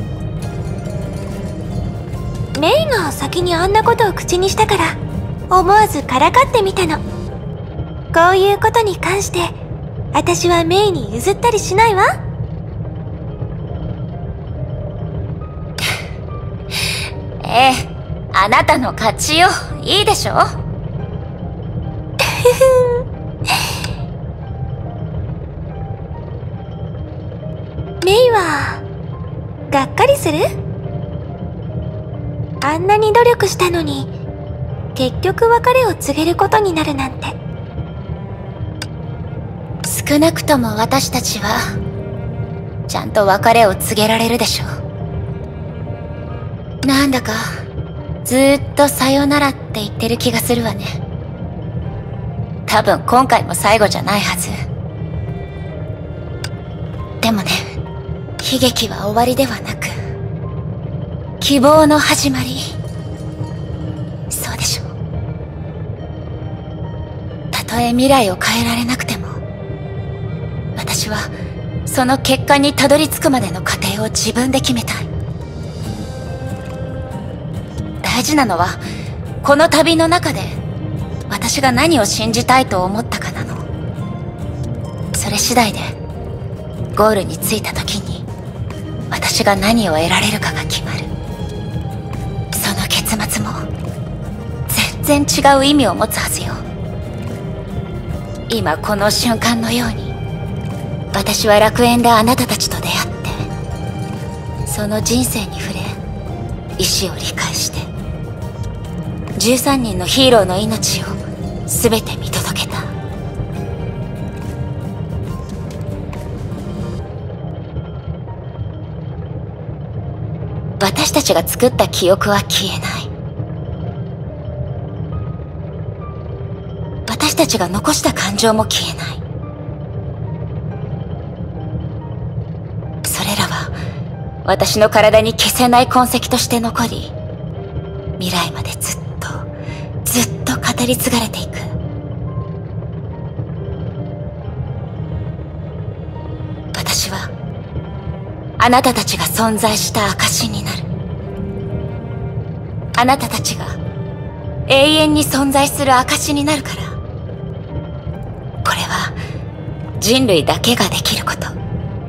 メイが先にあんなことを口にしたから思わずからかってみたの。こういうことに関して私はメイに譲ったりしないわ。
ええ、あなたの勝ちよ。いいでしょ？
メイはがっかりする？あんなに努力したのに結局別れを告げることになるなんて。
少なくとも私たちはちゃんと別れを告げられるでしょう。なんだかずーっとさよならって言ってる気がするわね。多分今回も最後じゃないはず。でもね、悲劇は終わりではなく希望の始まり。そうでしょう。たとえ未来を変えられなくても私はその結果にたどり着くまでの過程を自分で決めたい。大事なのはこの旅の中で私が何を信じたいと思ったかなの。それ次第でゴールに着いた時に私が何を得られるかが決まる。その結末も全然違う意味を持つはずよ。今この瞬間のように私は楽園であなたたちと出会ってその人生に触れ意志を理解してじゅうさんにんのヒーローの命を全て見届けた。私たちが作った記憶は消えない。私たちが残した感情も消えない。それらは私の体に消せない痕跡として残り、未来までずっとずっと語り継がれていく。私はあなたたちが存在した証になる。あなたたちが永遠に存在する証になるから。これは人類だけができること。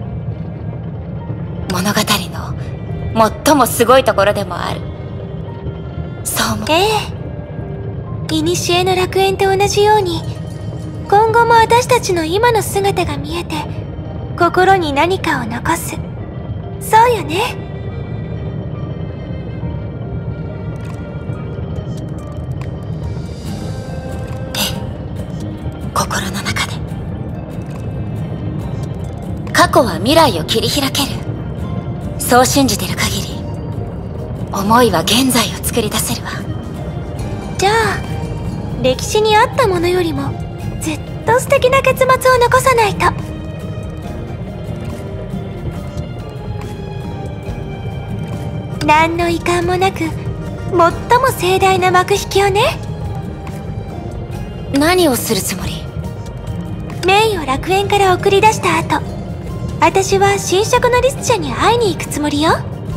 物語の最もすごいところでもある。そう思う。
ええ、古の楽園と同じように今後も私たちの今の姿が見えて心に何かを残す。そうよね。
ええ、心の中で。過去は未来を切り開ける。そう信じてる限り思いは現在を作り出せるわ。
じゃあ歴史にあったものよりもずっと素敵な結末を残さないと。何の遺憾もなく最も盛大な幕引きをね。
何をするつもり？
メイを楽園から送り出した後、私は新職のリスチャに会いに行くつもりよ。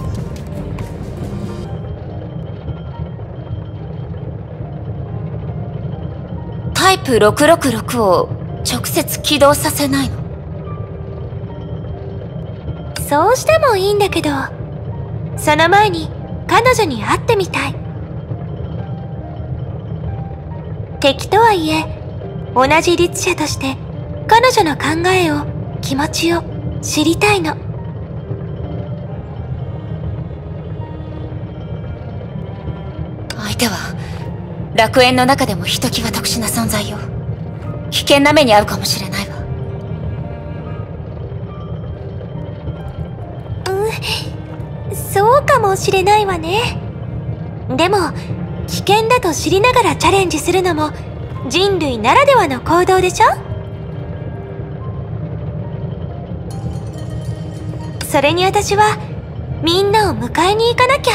タイプろくろくろくを直接起動させないの？
そうしてもいいんだけど、その前に彼女に会ってみたい。敵とはいえ、同じ律者として彼女の考えを、気持ちを知りたいの。
相手は楽園の中でもひときわ特殊な存在よ。危険な目に遭うかもしれないわ。
うん、そうかもしれないわね。でも危険だと知りながらチャレンジするのも人類ならではの行動でしょ。それに私はみんなを迎えに行かなきゃ。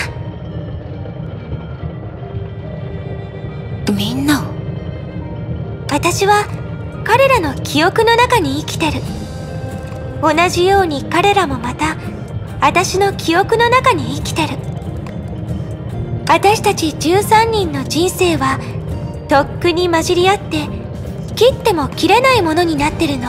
みんなを？
私は彼らの記憶の中に生きてる。同じように彼らもまた私の記憶の中に生きてる。私たちじゅうさんにんの人生はとっくに混じり合って切っても切れないものになってるの。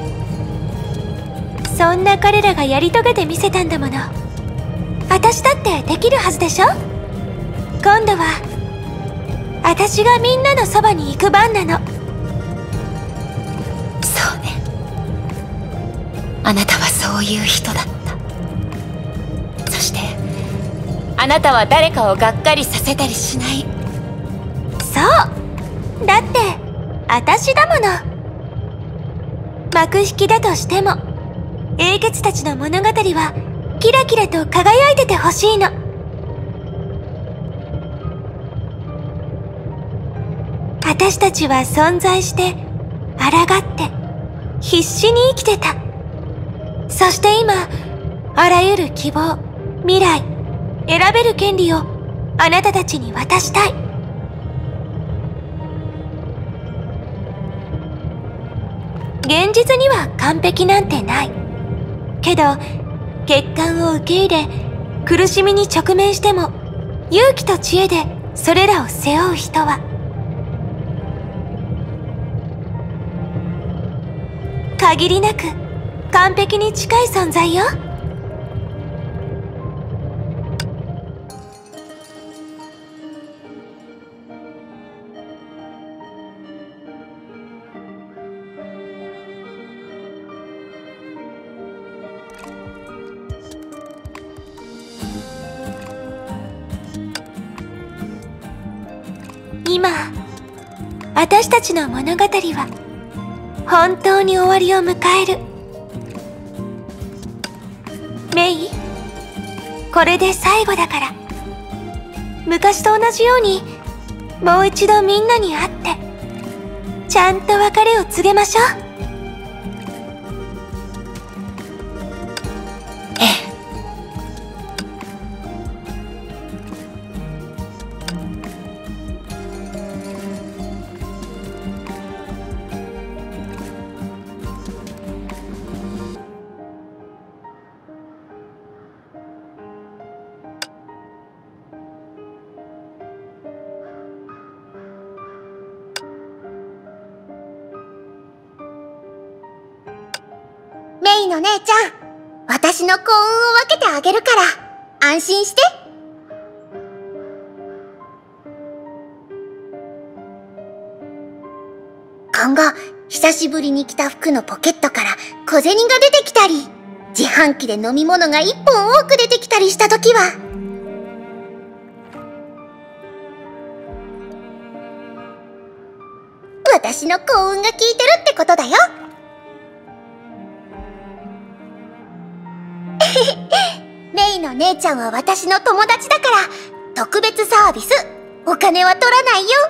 そんな彼らがやり遂げてみせたんだもの。私だってできるはずでしょ。今度は私がみんなのそばに行く番なの。
そうね。あなたはそういう人だった。そしてあなたは誰かをがっかりさせたりしない。
そうだって私だもの。幕引きだとしても英傑たちの物語はキラキラと輝いててほしいの。私たちは存在して抗って必死に生きてた。そして今あらゆる希望、未来、選べる権利をあなたたちに渡したい。現実には完璧なんてないけど、欠陥を受け入れ苦しみに直面しても勇気と知恵でそれらを背負う人は限りなく完璧に近い存在よ。今、私たちの物語は本当に終わりを迎える。メイ、これで最後だから。昔と同じようにもう一度みんなに会ってちゃんと別れを告げましょう。
メイの姉ちゃん、私の幸運を分けてあげるから安心して。今後久しぶりに着た服のポケットから小銭が出てきたり、自販機で飲み物が一本多く出てきたりしたときは、私の幸運が効いてるってことだよ。メイの姉ちゃんは私の友達だから特別サービス、お金は取らないよ。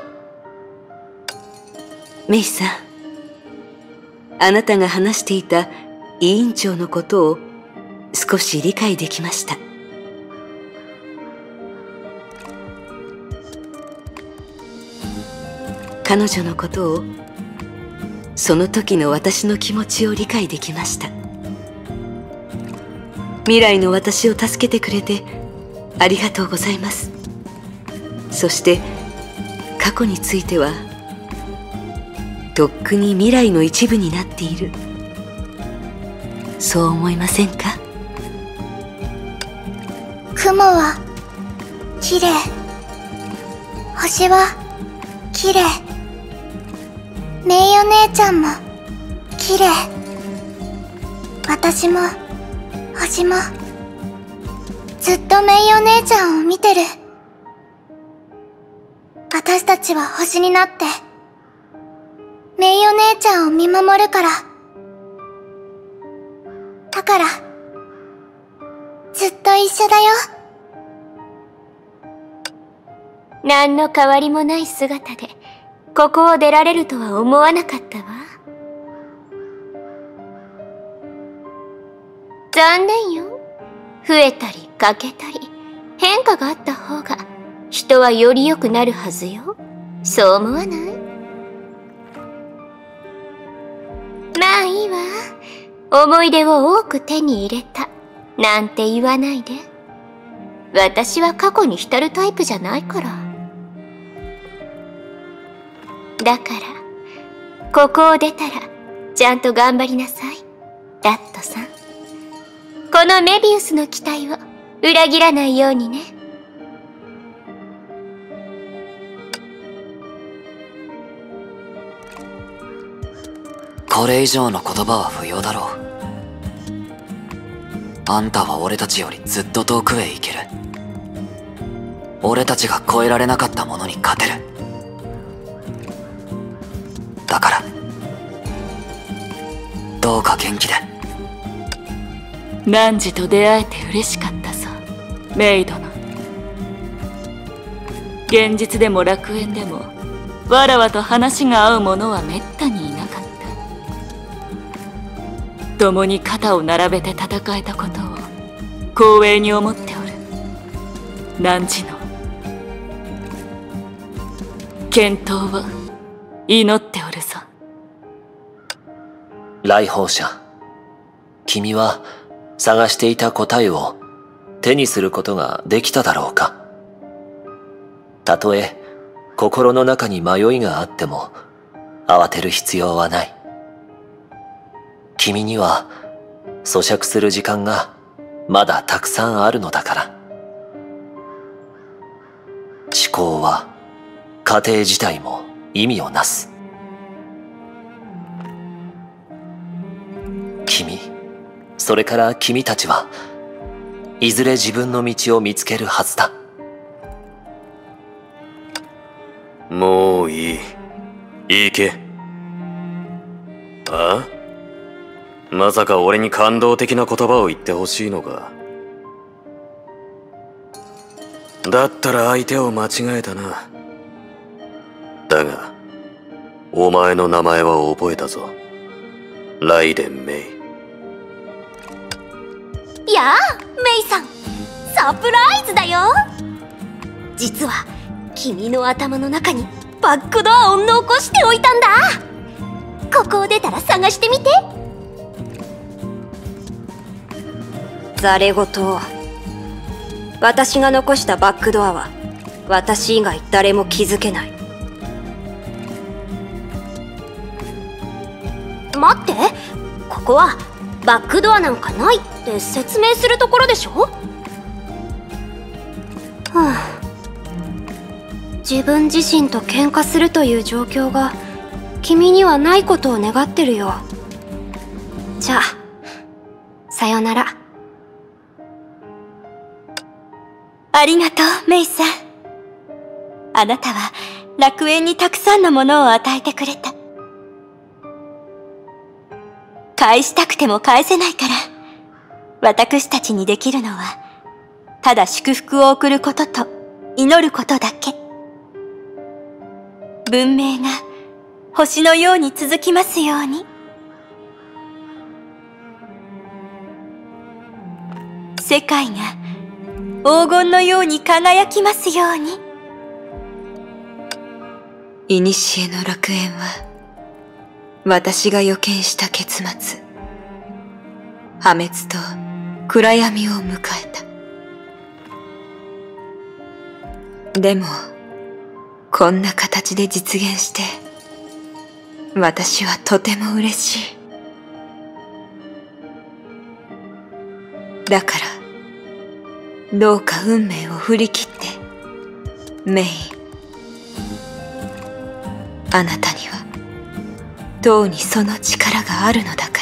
メイさん、あなたが話していた委員長のことを少し理解できました。 彼女のことを、その時の私の気持ちを理解できました。未来の私を助けてくれてありがとうございます。そして過去についてはとっくに未来の一部になっている。そう思いませんか？
雲は綺麗、星は綺麗、メイお姉ちゃんも綺麗、私も星もずっとメイお姉ちゃんを見てる。私たちは星になってメイお姉ちゃんを見守るから。だからずっと一緒だよ。
何の変わりもない姿でここを出られるとは思わなかったわ。残念よ。増えたり欠けたり変化があった方が人はより良くなるはずよ。そう思わない？まあいいわ。思い出を多く手に入れたなんて言わないで。私は過去に浸るタイプじゃないから。だからここを出たらちゃんと頑張りなさい、ラットさん。このメビウスの期待を裏切らないようにね。
これ以上の言葉は不要だろう。あんたは俺たちよりずっと遠くへ行ける。俺たちが超えられなかったものに勝てる。だからどうか元気で。
汝と出会えて嬉しかったさ、メイ殿。現実でも楽園でもわらわと話が合う者はめったにいなかった。共に肩を並べて戦えたことを光栄に思っておる。汝の健闘を祈っておるぞ。
来訪者、君は探していた答えを手にすることができただろうか。たとえ心の中に迷いがあっても慌てる必要はない。君には咀嚼する時間がまだたくさんあるのだから。思考は過程自体も意味をなす。君、それから君たちはいずれ自分の道を見つけるはずだ。
もういい。行け。あ？まさか俺に感動的な言葉を言ってほしいのか。だったら相手を間違えたな。だがお前の名前は覚えたぞ。ライデン・メイ。
やあ、メイさん、サプライズだよ。実は君の頭の中にバックドアを残しておいたんだ。ここを出たら探してみて。
ざれ言。私が残したバックドアは私以外誰も気づけない。
待って、ここはバックドアなんかないって説明するところでしょ。はあ、自分自身と喧嘩するという状況が君にはないことを願ってるよ。じゃあさよなら。
ありがとう、メイさん。あなたは楽園にたくさんのものを与えてくれた。返したくても返せないから、私たちにできるのは、ただ祝福を送ることと祈ることだけ。文明が星のように続きますように。世界が黄金のように輝きますように。
古の楽園は、私が予見した結末、破滅と暗闇を迎えた。でも、こんな形で実現して、私はとても嬉しい。だから、どうか運命を振り切って、メイ、あなたには、とうにその力があるのだから。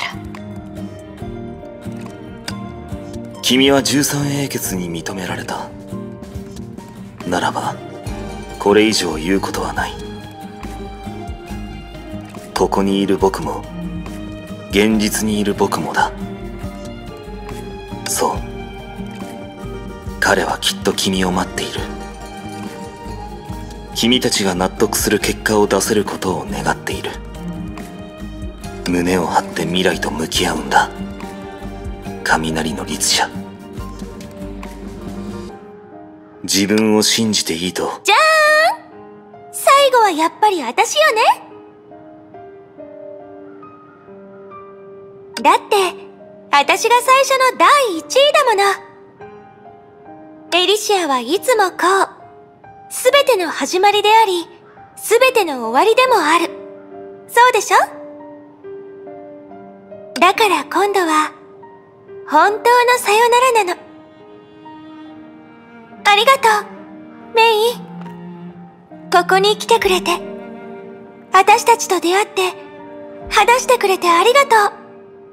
君は十三英傑に認められた。ならば、これ以上言うことはない。ここにいる僕も、現実にいる僕もだ。そう。彼はきっと君を待っている。君たちが納得する結果を出せることを願っている。胸を張って未来と向き合うんだ。雷の律者。自分を信じていいと。
じゃーん！最後はやっぱり私よね。だって、私が最初のだいいちいだもの。エリシアはいつもこう、すべての始まりであり、すべての終わりでもある。そうでしょ？だから今度は、本当のさよならなの。ありがとう、メイ。ここに来てくれて、私たちと出会って、話してくれてありがとう。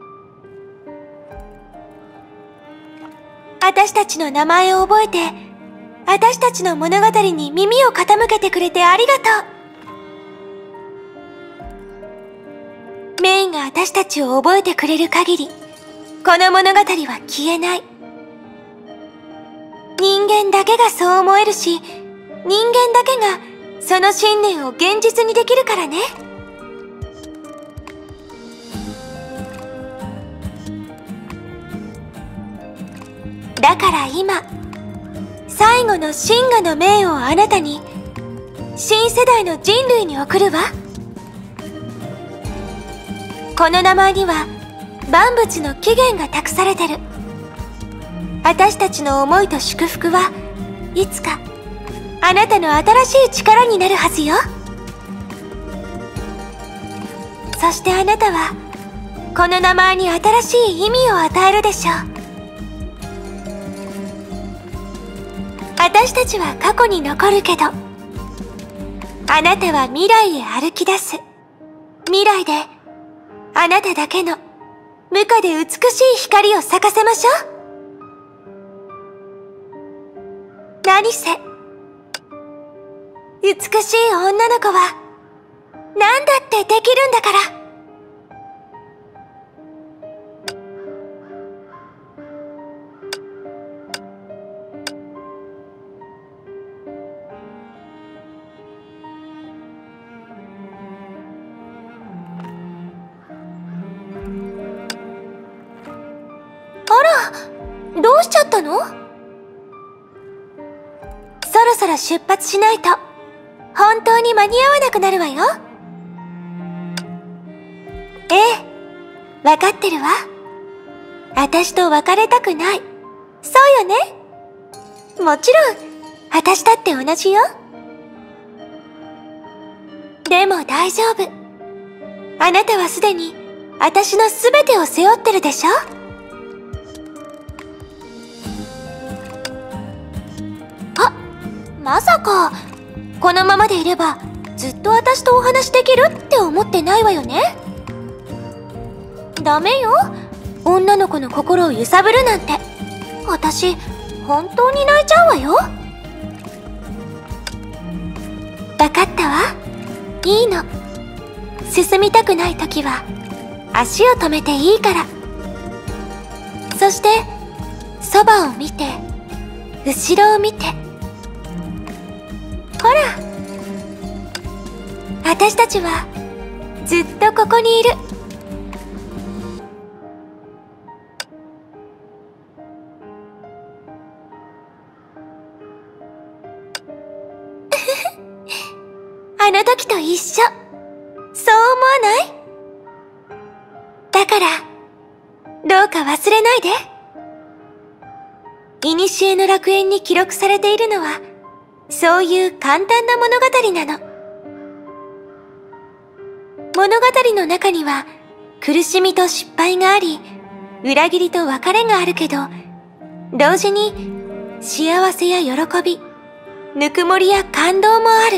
私たちの名前を覚えて、私たちの物語に耳を傾けてくれてありがとう。メイが私たちを覚えてくれる限り、この物語は消えない。人間だけがそう思えるし、人間だけがその信念を現実にできるからね。だから今、最後の真我の命をあなたに、新世代の人類に送るわ。この名前には万物の起源が託されてる。私たちの思いと祝福はいつかあなたの新しい力になるはずよ。そしてあなたはこの名前に新しい意味を与えるでしょう。私たちは過去に残るけど、あなたは未来へ歩き出す。未来であなただけの無価で美しい光を咲かせましょう。何せ美しい女の子は何だってできるんだから。あら、どうしちゃったの？そろそろ出発しないと本当に間に合わなくなるわよ。ええ、わかってるわ。私と別れたくない。そうよね。もちろん私だって同じよ。でも大丈夫。あなたはすでに私のすべてを背負ってるでしょ。まさか、このままでいればずっと私とお話できるって思ってないわよね。ダメよ。女の子の心を揺さぶるなんて。私、本当に泣いちゃうわよ。わかったわ。いいの。進みたくないときは、足を止めていいから。そして、そばを見て、後ろを見て。ほら、私たちはずっとここにいる。あの時時と一緒。そう思わない？だから、どうか忘れないで。古の楽園に記録されているのは、そういう簡単な物語なの。物語の中には、苦しみと失敗があり、裏切りと別れがあるけど、同時に幸せや喜び、ぬくもりや感動もある。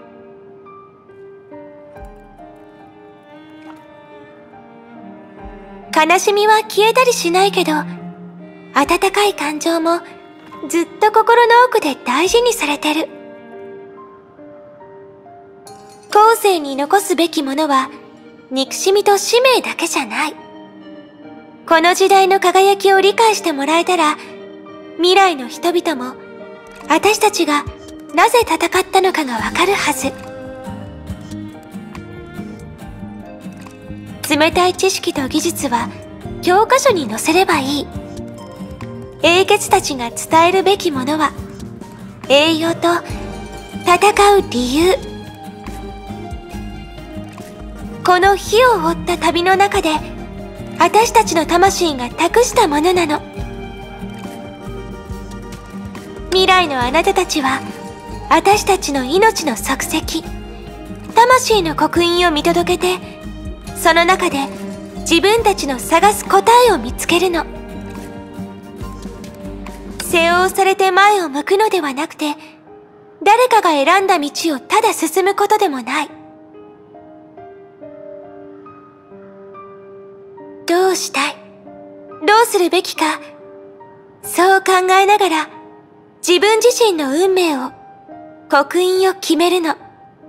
悲しみは消えたりしないけど、温かい感情もずっと心の奥で大事にされてる。後世に残すべきものは憎しみと使命だけじゃない。この時代の輝きを理解してもらえたら、未来の人々も私たちがなぜ戦ったのかがわかるはず。冷たい知識と技術は教科書に載せればいい。英傑たちが伝えるべきものは栄養と戦う理由。この火を追った旅の中で私たちの魂が託したものなの。未来のあなたたちは私たちの命の足跡、魂の刻印を見届けて、その中で自分たちの探す答えを見つけるの。背負されて前を向くのではなくて、誰かが選んだ道をただ進むことでもない。どうしたい？どうするべきか？そう考えながら、自分自身の運命を、刻印を決めるの。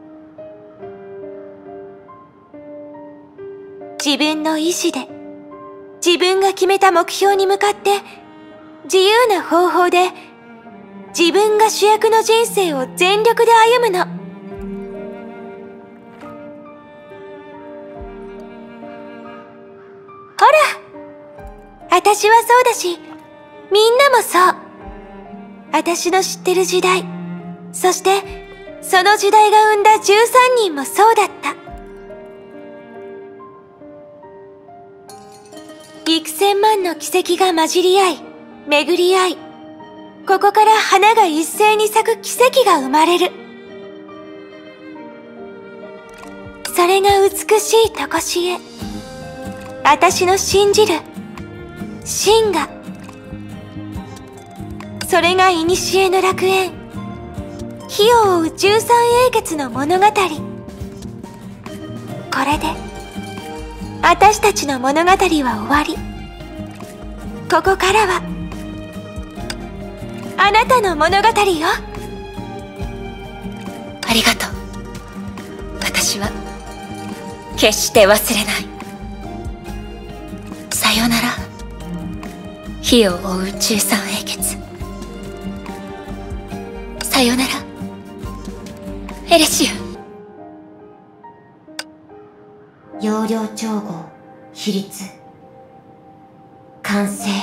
自分の意志で、自分が決めた目標に向かって、自由な方法で、自分が主役の人生を全力で歩むの。ほら、私はそうだし、みんなもそう。私の知ってる時代、そしてその時代が生んだじゅうさんにんもそうだった。幾千万の奇跡が混じり合い、巡り合い、ここから花が一斉に咲く奇跡が生まれる。それが美しいとこしえ。私の信じる真が。それが古の楽園、火を追う十三英傑の物語。これで私たちの物語は終わり。ここからはあなたの物語よ。
ありがとう。私は決して忘れない。さよなら、火を追う十三英傑。さよなら、エレシア。
容量調合、比率、完成。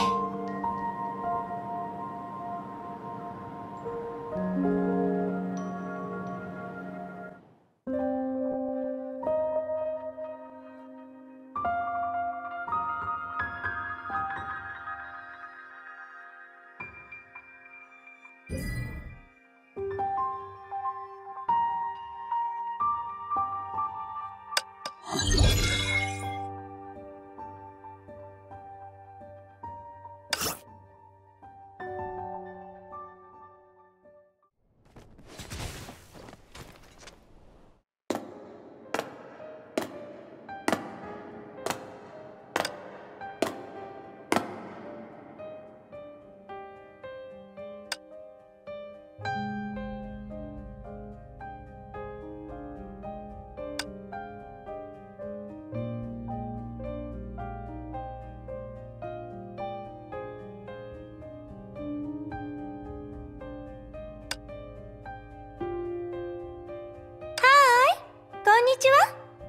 こんにちは。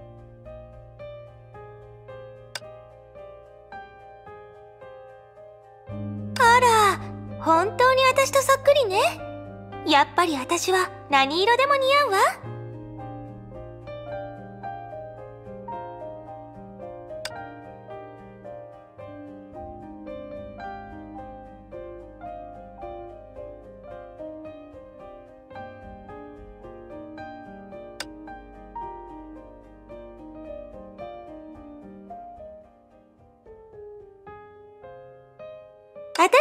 あら、本当に私とそっくりね。やっぱり私は何色でも似合うわ。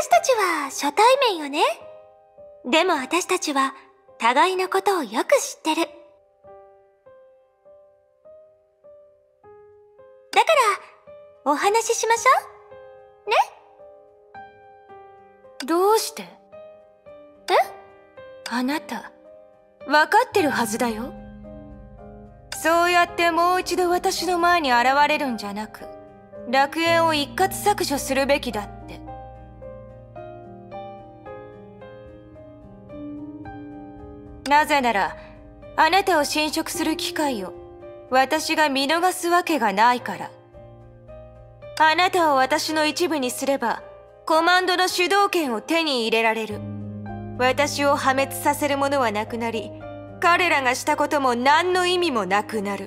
私たちは初対面よね。でも私たちは互いのことをよく知ってる。だからお話ししましょうね。
どうして？
え？
あなた、わかってるはずだよ。そうやってもう一度私の前に現れるんじゃなく、楽園を一括削除するべきだって。なぜなら、あなたを侵食する機会を私が見逃すわけがないから。あなたを私の一部にすれば、コマンドの主導権を手に入れられる。私を破滅させるものはなくなり、彼らがしたことも何の意味もなくなる。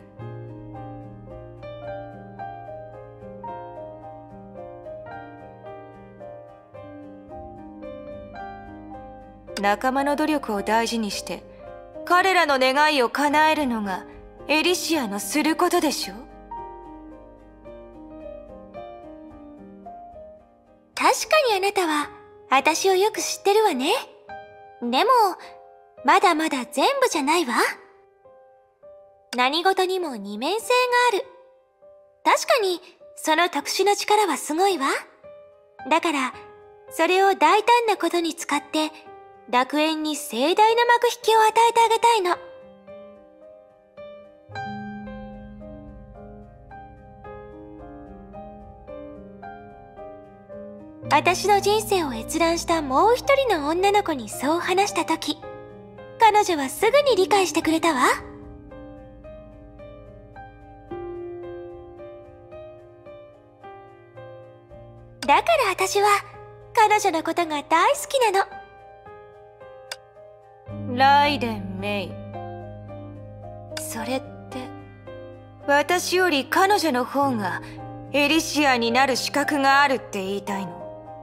仲間の努力を大事にして、彼らの願いを叶えるのがエリシアのすることでしょ？
確かにあなたは私をよく知ってるわね。でも、まだまだ全部じゃないわ。何事にも二面性がある。確かに、その特殊な力はすごいわ。だから、それを大胆なことに使って、楽園に盛大な幕引きを与えてあげたいの。私の人生を閲覧したもう一人の女の子にそう話したとき、彼女はすぐに理解してくれたわ。だから私は彼女のことが大好きな
の。ライデン・メイ。それって、私より彼女の方がエリシアになる資格があるって言いたいの？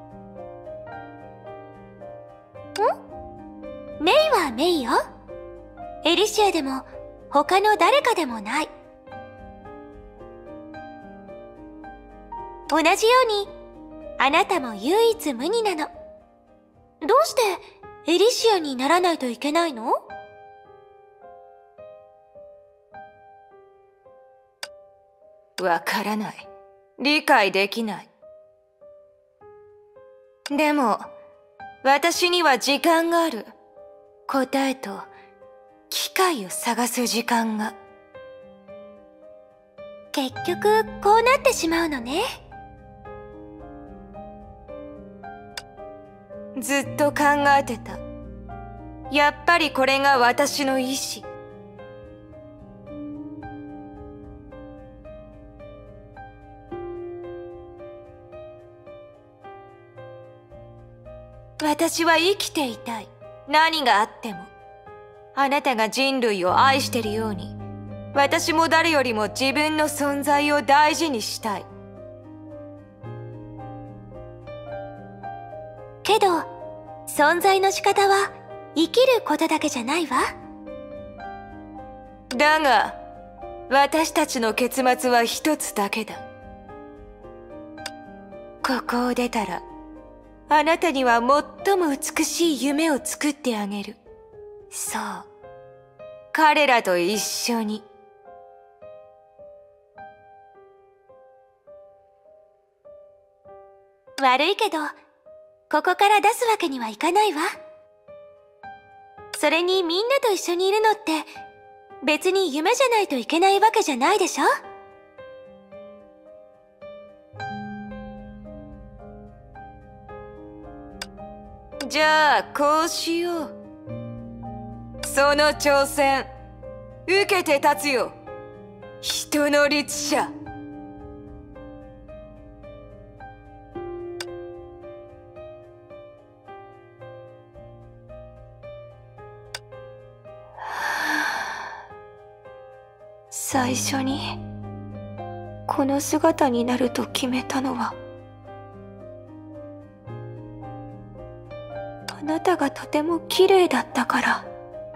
メイはメイよ。エリシアでも他の誰かでもない。同じように、あなたも唯一無二なの。どうしてエリシアにならないといけないの？
わからない。理解できない。でも、私には時間がある。答えと機会を探す時間が。
結局こうなってしまうのね。
ずっと考えてた。やっぱりこれが私の意志。私は生きていたい。何があっても。あなたが人類を愛してるように、私も誰よりも自分の存在を大事にしたい。
けど、存在の仕方は生きることだけじゃないわ。
だが、私たちの結末は一つだけだ。ここを出たら、あなたには最も美しい夢を作ってあげる。そう。彼らと一緒に。
悪いけど、ここから出すわけにはいかないわ。それにみんなと一緒にいるのって、別に夢じゃないといけないわけじゃないでしょ？
じゃあ、こうしよう。その挑戦、受けて立つよ。人の律者。最初に、この姿になると決めたのは、あなたがとても綺麗だったから。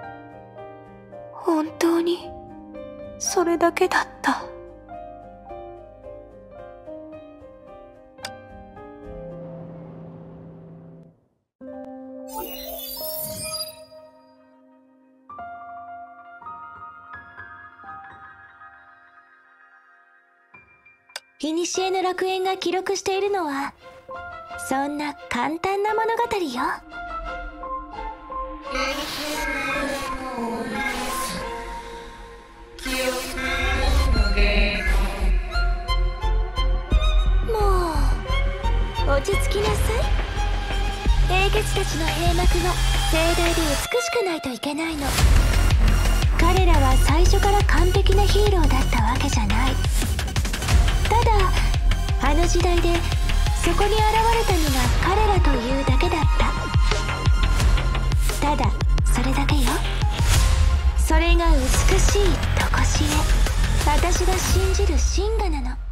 本当に、それだけだった。
古の楽園が記録しているのはそんな簡単な物語よ。もう落ち着きなさい。英傑たちの閉幕は盛大で美しくないといけないの。彼らは最初から完璧なヒーローだったわけじゃない。ただあの時代でそこに現れたのが彼らというだけだった。ただそれだけよ。それが美しいとこしえ、私が信じる真我なの。